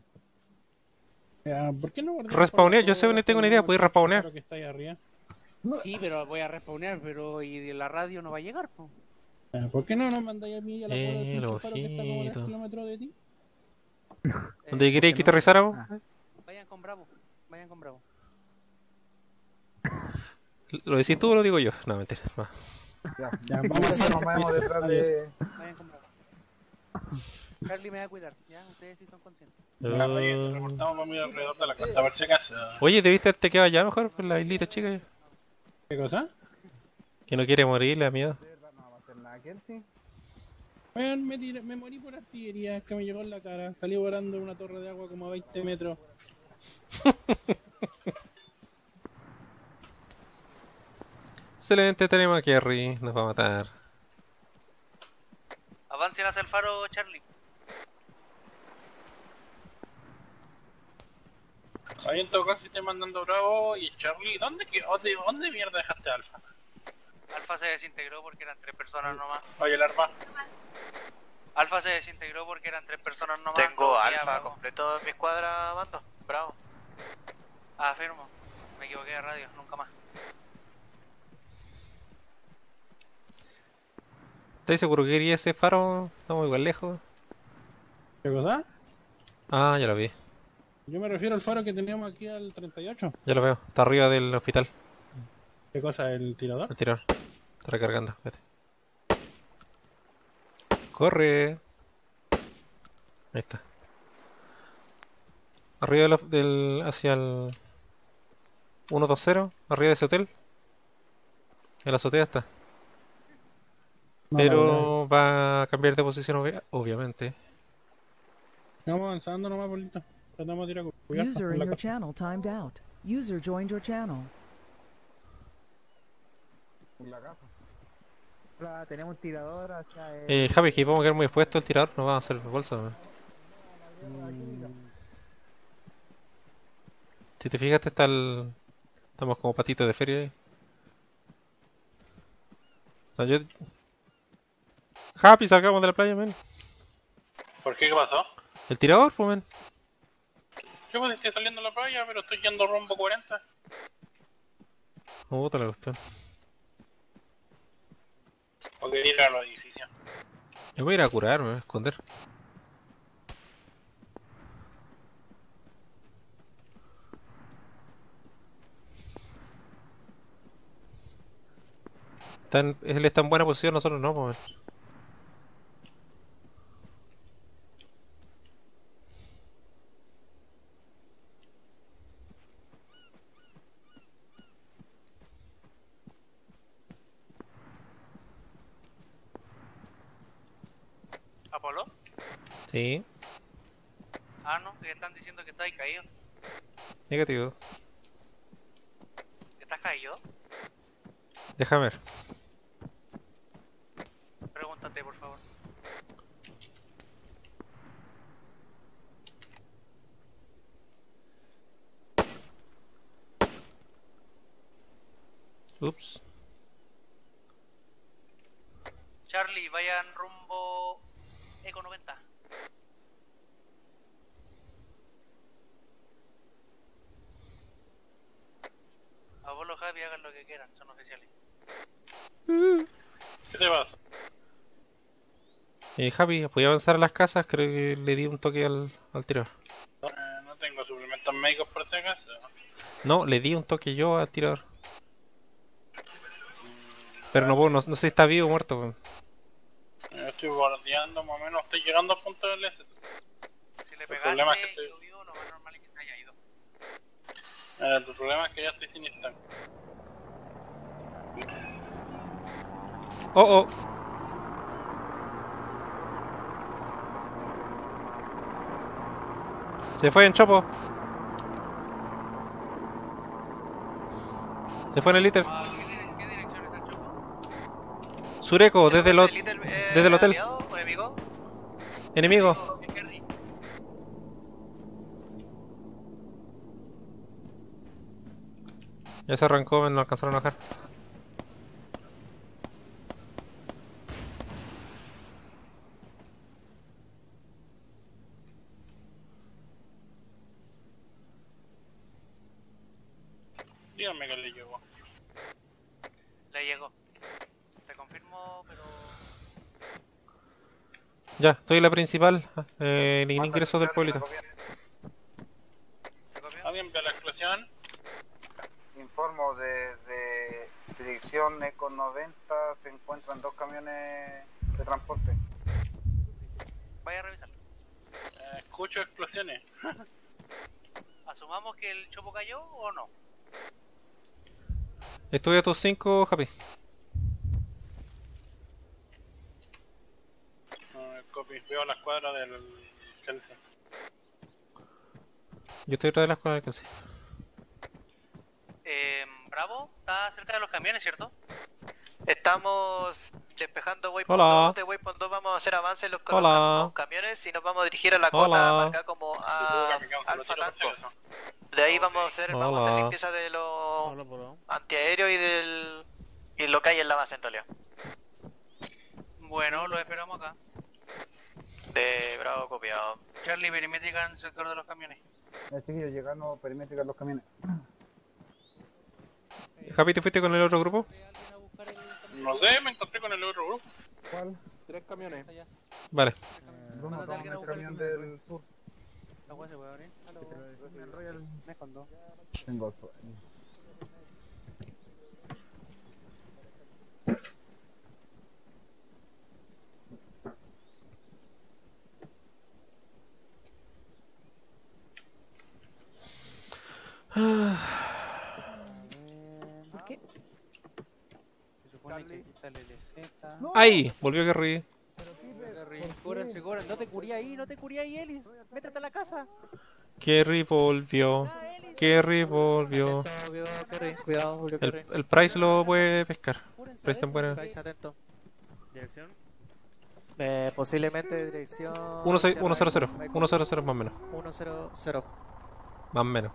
¿Por qué no guardamos Respawnear, yo sé, no tengo una idea, ¿puedes respawnear? que está ahí arriba? Sí, pero voy a respawnear, pero y de la radio no va a llegar, po. ¿Por qué no nos mandáis a mí y a la bola del pinche faro que está como a 10 ojito. kilómetros de ti? ¿Dónde queréis que aterrizáramos? Vayan con Bravo, vayan con Bravo. ¿Lo decís tú o lo digo yo? No, mentira. Va. Ya, vamos detrás de... Vayan con Bravo. Charlie me va a cuidar, ya, ustedes sí son conscientes. Reportamos muy alrededor de la costa, por si acaso. Oye, ¿debiste haberte quedado allá mejor? Por la islita chica. ¿Qué cosa? Que no quiere morir, le da miedo. Bueno, me morí por artillería, que me llegó en la cara. Salí volando en una torre de agua como a 20 metros. Excelente, tenemos a Kerry, nos va a matar. Avancen hacia el faro, Charlie. Ahí en todo caso estoy mandando Bravo y Charlie. ¿Dónde mierda dejaste a Alfa? Alfa se desintegró porque eran 3 personas nomás. Oye, el arma. Alfa se desintegró porque eran 3 personas nomás. Tengo Alfa completo en mi escuadra, mando. Bravo. Afirmo. Me equivoqué de radio, nunca más. ¿Estás seguro que quería ese faro? Estamos igual lejos. ¿Qué cosa? Ah, ya lo vi. Yo me refiero al faro que teníamos aquí al 38. Ya lo veo, está arriba del hospital. ¿Qué cosa? ¿El tirador? El tirador. Está recargando, vete. ¡Corre! Ahí está. Arriba hacia el 120, arriba de ese hotel. En la azotea está. No, pero va a cambiar de posición, obviamente. Vamos avanzando nomás, Polito. Tratamos de ir a User in your channel timed out. User joined your channel. Tenemos un tirador hacia Javi, que podemos quedar muy expuestos al tirador, nos va a hacer bolsa. Si te fijaste, estamos como patitos de feria ahí. O sea, Happy, salgamos de la playa, men. ¿Por qué? ¿Qué pasó? El tirador, pues, men. Yo pues estoy saliendo a la playa, pero estoy yendo rumbo 40. Puta la cuestión. O quería ir a los edificios. Yo voy a ir a curar, me voy a esconder. Él está en buena posición, nosotros no, pues. ¿Apolo? Sí, Ah, no, que están diciendo que estás caído. negativo. ¿Estás caído? Déjame ver. Pregúntate, por favor. Ups. Charlie, vayan rumbo Eco 90. Apolo, Javi, hagan lo que quieran, son oficiales. ¿Qué te pasa? Javi, ¿voy a avanzar a las casas? Creo que le di un toque al tirador. No tengo suplementos médicos por si acaso. No, le di un toque yo al tirador. Pero no sé si está vivo o muerto. Weón. Estoy bordeando, más o menos, estoy llegando al punto del S. Si le El problema es que pegaste y estoy... lo vio, lo más normal es que se haya ido. El problema es que ya estoy sin estanque. Oh, oh. Se fue en Chopo. Se fue en el ITER. ¿Qué dirección está el Chopo? Sureco, desde el hotel. ¿Aliado o enemigo? Enemigo. Ya se arrancó, no alcanzaron a bajar. Díganme que le llegó. Le llegó. Te confirmo, pero... Ya, estoy en la principal. En ingreso del pueblito. ¿Alguien ve la explosión? Informo desde dirección Eco 90 se encuentran 2 camiones de transporte. Vaya a revisar. Escucho explosiones. ¿Asumamos que el Chopo cayó o no? Estoy a tus 5, Happy. Copy. Veo la escuadra del Kelsey. Yo estoy detrás de la escuadra del Kelsey. Bravo, está cerca de los camiones, ¿cierto? Estamos despejando Waypoint Hola. 2. De Waypoint 2 vamos a hacer avances en los Hola. camiones y nos vamos a dirigir a la cota marcada como Alfa Tango. De ahí vamos a hacer limpieza de los antiaéreos y lo que hay en la base en realidad. Bueno, lo esperamos acá. De Bravo, copiado. Charlie, perimétrica en el sector de los camiones. Chiquillos, llegando perimétrica en los camiones. Happy, ¿te fuiste con el otro grupo? No sé, me encontré con el otro grupo. ¿Cuál? 3 camiones. Vale. Vamos a tomar el camión del sur. ¿La hueá se puede abrir? El Royal Mecon 2. Tengo sueño. ¿Por qué? Se supone que aquí está el LZ. ¡Ay! Volvió Kerry. Cobran. No te curí ahí, Ellis. Métete a la casa. Kerry volvió. Kerry volvió. Cuidado, volvió Kerry. El Price lo puede pescar. Price tan bueno. Price atento. ¿Dirección? Posiblemente dirección... 100. 100 más o menos. 100. Más o menos.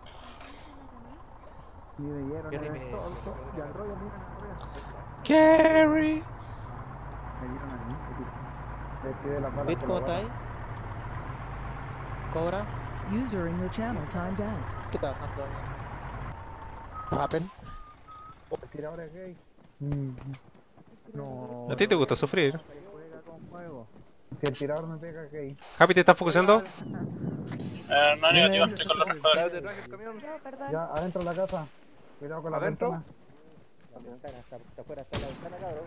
Kerry. Bit, ¿cómo está ahí? Cobra. User in your channel timed out. ¿Qué está pasando? Apple. ¿Tirador es gay? No. ¿A ti te gusta sufrir? Si el tirador me pega, gay. Happy, ¿te estás focusando? No, negativo, estoy con los respuestas. Ya, adentro de la casa. Cuidado con la ventana. La ventana está afuera, está la ventana, cabrón.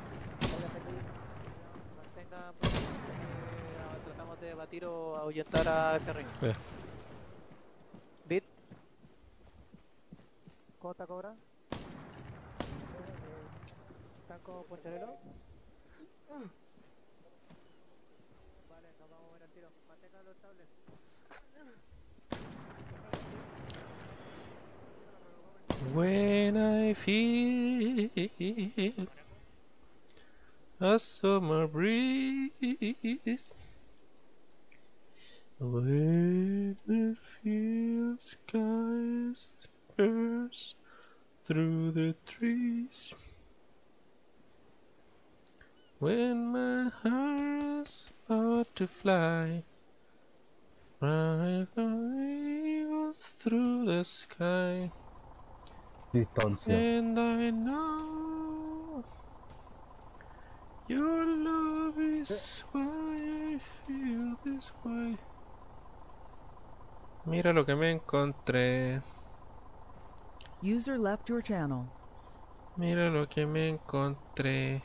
Tratamos de batir o ahuyentar a Kerry. Bit. ¿Cómo está Cobra? ¿Están como puerterero? Vale, nos vamos a ver al tiro. Manténganlo estable. When I feel a summer breeze, when I feel skies burst through the trees, when my heart's about to fly, right eagles through the sky. Distancia. And I know your love is why I feel this way. Mira lo que me encontré. User left your channel. Mira lo que me encontré.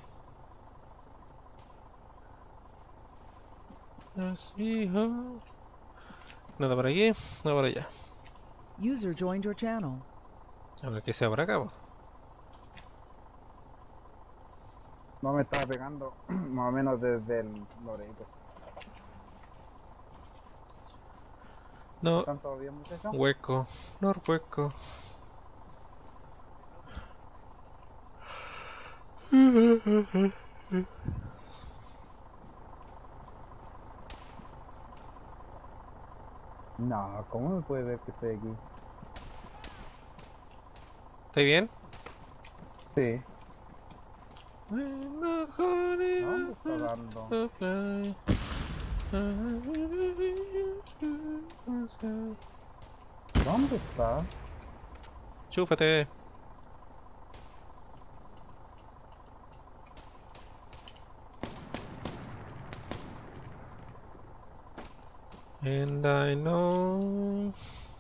Nada por aquí, nada por allá. User joined your channel. A ver qué sea por acá. No me estaba pegando más o menos desde el Loreto. No. ¿Están todos bien, muchachos? Hueco. No hueco. No, ¿cómo me puede ver que estoy aquí? ¿Estás bien? Sí. ¿Dónde está dando? ¿Dónde está? Chúfate. And I know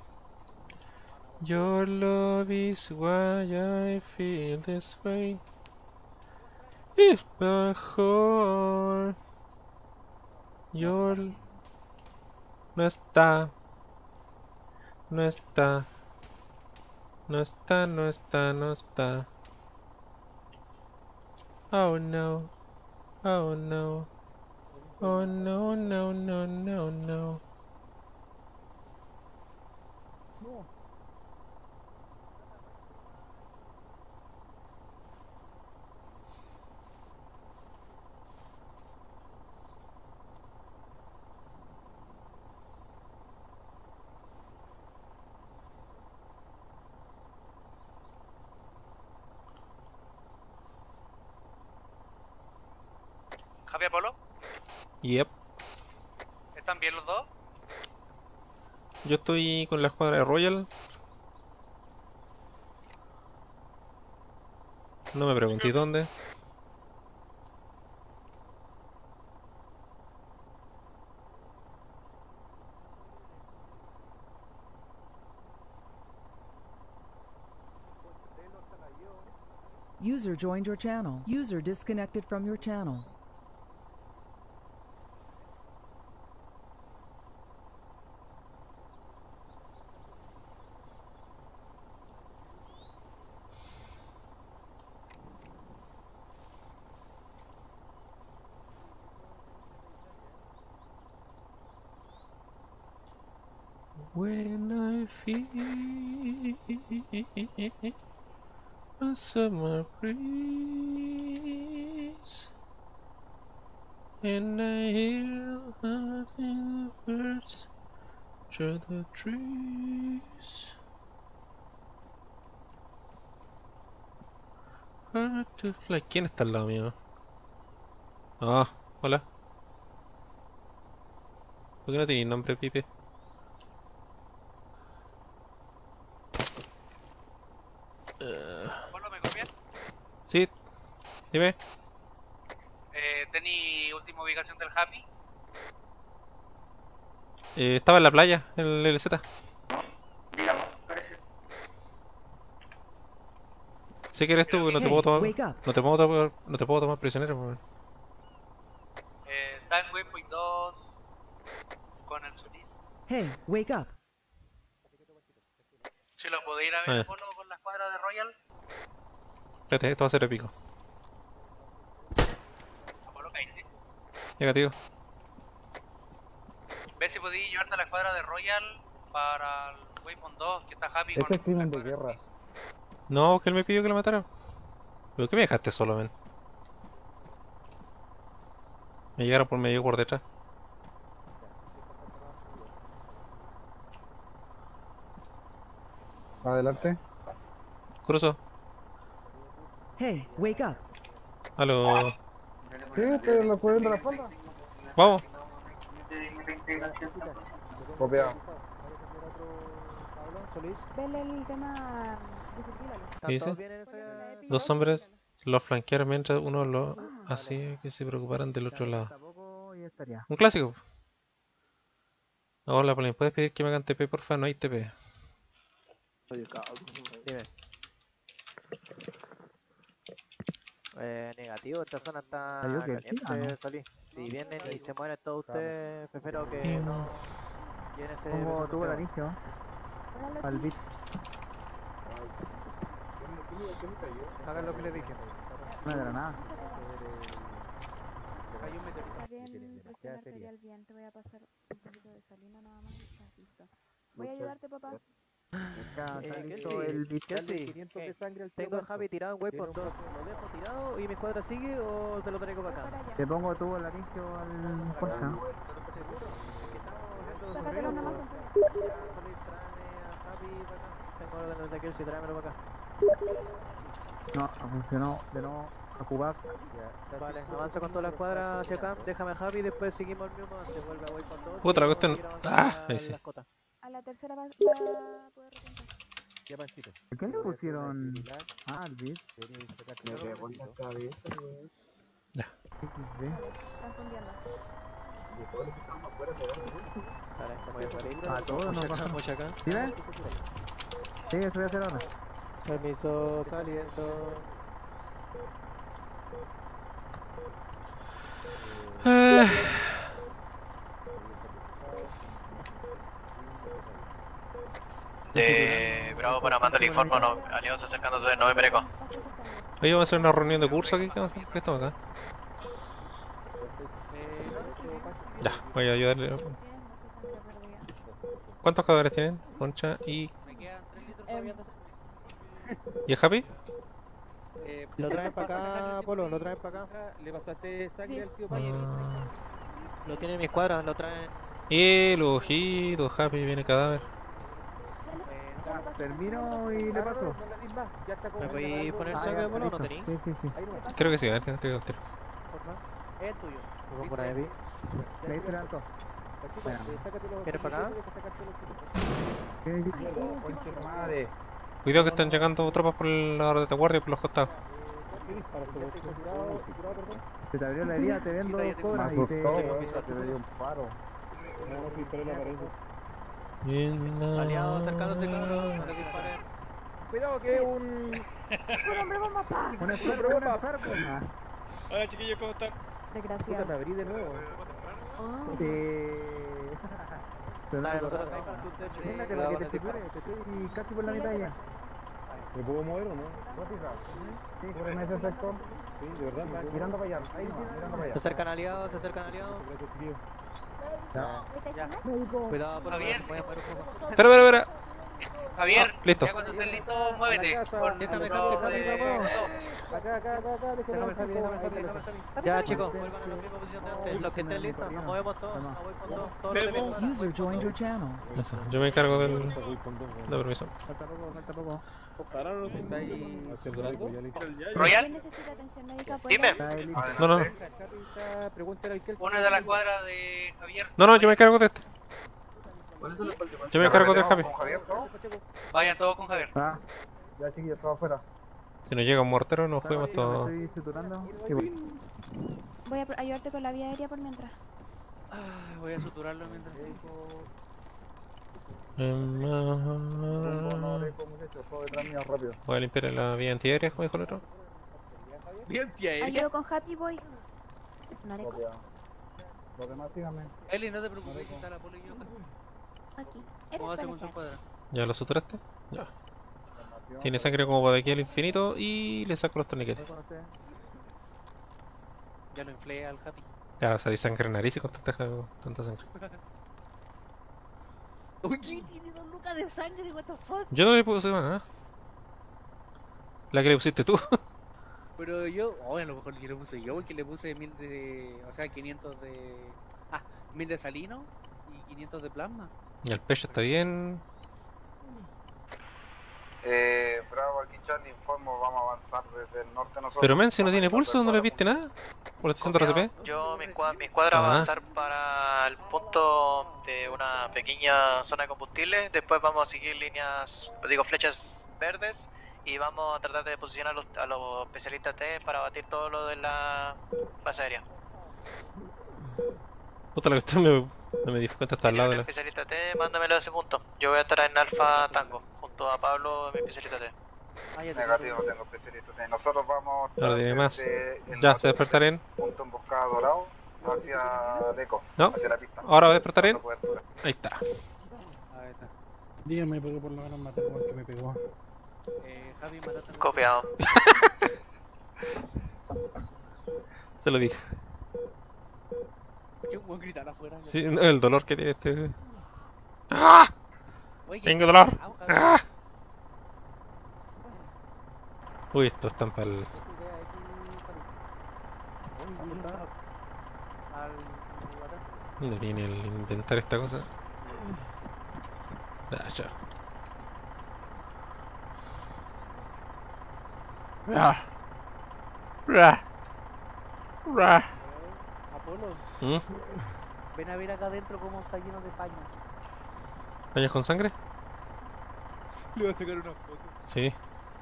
your love is why I feel this way. If my heart your no está, no está, no está, no está, no está. Oh no, oh no, oh no, no, no, no, no. No. ¿Javi Apolo? Yep. ¿Están bien los dos? Yo estoy con la escuadra de Royal. No me pregunté dónde. User joined your channel. User disconnected from your channel. When I feel a summer breeze and I hear the birds through the trees, hard to fly. ¿Quién está al lado mío? Ah, hola. ¿Por qué no tenéis nombre, Pipe? ¿Apolo, me copias? Sí, dime. ¿Tení última ubicación del Happy? Estaba en la playa, en el LZ. Digamos, parece. Sé que eres tú, no te puedo tomar. No te puedo tomar prisionero, por favor. Está en Waypoint 2 con el Solís. Hey, wake up. Si lo podéis ir a ver, Apolo, con la escuadra de Royal. Espérate, esto va a ser épico. Apolo, caíste. Negativo. Ve si podéis llevarte a la escuadra de Royal para el Waypoint 2, que está Happy. Ese es crimen de guerra. No, que él me pidió que lo matara. ¿Pero qué me dejaste solo, men? Me llegaron por medio por detrás. Adelante. Cruzo. Hey, wake up. Aló. ¿Qué? ¿Te lo cuelgan de la espalda? Vamos. Copiado. Vele el tema. ¿Qué dice? Dos hombres los flanquearon mientras uno lo hacía que se preocuparan del otro lado. Un clásico. Hola, Polín, ¿puedes pedir que me hagan TP, porfa? No hay TP. Dime. Negativo, esta zona está caliente, Solís. Si vienen y se mueren todos ustedes, prefiero que no llenen ese... Pongo tubo el anillo al bit. Hagan lo que les dije. No era nada. Está bien, presionar al bien, te voy a pasar. Voy a ayudarte, papá. Ya, está listo el Kelsey. Tengo a Javi tirado en Waypoint 2. ¿Lo dejo tirado y mi escuadra sigue o te lo traigo para acá? Te pongo tú al inicio al puesta. Sácatelo nomás. Tengo órdenes de Kelsey, tráemelo para acá. No, funcionó. De nuevo, a jugar. Vale, avanza con toda la escuadra hacia acá. Déjame a Javi y después seguimos el mismo. Se vuelve a Waypoint 2. Otra cuestión. Ah, ahí sí. A la tercera va a poder recontar. Ya, Panchito. ¿Por qué le pusieron al bit? Ya. Están fundiendo. A todos nos bajamos acá. ¿Sí ves? Sí, eso voy a hacer ahora. Permiso, saliendo. Bravo para mando el informe, no, aliados acercándose de Noviembre Eco. Oye, vamos a hacer una reunión de curso aquí, ¿qué vamos a hacer? ¿Qué estamos acá? Ya, voy a ayudarle. ¿Cuántos cadáveres tienen? Concha y... ¿Y el Happy? Lo traen para acá, Polo, lo traen para acá. ¿Le pasaste sangre al tío Payo? Lo tiene mi escuadra, lo traen. El ojito, Happy, viene cadáver. Termino y le paso. ¿Me podéis poner sangre, Polo, o no tenéis? Sí. Creo que sí, a ver, tengo el tiro. Es tuyo. Lo pongo por ahí. Le hice el alto. ¿Quieres para acá? Cuidado que están llegando tropas por la hora de guardia y por los costados. Se te abrió la herida, te vendo 2 cobras y te dio un paro. Aliados acercándose, cabrón, no le disparen. Cuidado que un hombre bomba, pa. Una bomba. Hola chiquillos, ¿cómo están? Desgraciado. Me abrí de nuevo. Dale, nosotros venga, que la que te cure, te estoy casi por la mitad ya. ¿Me puedo mover o no? Sí, cúreme ese sector. Sí, de verdad. Mirando para allá, ahí no, mirando para allá. Se acercan aliados, Cuidado por Javier. Espera. Javier, listo. Ya cuando estés listo, muévete. Déjame, Ya, chicos, vuelvan a la misma posición de antes. Los que estén listos, nos movemos todos. User joined your channel. Eso, yo me encargo del... de permiso. Falta poco. ¿Está ahí durando? ¿Royal? ¿Necesita atención médica? Dime. No. Una de la cuadra de Javier. No, yo me encargo de este. Yo me encargo del Happy. Vayan todos con Javier. Ya chiquillos, todo afuera. Si nos llega un mortero, nos juguemos todo. Estoy suturando. Voy a ayudarte con la vía aérea por mientras. Voy a suturarlo mientras. Voy a limpiar la vía antiaérea, como dijo el otro. ¿Vía antiaérea? Ayudo con Happy Boy. Nareco. Los demás síganme. Eli, no te preocupes, que está la poli y yo. Aquí. ¿Cómo hacemos su cuadra? ¿Ya lo suturaste? Ya. Tiene sangre como de aquí al infinito y le saco los torniquetes. Ya lo inflé al Happy. Ya va a salir sangre en nariz y con tanta sangre. Uy, ¿quién tiene 2 lucas de sangre? What the fuck? Yo no le puse más, ¿eh? La que le pusiste tú. Pero yo, a lo mejor que le puse yo, que le puse 1000 de... O sea, 500 de... 1000 de salino y 500 de plasma. Y el pecho está bien. Bravo, aquí Charlie, informo, vamos a avanzar desde el norte nosotros. Pero men, si no tiene pulso, ¿no le viste nada? ¿Por la estación de RCP? Yo, mi escuadra va a avanzar para el punto de una pequeña zona de combustible. Después vamos a seguir flechas verdes. Y vamos a tratar de posicionar a los especialistas T para batir todo lo de la base aérea. Puta, la cuestión no me di cuenta hasta al lado de la... especialista T, mándamelo a ese punto. Yo voy a estar en Alfa Tango, junto a Pablo, mi especialista T. Negativo, no tengo especialista T. Nosotros vamos Ahora tiene más. Ya, se despertarán. Punto emboscada dorado hacia Deco, ¿no? hacia la pista. Ahora va a despertar en... Ahí está. Dígame, porque por lo menos maté al que me pegó. Javi, matate. Copiado. Se lo dije. Escuché un buen gritar afuera. Sí, no, el dolor que tiene este. ¡Ah! Tengo dolor. ¡Ah! Uy, esto están para el... ¿Dónde tiene el inventar esta cosa? Ah, ya. Apolo, ¿Mm? ven a ver acá adentro cómo está lleno de paños. ¿Paños con sangre? Le voy a sacar una foto. Sí.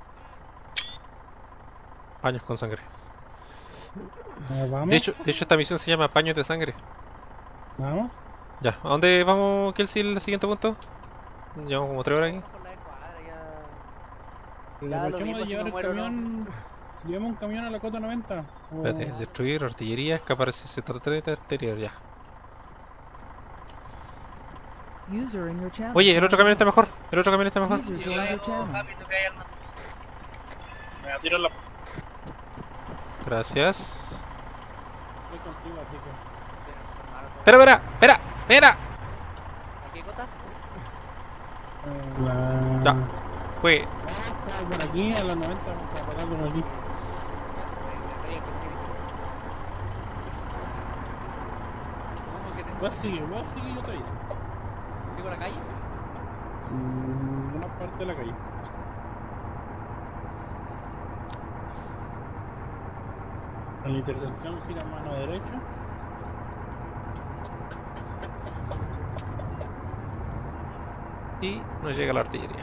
Paños con sangre. ¿Vamos? De hecho, esta misión se llama Paños de Sangre. ¿Vamos? Ya, ¿a dónde vamos, Kelsey, el siguiente punto? Llevamos como 3 horas aquí. Le aprovechamos de llevar el camión. Llevamos un camión a la cota 90. Espérate, destruir artillería, escapar ese sector 30 exterior, ya. Oye, el otro camión está mejor. El otro camión está mejor. Me voy a tirar la... Gracias. Voy contigo, así que... Espera. ¿A qué cota? Ya. Fue. Por aquí, a las 90, vamos a parar por aquí. Vos sigue, yo te aviso. ¿Tengo la calle? Una parte de la calle. A la intersección gira mano derecha. Y nos llega la artillería.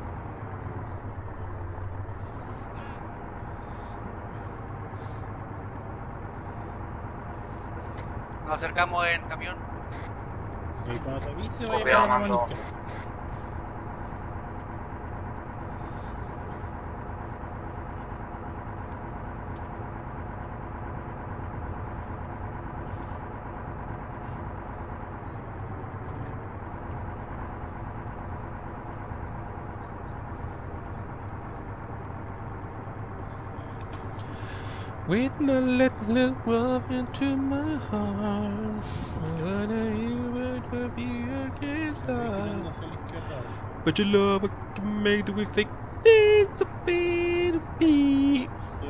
Nos acercamos en camión. Y cuando te avise, vaya a pegar la mano izquierda. With no little love into my heart, when I hear it be against us. But your love can make the way think it's a bit of me.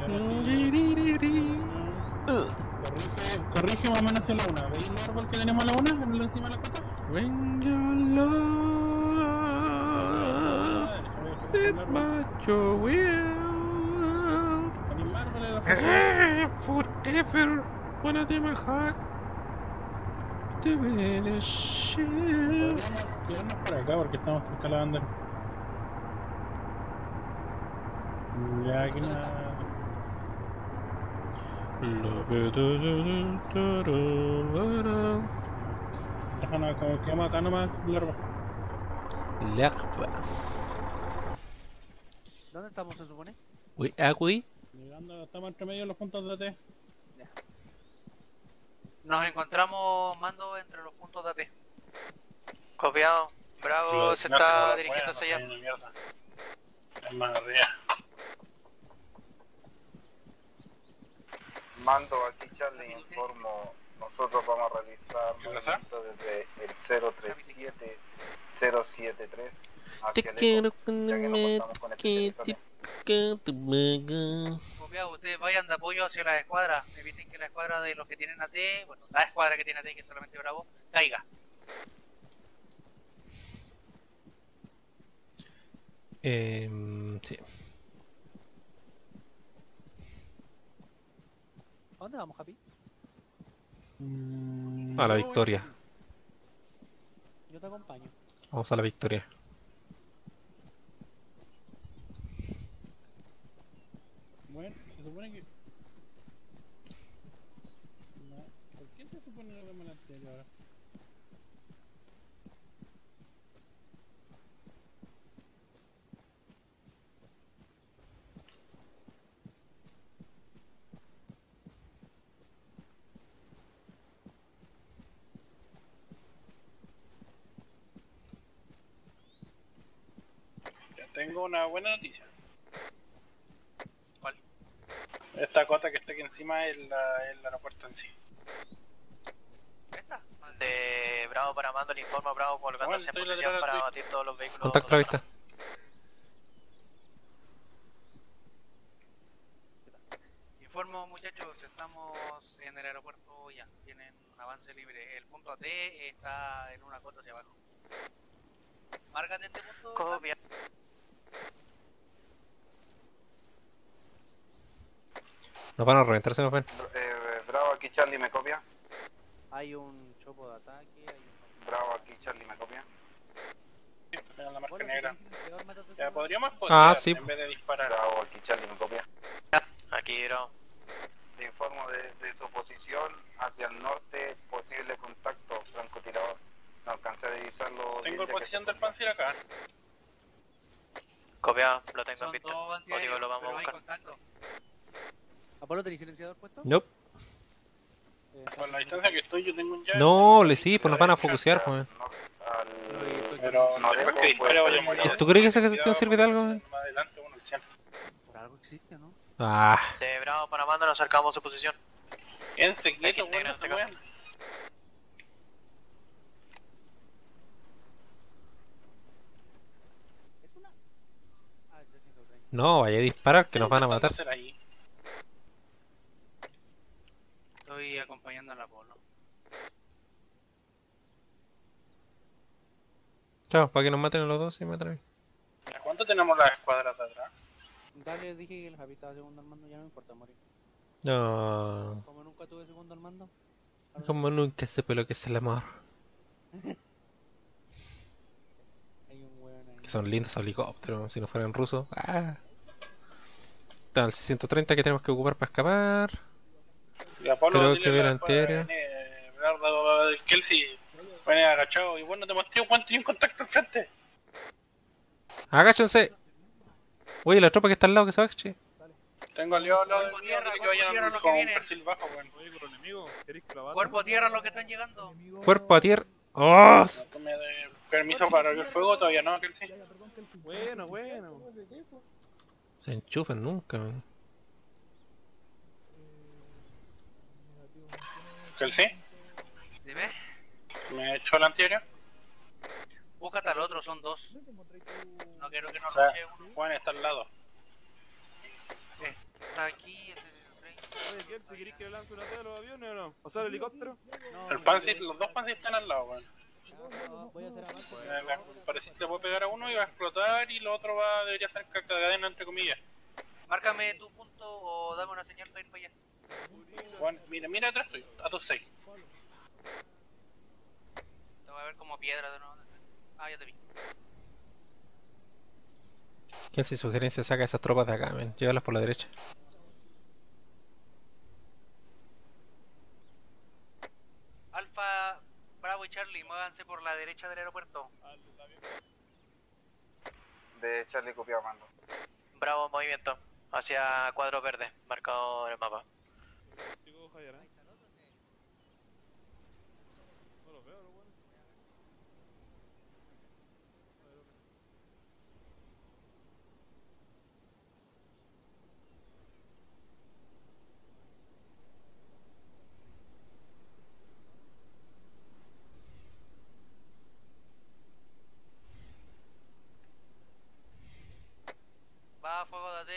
Corrige más o menos hacia la una. ¿Veis el árbol que tenemos a la una? Encima de la cota. When your love is my will. Forever, one of them heart to win a shit. Quedarnos por acá porque estamos cerca de la bandera. Ya aquí nada. Déjanos como quedamos acá nomás, larva. ¿Dónde estamos, se supone? Aquí. Llegando, estamos entre medio de los puntos de AT. Nos encontramos mando entre los puntos de AT. Copiado. Bravo, se está dirigiendo hacia allá. Es más arriba. Mando aquí, Charlie, informo. Nosotros vamos a realizar movimiento desde el 037073 hacia el Eco, ya que no contamos con este territorio. Copiado, ustedes vayan de apoyo hacia la escuadra. Eviten que la escuadra de los que tienen AT, bueno, la escuadra que tiene AT, que es solamente Bravo, caiga. Sí. ¿A dónde vamos, Happy? A la victoria. Yo te acompaño. Vamos a la victoria. Bueno, se supone que... No. ¿Por qué se supone que vemos la anterior? Tengo una buena noticia. ¿Cuál? Esta cota que está aquí encima es el aeropuerto en sí. ¿Esta? Bravo para mando, le informo a Bravo colocándose en posición para abatir todos los vehículos. Contacto a la vista. Informo, muchachos, estamos en el aeropuerto ya. Tienen un avance libre. El punto AT está en una cota hacia abajo. Márcate este punto. Copia. Nos van a reventar, se nos ven. Bravo, aquí Charlie, ¿me copia? Hay un chopo de ataque. Bravo, aquí Charlie, ¿me copia? La marca negra. Ya podríamos sí. En vez de disparar. Bravo, aquí Charlie, ¿me copia? Aquí, Bravo. Le informo de su posición hacia el norte, posible contacto, francotirador. No alcancé a divisarlo. Tengo posición del Panzer acá. Copia, lo tengo en vista. Código lo vamos a buscar. ¿Apolo tenés silenciador puesto? Nope. Con la distancia que estoy, yo tengo un llave. No, sí, pues nos van a focusear, pues. Pero no después que dispare voy a morir. ¿Tú crees que esa gestión sirve de algo? Más adelante, uno el 100. Por algo existe, ¿no? Ah. De Bravo para mando, nos acercamos a su posición. Quédense quietos, bueno, se mueven. No, vaya a disparar que nos van a matar. Estoy acompañando a la Apolo. Chao, para que nos maten a los dos y me matan a mí. ¿A cuánto tenemos las escuadras de atrás? Dale, dije que el Javi estaba segundo al mando, ya no me importa morir. No. Como nunca tuve segundo al mando. Como nunca supe lo que es el amor. Hay un weón ahí. Que son lindos esos helicópteros, si no fueran rusos. Ah. Está el 630 que tenemos que ocupar para escapar. Creo que ver antiaéreo. El Kelsey viene agachado y bueno, te mostré cuánto tiene un contacto al frente. Agáchense. Oye, la tropa que está al lado que se agache. Tengo aliado al lado de mí, que vayan con un perfil bajo, weón. Cuerpo a tierra los que están llegando. Cuerpo a tierra. ¡Oh! Permiso para abrir fuego, todavía no, Kelsey. Bueno. Se enchufan nunca, man. Kelsey. Dime. ¿Me echó el antiaéreo? Búscate al otro, son dos. No quiero que nos O sea, roche uno. Juan está al lado. Está aquí, ese Oye, Kelsey, ¿querés que le lance una T a los aviones o no? ¿O sea, el helicóptero? El Panzer, los dos Panzer están al lado, weón. Voy a hacer avance. Parece que le puedo pegar a uno y va a explotar y lo otro debería ser cadena entre comillas. Márcame tu punto o dame una señal para ir para allá. Juan, mira atrás estoy, a 2-6. Te voy a ver como piedra de nuevo. Ah, ya te vi. ¿Quién sin sugerencia saca esas tropas de acá, men? Llévalas por la derecha. Alfa, Bravo y Charlie, muévanse por la derecha del aeropuerto. De Charlie copiado mando. Bravo, movimiento. Hacia cuadro verde, marcado en el mapa. Va a fuego de AT.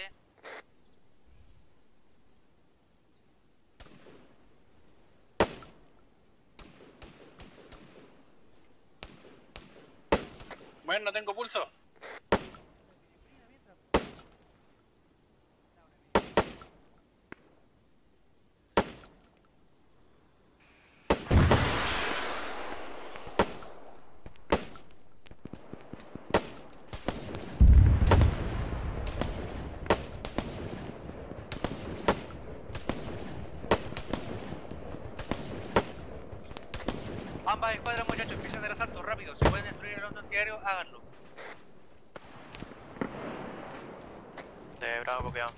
Bueno, no tengo pulso. Ambas escuadras, muchachos, empiecen el asalto rápido. Si pueden destruir el auto antiaéreo, háganlo. De Bravo, copiado.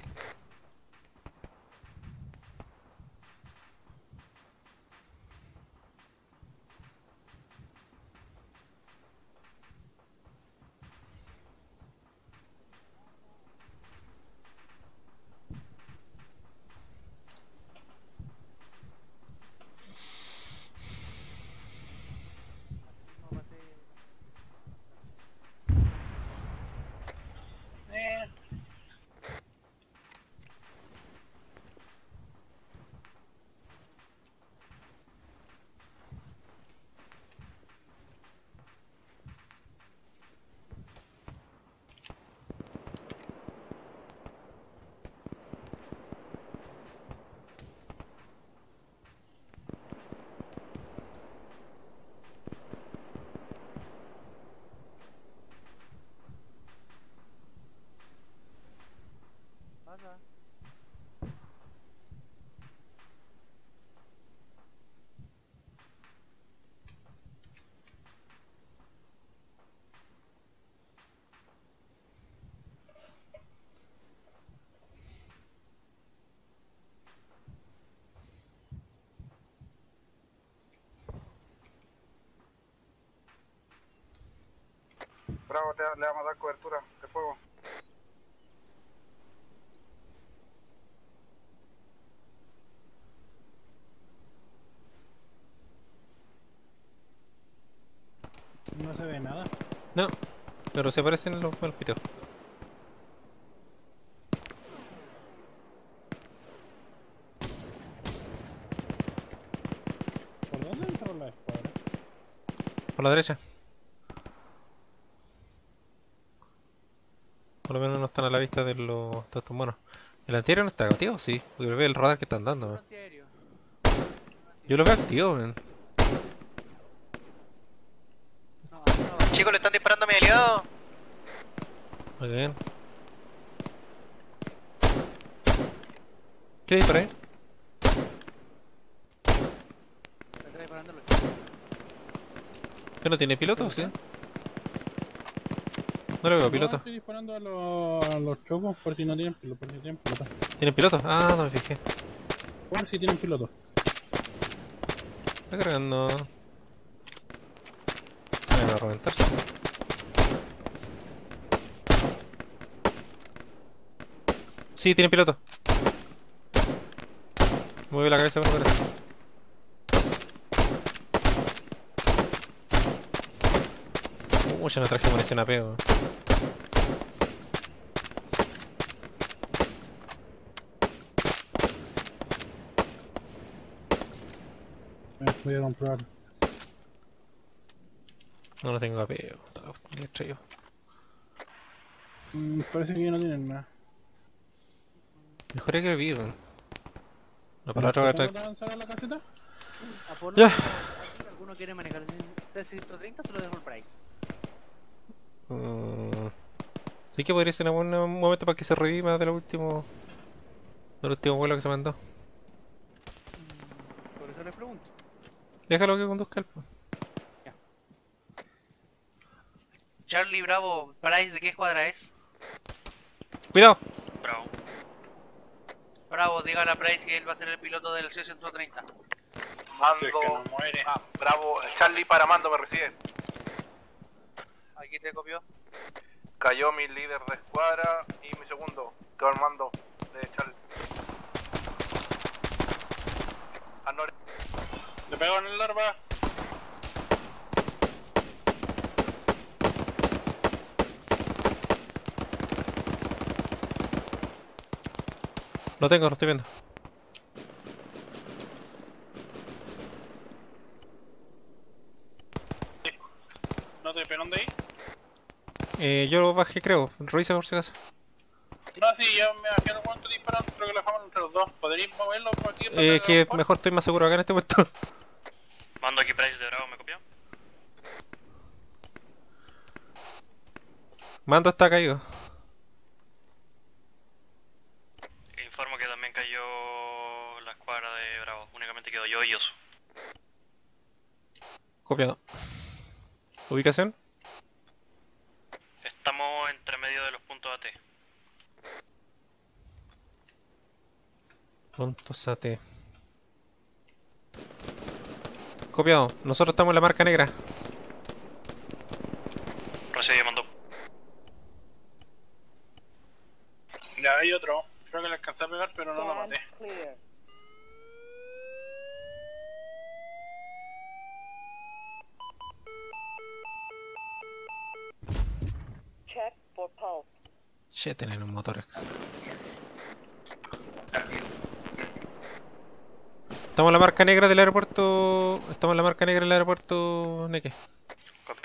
Bravo, le vamos a dar cobertura de fuego. No se ve nada. No, pero se parecen los piteos. ¿Por dónde empezó la escuadra? Por la derecha. Por lo menos no están a la vista de estos monos. ¿El antiaéreo no está activo? Sí, porque ve el radar que están dando. Man. Yo lo veo activo, man. Chicos, le están disparando a mi aliado. Muy bien. ¿Qué dispara ahí? ¿Pero no tiene piloto o sí? No le veo piloto. Estoy disparando a los chocos por si no tienen piloto. Por si tienen piloto. ¿Tienen piloto? Ah, no me fijé. Por si tienen piloto. Está cargando. Se va a reventarse. Sí, tienen piloto. Mueve la cabeza, me parece. Ya no traje munición a pego. Voy a comprar. No lo tengo a pego. Parece que ya no tienen nada. Mejor es que vivan. No, para otro ¿Puedo avanzar a la caseta? Ya. ¿Alguno quiere manejar el 330? Se lo dejo el Price. Sí que podría ser un buen momento para que se redima del último vuelo que se mandó. Por eso les pregunto. Déjalo que conduzca el. Ya. Charlie Bravo, Price, ¿de qué escuadra es? Cuidado. Bravo. Bravo, dígale a Price que él va a ser el piloto del C-130. Mando. Que no muere. Ah, Bravo, Charlie para Mando, me recibe. Aquí te copió. Cayó mi líder de escuadra y mi segundo, que va al mando de Charlie. Le pego en el larva. Lo tengo, lo estoy viendo. ¿No te pegan de ahí? Yo lo bajé, creo. Revisa por si acaso. No, sí, ya me bajé los cuantos disparando, creo que lo dejamos entre los dos. ¿Podríais moverlo por aquí? Que mejor estoy más seguro acá en este momento. Mando aquí Price de Bravo, ¿me copió? Mando está caído. Informo que también cayó la escuadra de Bravo, únicamente quedó yo y Yosu. Copiado. ¿Ubicación? Estamos entre medio de los puntos AT. Puntos AT. Copiado. Nosotros estamos en la marca negra. Recibe, mandó. Ya hay otro. Creo que le alcancé a pegar, pero no lo maté. Check for pulse. Che, tienen un motor. Estamos en la marca negra del aeropuerto. Estamos en la marca negra del aeropuerto Neque. Copy.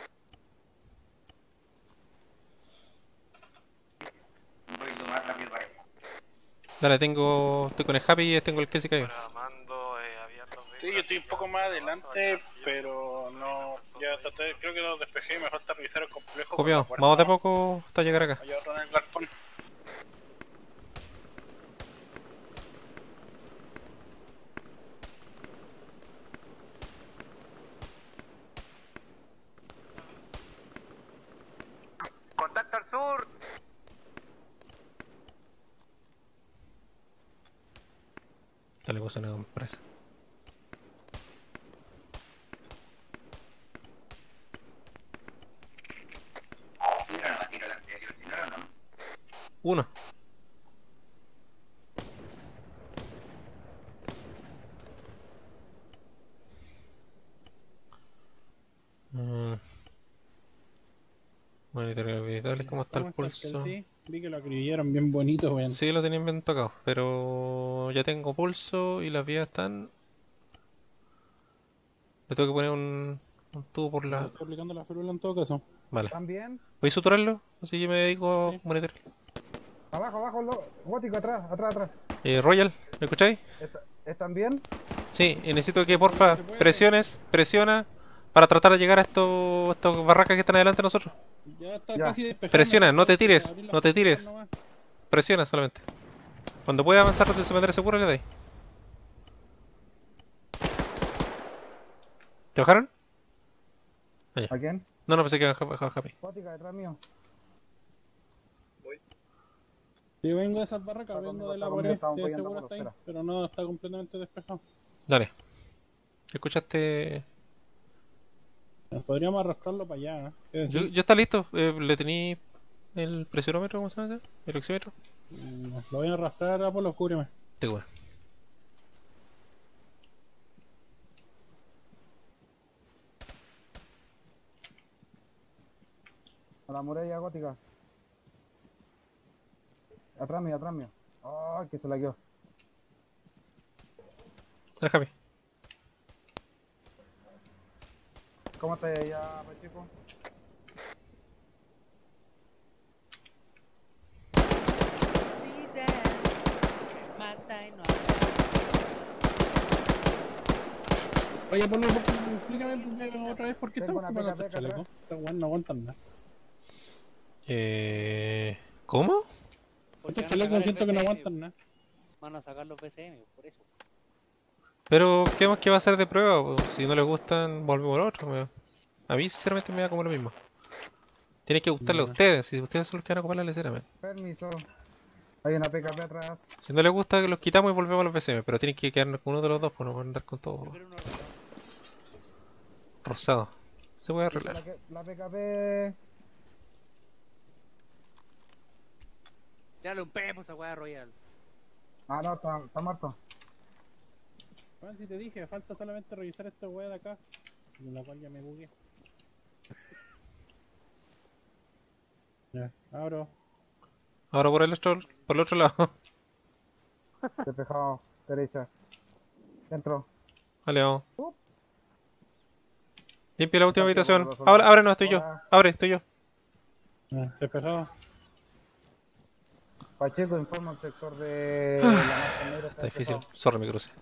Dale, estoy con el Happy y tengo el que se cayó. Sí, yo estoy un poco más adelante, pero no. Ya traté, creo que lo despejé y me falta revisar el complejo. Copiado, vamos de poco hasta llegar acá. Hay otro en el galpón. Contacto al sur. Dale, cosa una compresa. Uno. Monitorear vitales, ¿cómo está el pulso? Sí, vi que lo acribillaron bien bonito, weón. Sí, lo tenían bien tocado, pero ya tengo pulso y las vías están... Le tengo que poner un tubo por la... Estoy aplicando la férula en todo caso. Vale. ¿También? ¿Voy a suturarlo? Así que me dedico a monitorear. Abajo, gótico, atrás. Royal, ¿me escucháis? ¿Están bien? Sí, y necesito que porfa presiona para tratar de llegar a estos barracas que están adelante de nosotros. Ya está casi despejado. Presiona, no te tires. Presiona solamente. Cuando pueda avanzar desde el cementerio seguro le dais. ¿Te bajaron? Allá. ¿A quién? No, pensé que bajaba Happy. Gótica, detrás mío. Yo vengo de esas barracas, vengo de la pared, si seguro está ahí, pero no está completamente despejado. Dale. ¿Escuchaste? Podríamos arrastrarlo para allá, ¿eh? Yo está listo. ¿Le tení el presionómetro, cómo se llama? ¿El oxímetro? Lo voy a arrastrar, Apolo, cúbreme. Te cubro. A la muralla gótica. Atrás mío. Ay, que se la quedó. Déjame. ¿Cómo estás allá, Pacheco? Oye, Pablo, explícame otra vez por qué estamos quemando estos chalecos. Estos weones no aguantan nada. ¿Cómo? Estos chalecos siento que no aguantan nada. Van a sacar los BCM, por eso. Pero, ¿qué más que va a hacer de prueba? Si no les gustan, volvemos al otro. A mí, sinceramente, me da como lo mismo. Tiene que gustarle a ustedes. Si ustedes son los que van a ocupar la lecera, Permiso. Hay una PKP atrás. Si no les gusta, que los quitamos y volvemos a los BCM. Pero tienen que quedarnos con uno de los dos, pues no pueden andar con todo. Rosado. Se puede arreglar. La PKP. Dale un pepo a esa weá Royal. Ah, no, está muerto. Bueno, si te dije, falta solamente revisar esta weá de acá, en la cual ya me bugué. Ya, abro. Ahora por el otro lado. Despejado, derecha. Dentro. Vale, vamos. Limpia la última habitación. Abre, no, estoy yo. Abre, estoy yo. Despejado. Pacheco informa al sector de la marca negra. Está difícil. Sorry, me crucé.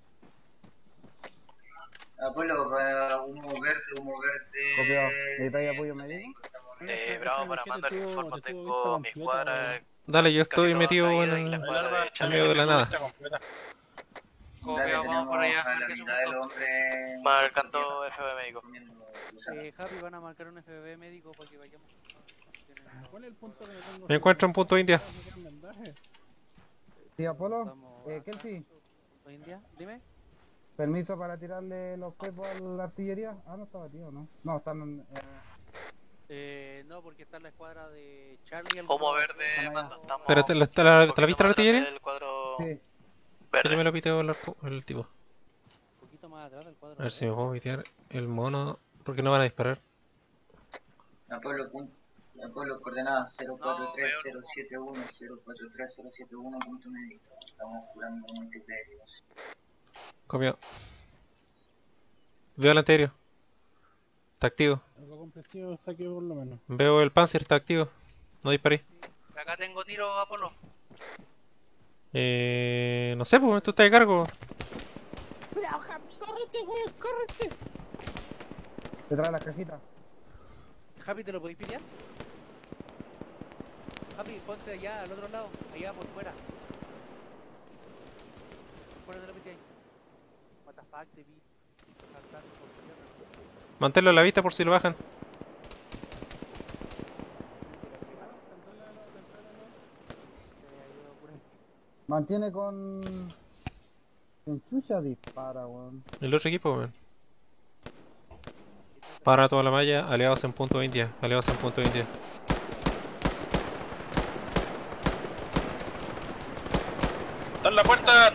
Apolo, humo verde. Copiado. ¿Necesitáis apoyo médico? Bravo, para mandar el informe, tengo mi escuadra. Dale, yo estoy metido en el medio de la nada. Copiado, vamos por allá. Marcando FB médico. Happy, van a marcar un FB médico para que vayamos. ¿Cuál es el punto que tengo? Me encuentro en punto India. Sí, Apolo. Kelsey. India, dime. Permiso para tirarle los cuerpos a la artillería. Ah, no estaba tío, ¿no? No, están no, porque está en la escuadra de Charlie. Humo verde, mando. Pero ¿te la viste la artillería? Sí. Yo me lo piteo el tipo. Un poquito más atrás del cuadro. A ver si me puedo pitear el mono. Porque no van a disparar. Apolo, coordenadas 043071, punto médico. Estamos curando multiperios. Comió. Veo el anterior. Está activo. Algo compresivo saqué por lo menos. Veo el Panzer, está activo. No disparé. Acá tengo tiro, Apolo. No sé, pues tú estás de cargo. Cuidado, Happy, córrete, weón, córrete. Detrás de la cajita. Happy, ¿te lo podéis pitear? Happy, ponte allá, al otro lado, allá por fuera. Por fuera de la piteáis. What the fuck, te vi. Manténlo a la vista por si lo bajan. Mantiene con... En chucha dispara, weón. El otro equipo, weón. Para toda la malla, aliados en punto India. Aliados en punto India. puerta.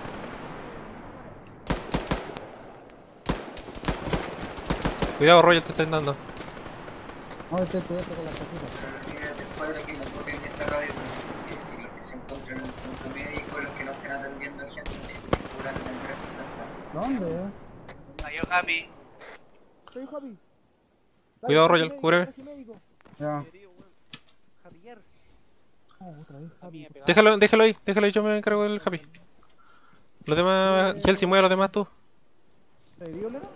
Cuidado, Royal, te están dando. No, estoy cubierto con las patitas. Descuadra que no toquen esta radio, porque los que se encuentran en el punto médico, los que no estén atendiendo a gente, que curan en el 360. ¿Dónde? Adiós, Happy. Soy Javi. Cuidado, Royal, cúbreme. Ya. Javier. Déjalo ahí, yo me encargo del Happy. Los demás, Chelsea, mueve a los demás tú. ¿Te dio, Lera?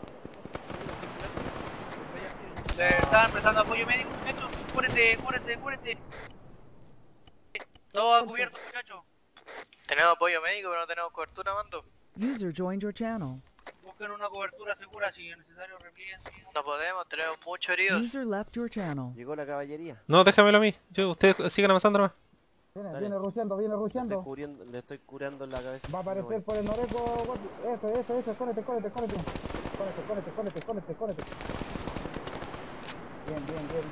Estaban prestando apoyo médico, muchachos. Cúrete. Todo cubierto, muchachos. Tenemos apoyo médico, pero no tenemos cobertura, mando. User joined your channel. Busquen una cobertura segura si es necesario, replíguense. No podemos, tenemos muchos heridos. User left your channel. Llegó la caballería. No, déjamelo a mí. Ustedes sigan avanzando nomás. Viene rusheando. Le estoy curando en la cabeza. Va a aparecer por el noreco. Eso, cónete. Bien.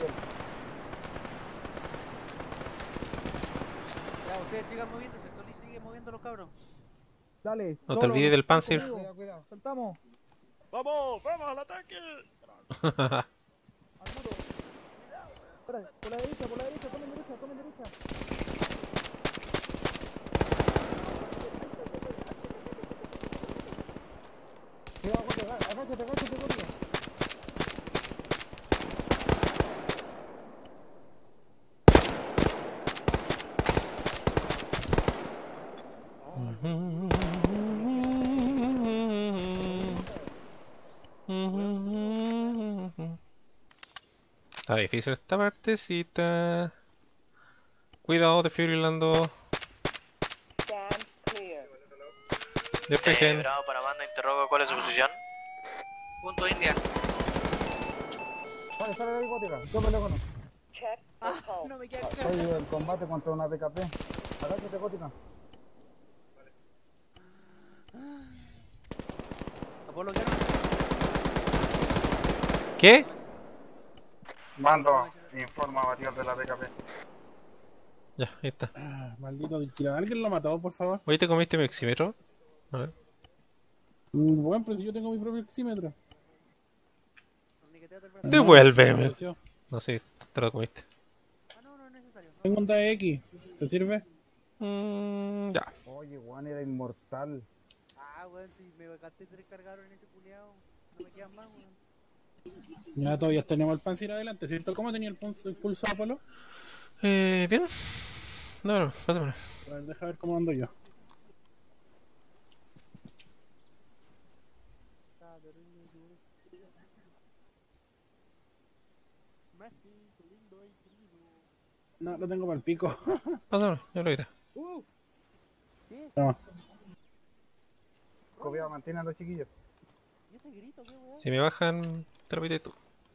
Ya, ustedes sigan moviéndose, Solís sigue moviendo los cabros. Dale. No te olvides del Panzer. Cuidado. Saltamos. ¡Vamos al ataque! Al muro. Espera, por la derecha, tomen derecha. Cuidado, agáchate, corre. Está difícil esta partecita. Cuidado, desfibrilando. Despejen. Bravo para mando, interrogo, ¿cuál es su posición? Punto India. Vale, sale de ahí, gótica. Yo me lo conozco. No me queda Estoy en combate contra una PKP. Agáchate, gótica. Apolo, ¿qué? ¿Qué? Mando, informa a Matías de la PKP. Ya, ahí está. Maldito vigilante. ¿Alguien lo mató, por favor? Oye, ¿te comiste mi oxímetro? A ver. Bueno, pero si yo tengo mi propio oxímetro. Devuélveme. No sé, te lo comiste. Tengo un DX. ¿Te sirve? Ya. Oye, Juan era inmortal. Weón, si me gasté 3 cargadores en ese culiao, no me quedan más, weón. Ya todavía tenemos el Panzer adelante, ¿cierto? ¿Cómo tenía el pulso, Apolo? Bien. No, pásamelo. A ver, deja ver cómo ando yo. No, lo tengo para el pico. Pásamelo, yo lo quité. No. Cuidado, mantienen a los chiquillos. Si me bajan, te lo pides tú.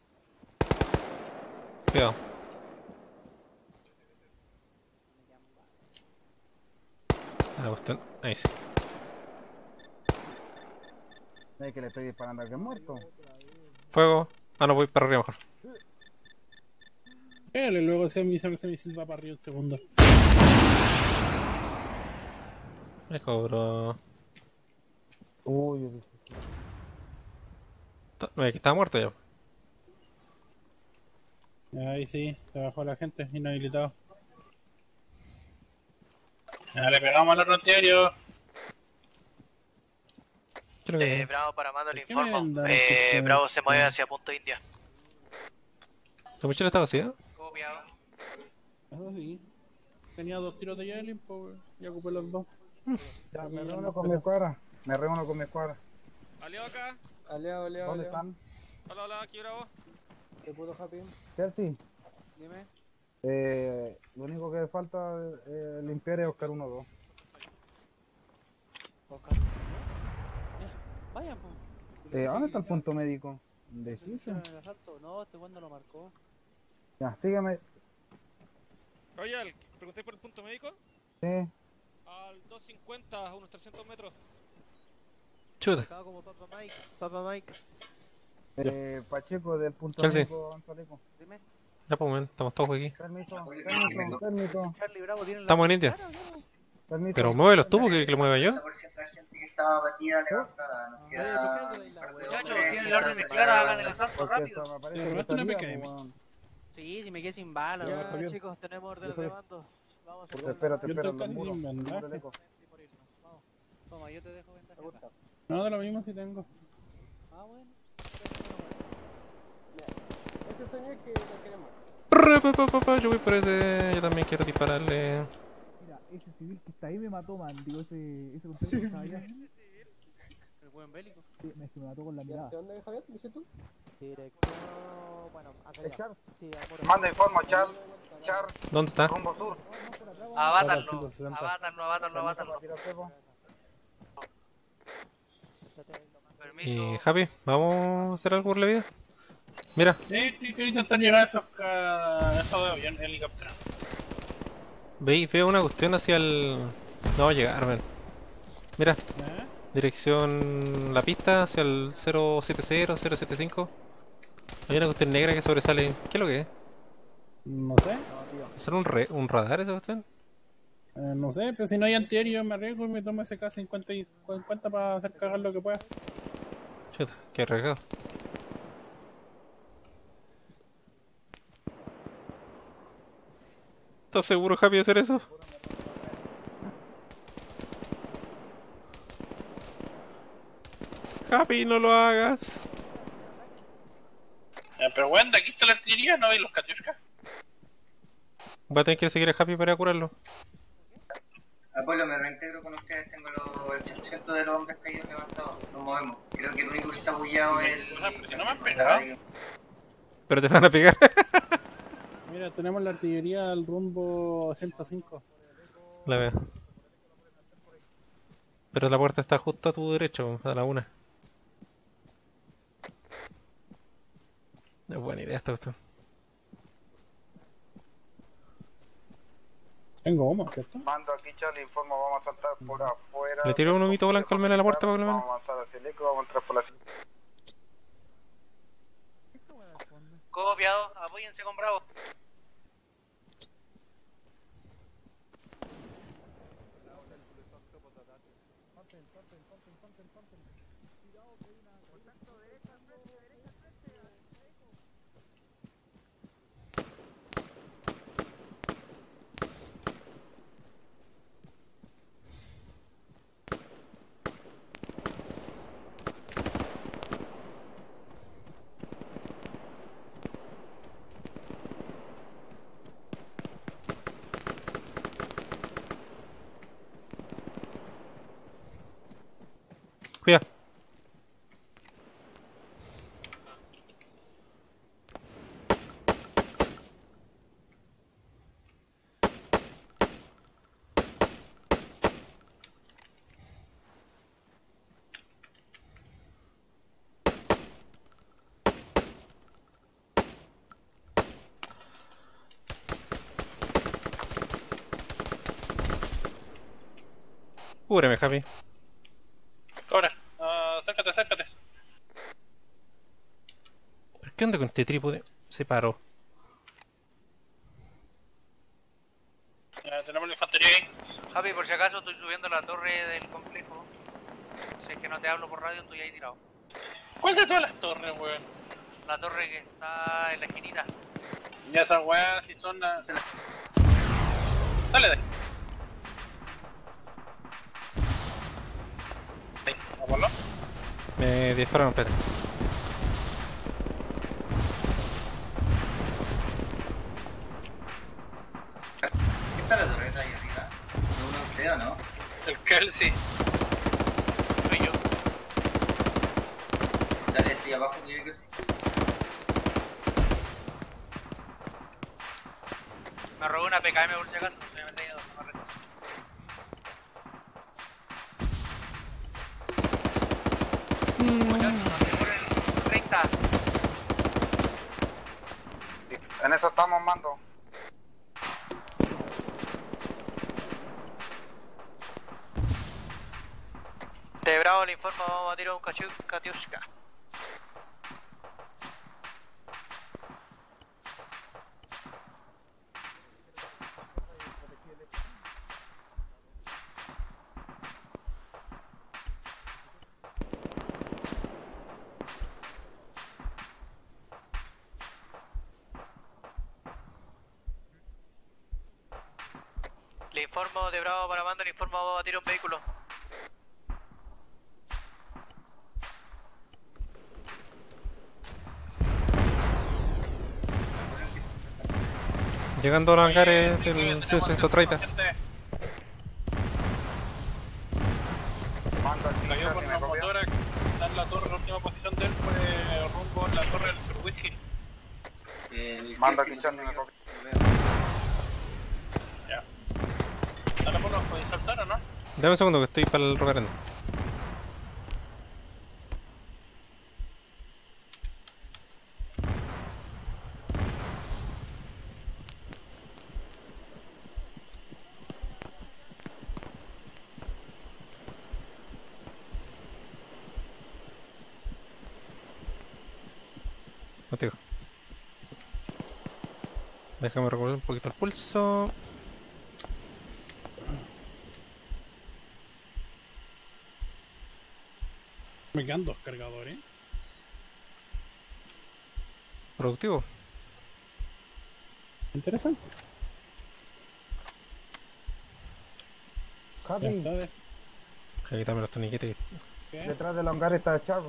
Cuidado. La cuestión, ahí sí. Es que le estoy disparando al que es muerto. Fuego. Ah, no, voy para arriba mejor. Luego ese misil va para arriba un segundo. Me cobro. Uy, que estaba muerto ya. Ahí sí, se bajó la gente, inhabilitado. Ya le pegamos al otro antiaéreo. Bravo para mando, le informo. Bravo se mueve hacia punto India. ¿Tu mochila está vacía? Copiado. Eso sí. Tenía 2 tiros de Yelin, pues ya ocupé los 2. Ya, me reúno con mi escuadra. Aliado acá. Aliado. ¿Dónde están? Hola, aquí Bravo. ¿Qué puedo, Happy? Chelsea. Dime. Lo único que falta limpiar es Oscar 1-2. Oscar. Vayan, pues. ¿Dónde está el punto médico? ¿Indeciso? No, este cuando lo marcó. Ya, sígueme. Royal, ¿preguntáis por el punto médico? Sí. Al 250, a unos 300 metros. Chuta. Como Papa Mike. Pacheco del punto Chelsea. médico Gonzaleco. Dime. Ya, pues, man, estamos todos aquí. Permiso. Charlie Bravo tiene la... Estamos en India. Pero mueve los tubos que lo mueva yo. Estaba batida, levantada. Nos queda Muchachos, tienen la orden de clara, hagan el asalto rápido. Sí, si me quedé sin balas. Ya, chicos, tenemos orden de mando. Vamos a Te espero, Yo estoy casi sin vendaje. Toma, yo te dejo ventaja acá. No, de lo mismo si tengo. Ah, bueno. Ese señor que lo queremos. Yo voy por ese. Yo también quiero dispararle. Mira, ese civil que está ahí me mató, man. Digo, ese compañero que estaba allá. El buen bélico. Sí, me mató con la mirada. ¿De dónde, Javier? ¿Dices tú? Dirección... Bueno, hacia allá. Sí, Manda informe, Char. Char. ¿Dónde está? Rumbo sur. Abátanlo, abátanlo. Y Javi, ¿vamos a hacer algo por la vida? Mira. Sí, quiero intentar llegar a esos de avión, helicóptero. Veo una cuestión hacia el... No va a llegar, ven. Mira. Dirección... La pista hacia el 070, 075. Hay una cuestión negra que sobresale. ¿Qué es lo que es? No sé. ¿Será un radar esa cuestión? No sé, pero si no hay antiaéreo me arriesgo y me tomo ese K50 y 50 para hacer cagar lo que pueda. Chuta, qué arriesgado. ¿Estás seguro, Javi, de hacer eso? Javi, no lo hagas. Pero bueno, de aquí está la artillería, ¿no veis los Katyushka? Va a tener que seguir a Javi para curarlo. Apolo, me reintegro con ustedes, tengo el 100% de los hombres caídos levantados, nos movemos. Creo que el único que está bullado es el... Pero si no me han pegado. Pero te van a pegar. Mira, tenemos la artillería al rumbo 105. La veo. Pero la puerta está justo a tu derecho, a la una. Es buena idea esta cuestión. Tengo humo, ¿cierto? Mando aquí, Charlie, informo, vamos a saltar por afuera. Le tiro un humito blanco al menos a la puerta para que lo Vamos a avanzar hacia el eco, vamos a entrar por la... Copiado, apóyense con Bravo. Cuidado. Cúbreme, Javi. Ahora, acércate. ¿Pero qué onda con este trípode? Se paró. Tenemos la infantería ahí. Javi, por si acaso estoy subiendo la torre del complejo. Si es que no te hablo por radio, estoy ahí tirado. ¿Cuál de todas las torres, weón? La torre que está en la esquinita. Ya esas weas, si son las... Dale, dale. ¿Apolo? Me dispararon, espérate. ¿Qué está la torreta ahí arriba? ¿No uno de ustedes o no? El Kelsey. Soy yo. Dale, estoy abajo tuyo, Kelsey. Me robé una PKM por si acaso, se me metí a dos, no me recuerdo. Muchachos, aseguren 30. En eso estamos, mando. De Bravo le informo, vamos a tirar un Katyushka. informo de Bravo para Mando, le informo a batir un vehículo. Llegando a los hangares del C-130. Cayó por una motora que está en la torre, la última posición de él fue rumbo en la torre del Sur Whisky. Manda aquí, Charlie, me copia. Ya. Ahora por los podéis saltar o no? Dame un segundo que estoy para el reverendo. Contigo. Déjame recorrer un poquito el pulso. Me quedan 2 cargadores. Productivo. Interesante. Javi, Quítame los torniquetes. detrás del hangar está Chavo.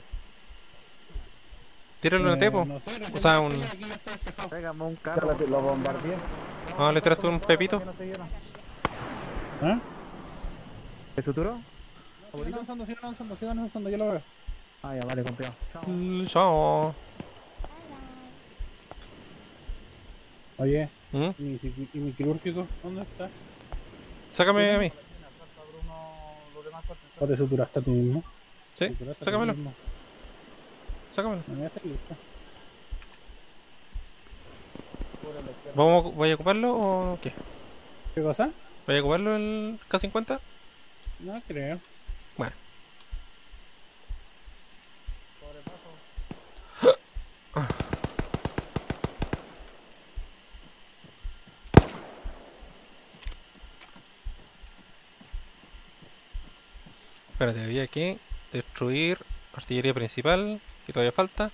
Tíralo en tepo. O sea, un. Pégame un carro. Lo bombardeé. Ah, le tiraste un pepito. ¿Ah? ¿Se suturó? Sigan avanzando, yo lo veo. Ah, ya, vale, confiado. Chao. Oye, ¿Mm? ¿y mi quirúrgico? ¿Dónde está? Sácame a mí. ¿O te suturaste a ti mismo? Sí, sácamelo. Sácamelo. ¿Voy a ocuparlo o qué? ¿Qué cosa? ¿Voy a ocuparlo el K-50? No creo. Bueno. Espérate, había que destruir artillería principal, que todavía falta.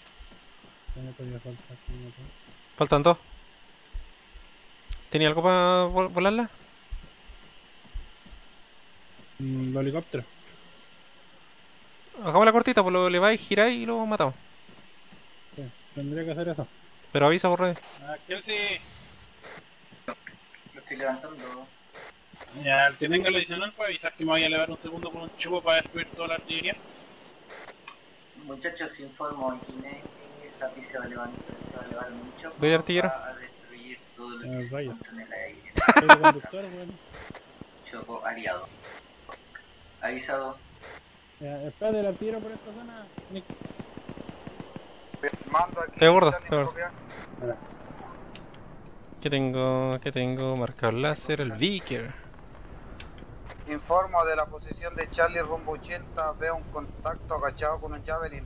Faltan 2. ¿Tenía algo para volarla? Los helicópteros. Hagamos la cortita, pues lo leváis, giráis y lo matamos. Sí, tendría que hacer eso. Pero avisa por radio. Aquel sí. Lo estoy levantando. Ya, el que tenga el adicional puede avisar que me vaya a elevar un segundo con un chupo para destruir toda la artillería. Muchachos, informo aquí esta pieza se va a elevar mucho. Voy de artillero. A destruir todo lo que se encuentra en el aire. Choco aliado. Avisado. Ya, espérate, el artillero por esta zona. Nick. Mando aquí. Te gordo, te gordo. ¿Qué tengo? ¿Qué tengo? Marcador láser, el Vicker. Informo de la posición de Charlie rumbo 80. Veo un contacto agachado con un Javelin.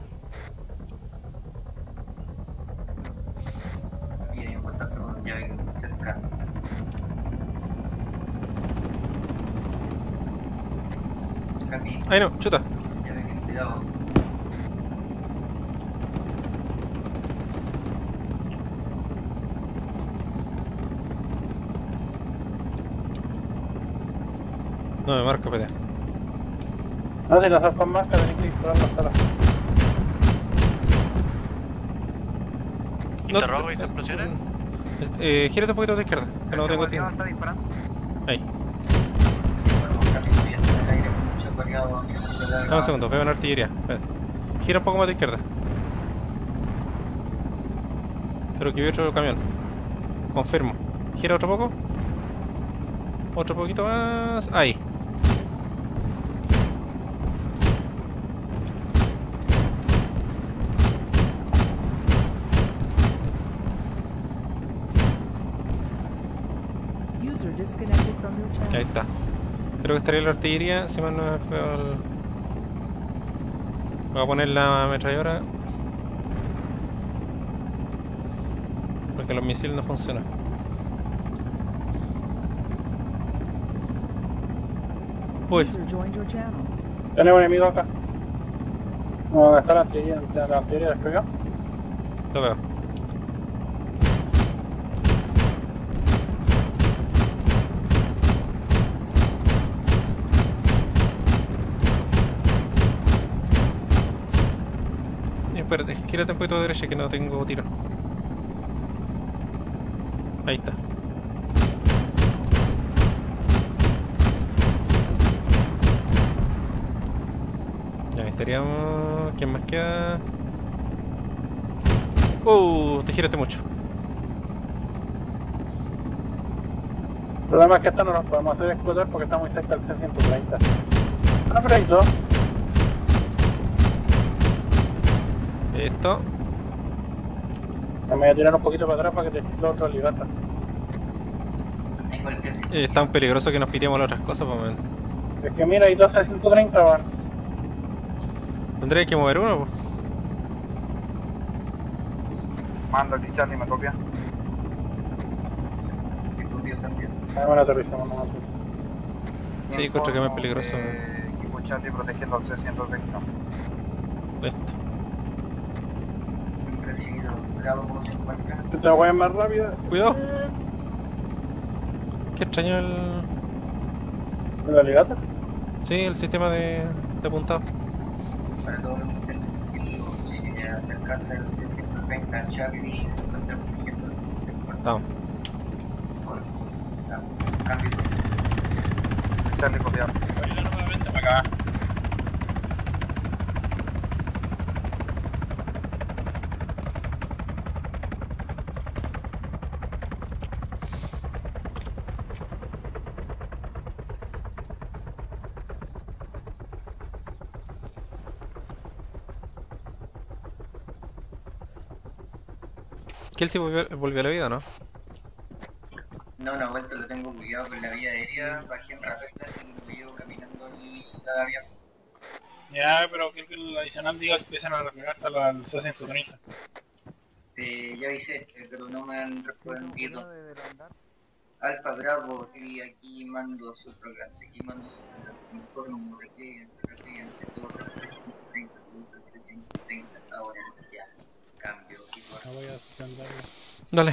Aquí hay un contacto con un Javelin cerca. Ay no, chuta. Javelin, cuidado. No me marca, espérate. No, si las alfas más que tenés que disparar las talas. ¿Interrogo y se explosiones? Gírate un poquito de izquierda, que no tengo tiempo. Ahí. Dame un segundo, veo una artillería. Espérate. Gira un poco más de izquierda. Creo que vi otro camión. Confirmo. Gira otro poco. Otro poquito más. Ahí. Ahí está. Creo que estaría la artillería. Si más no me feo el... Voy a poner la ametralladora porque los misiles no funcionan. Uy. Tenemos enemigo acá. ¿Dónde está la artillería? ¿La artillería despegó? Lo veo. espérate, gírate un poquito de derecha que no tengo tiro. Ahí está. Ya estaríamos. ¿Quién más queda? Te giraste mucho. El problema es que esta no nos podemos hacer explotar porque está muy cerca del C-130. Ah, pero hay dos. Esto. Me voy a tirar un poquito para atrás para que te explote otro ligata. Es tan peligroso que nos piteamos las otras cosas, pues, man. Es que mira, hay dos C-130, van. Tendré que mover uno, pues. Mando aquí, Charlie, ¿me copia? Bueno, aterrizamos nomás. Sí, encuentro que es muy peligroso. Equipo Charlie protegiendo al C-130. Listo. Recibido. Bravo, ¿cómo se encuentra? Esta hueá es más rápida. Cuidado. Qué extraño el... ¿La ligata? Sí, el sistema de apuntado. Para todos los objetivos, si quiere acercarse al C-130, Charlie se encuentra protegiendo el C-130. Estamos. Cambio. Charlie, copiado. Ayuda nuevamente para acá. Kelsey volvió a la vida, ¿no? No, una vuelta lo tengo cuidado con la vía aérea, bajé en rapeta y lo llevo caminando al avión. Ya, pero creo que el adicional diga que empiezan a replegarse al C-130. Ya avisé, pero no me han respondido. Alfa Bravo, y aquí mando su programa, informo, replieguense todos al C-130, todos al C-130, ahora ya, cambio. Voy a suspender. Dale.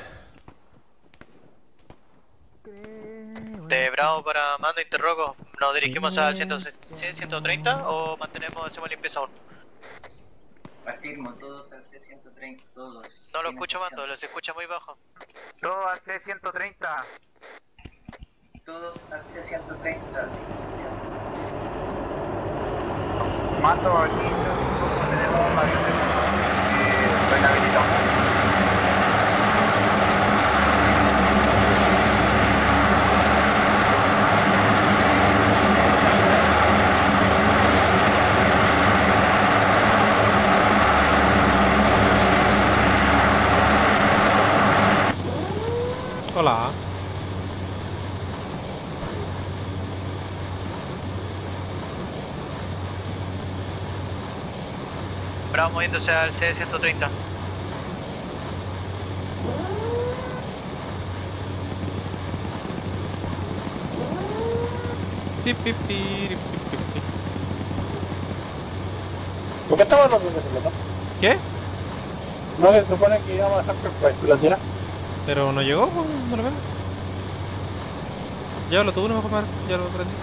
De Bravo para mando interrogo, ¿nos dirigimos al C-130 o hacemos limpieza aún? Afirmo, todos al C-130, todos. No lo escucho, mando, los escucha muy bajo. Todos al C-130. Todos al C-130. Mando aquí, tenemos un avión de estoy habilitado. Hola. Bravo moviéndose al C-130. ¿Por qué estamos hablando de eso? ¿Qué? No, se supone que íbamos a dejar que la tira. Pero no llegó, pues, no lo veo. Llévalo tú, no me puedo ya lo aprendiste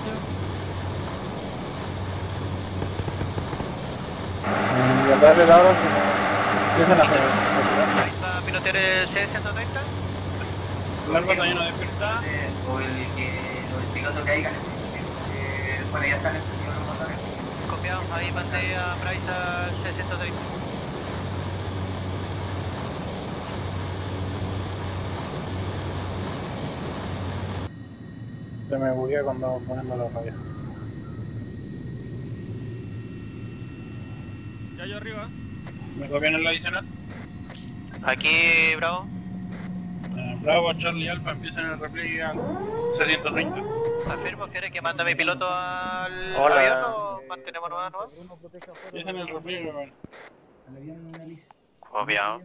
Y a darle la hora que empiezan a hacer. ¿Va a pilotear el C-130? ¿El batallón despierta? O el piloto que haya. Bueno, ya están encendidos los motores. Copiado, ahí mandé a Bryce al C-130. Se me buguea cuando poniendo la radio. Ya yo arriba. ¿Me copian el adicional? Aquí, Bravo. Bravo, Charlie Alpha, empiezan el repliegue al C-130. Afirmo, ¿quiere que manda a mi piloto al Hola. avión o mantenemos nueva? Empiezan el repliegue, bueno. Copiado.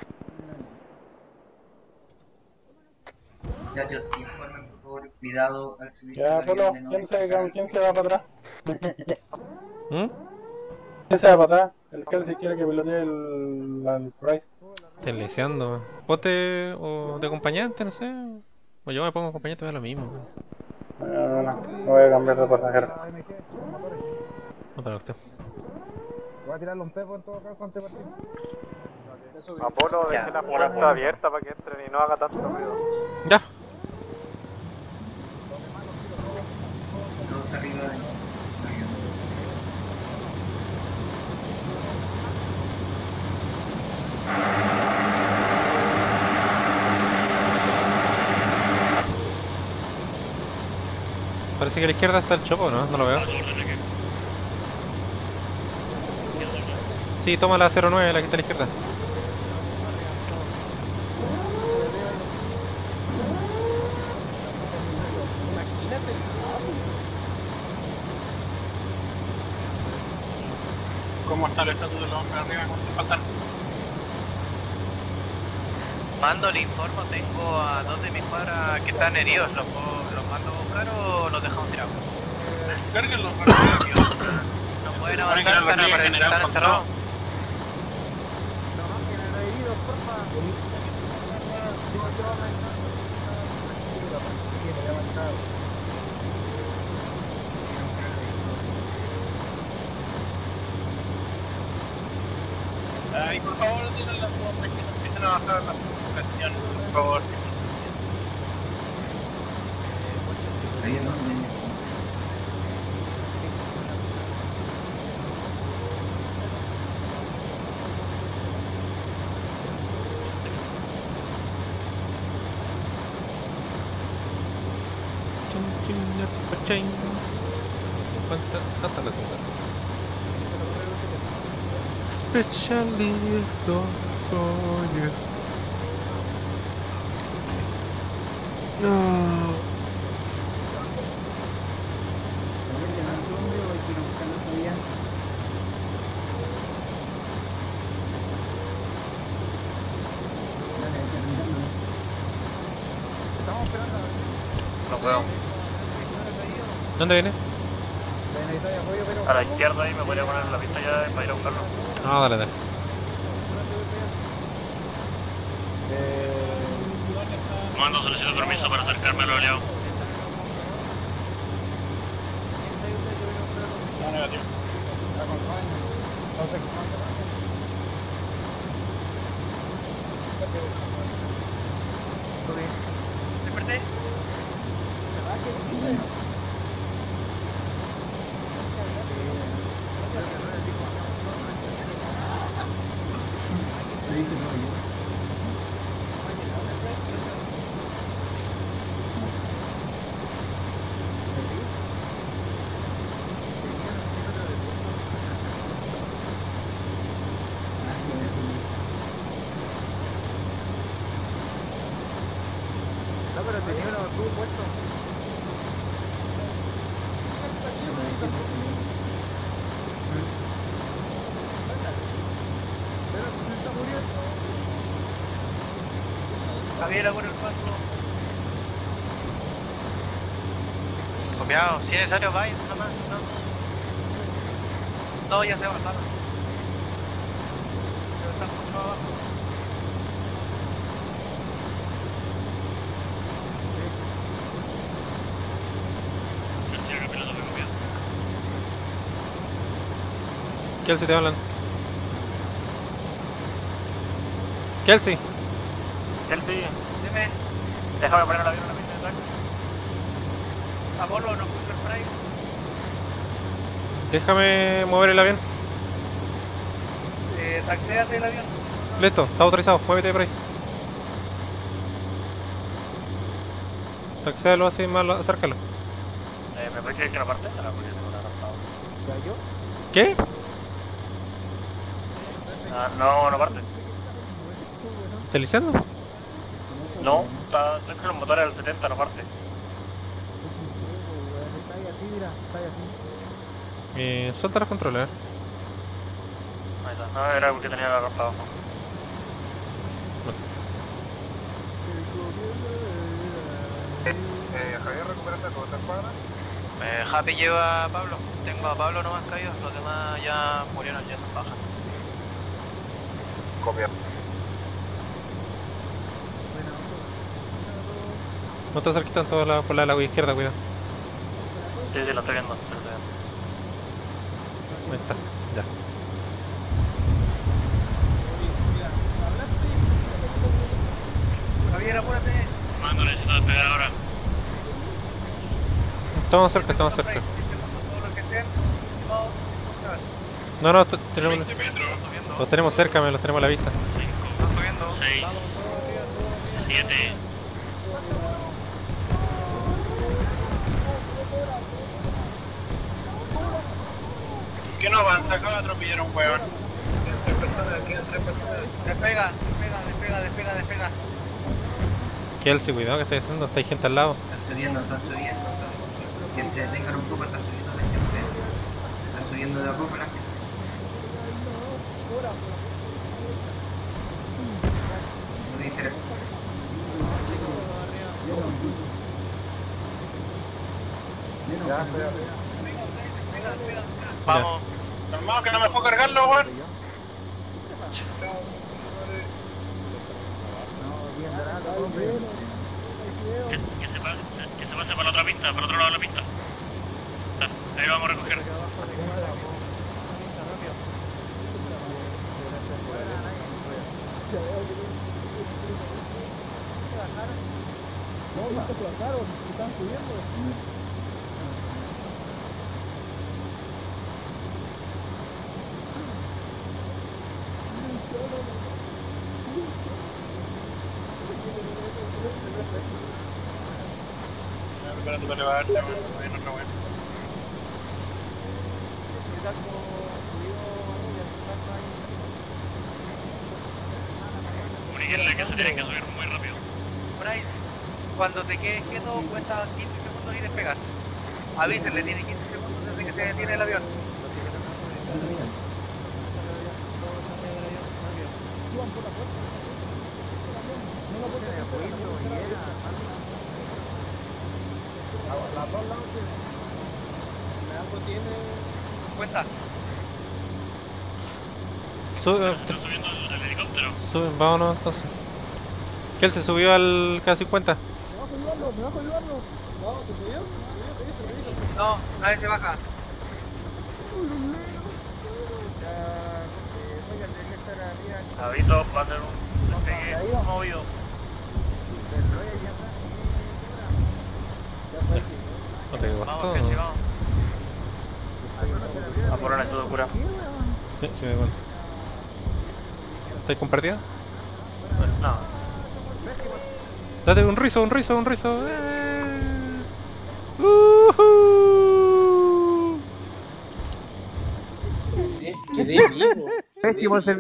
Muchachos, informen por favor, cuidado al subir. Ya, solo, ¿quién se va para atrás? ¿Mm? ¿Quién se va para atrás? El Kelsey quiere que pilotee al Price. Estás leseando. Ponte o de acompañante, no sé. O yo me pongo acompañante, es lo mismo. No voy a cambiar de pasajero. Otra cuestión. Voy a tirarle un pepo en todo caso antes de partir. Apolo, deje la puerta abierta para que entren y no haga tanto ruido. Ya. Todos arriba de... Parece que a la izquierda está el chopo, ¿no? No lo veo. Sí, toma la 09, la que está a la izquierda. ¿Cómo está el estatus de los hombres arriba? ¿Cuántos faltan? Mando, le informo, tengo a 2 de mis cuadras que están heridos. ¿Los mando a buscar o los dejamos tirados? Cárguenlos, ¿No pueden avanzar para estar encerrados? Ay, por favor, tienen las hombres que no empiecen a bajar las comunicaciones, por favor. Hasta las 50. Especially for you. No. No puedo. ¿Dónde viene? A la izquierda ahí me podría poner la pista ya para ir a buscarlo. No, dale, dale. Mando, solicito permiso para acercarme al oleado. No, negativo. ¿Desperté? No, pero tenía uno tú puesto. Javier, con el paso. Copiado, si es necesario, váyanse nomás. No, ya se bajaron. Pero están mucho abajo. Kelsey, te hablan. Kelsey. Kelsey, dime. Déjame poner el avión en la pista de ataque. Apolo, no puso el price. Déjame mover el avión. Taxéate el avión. Listo, está autorizado. Muévete por ahí. Taxéalo así, más acércalo. ¿Me puedes decir que no parte? Ahora porque tengo una arrastrado. ¿Ya yo? ¿Qué? No parte. ¿Estás lisiando? No, está con los motores del 70, no parte. Suelta los controles, a ver. Ahí está, no, era porque tenía la rampa abajo. Javier, ¿recuperaste tu otra escuadra? Happy lleva a Pablo. Tengo a Pablo nomás caído, los demás ya murieron, ya son bajas. Copia. No te acerques tanto a por la izquierda, cuidado. Sí, lo estoy viendo. Ahí está, ya. pegar ahora. Estamos cerca, estamos cerca. No, no, tenemos, los tenemos cerca, los tenemos a la vista. 6, 7. ¿Qué no avanza? Acaba de atropellar a un hueón. Quedan 3 personas, quedan 3 personas. Despega. Kelsey, cuidado que estáis haciendo, está hay gente al lado. Está subiendo. Que se detengan un poco, está subiendo la gente. Está subiendo de a poco la gente. No me interesa. Vamos. Hermano, que no me fue a cargarlo, weón. Que se pase para la otra pista, para el otro lado de la pista. Ahí lo vamos a recoger. No, nunca se bajaron, están subiendo. Esperando para levarte, weón. Hay otra weón. Comuníquenle que se tienen que subir muy rápido. Bryce, cuando te quedes quieto, cuenta 15 segundos y despegas. Avísenle, tiene 15 segundos desde que se detiene el avión. Suban por la puerta. No la puerta de afuera. Las dos lados tiene. Cuenta. Están subiendo al helicóptero. Vámonos entonces. Kelsey subió al K50. Me bajo a ayudarlo. No, ¿se subió? No, nadie se baja. Aviso, va a ser un despegue movido. No te digo Vamos, todo. Kelsey, vamos. A por una locura. Sí, sí me doy cuenta. ¿Estáis compartida? No. Date un rizo. Pésimo el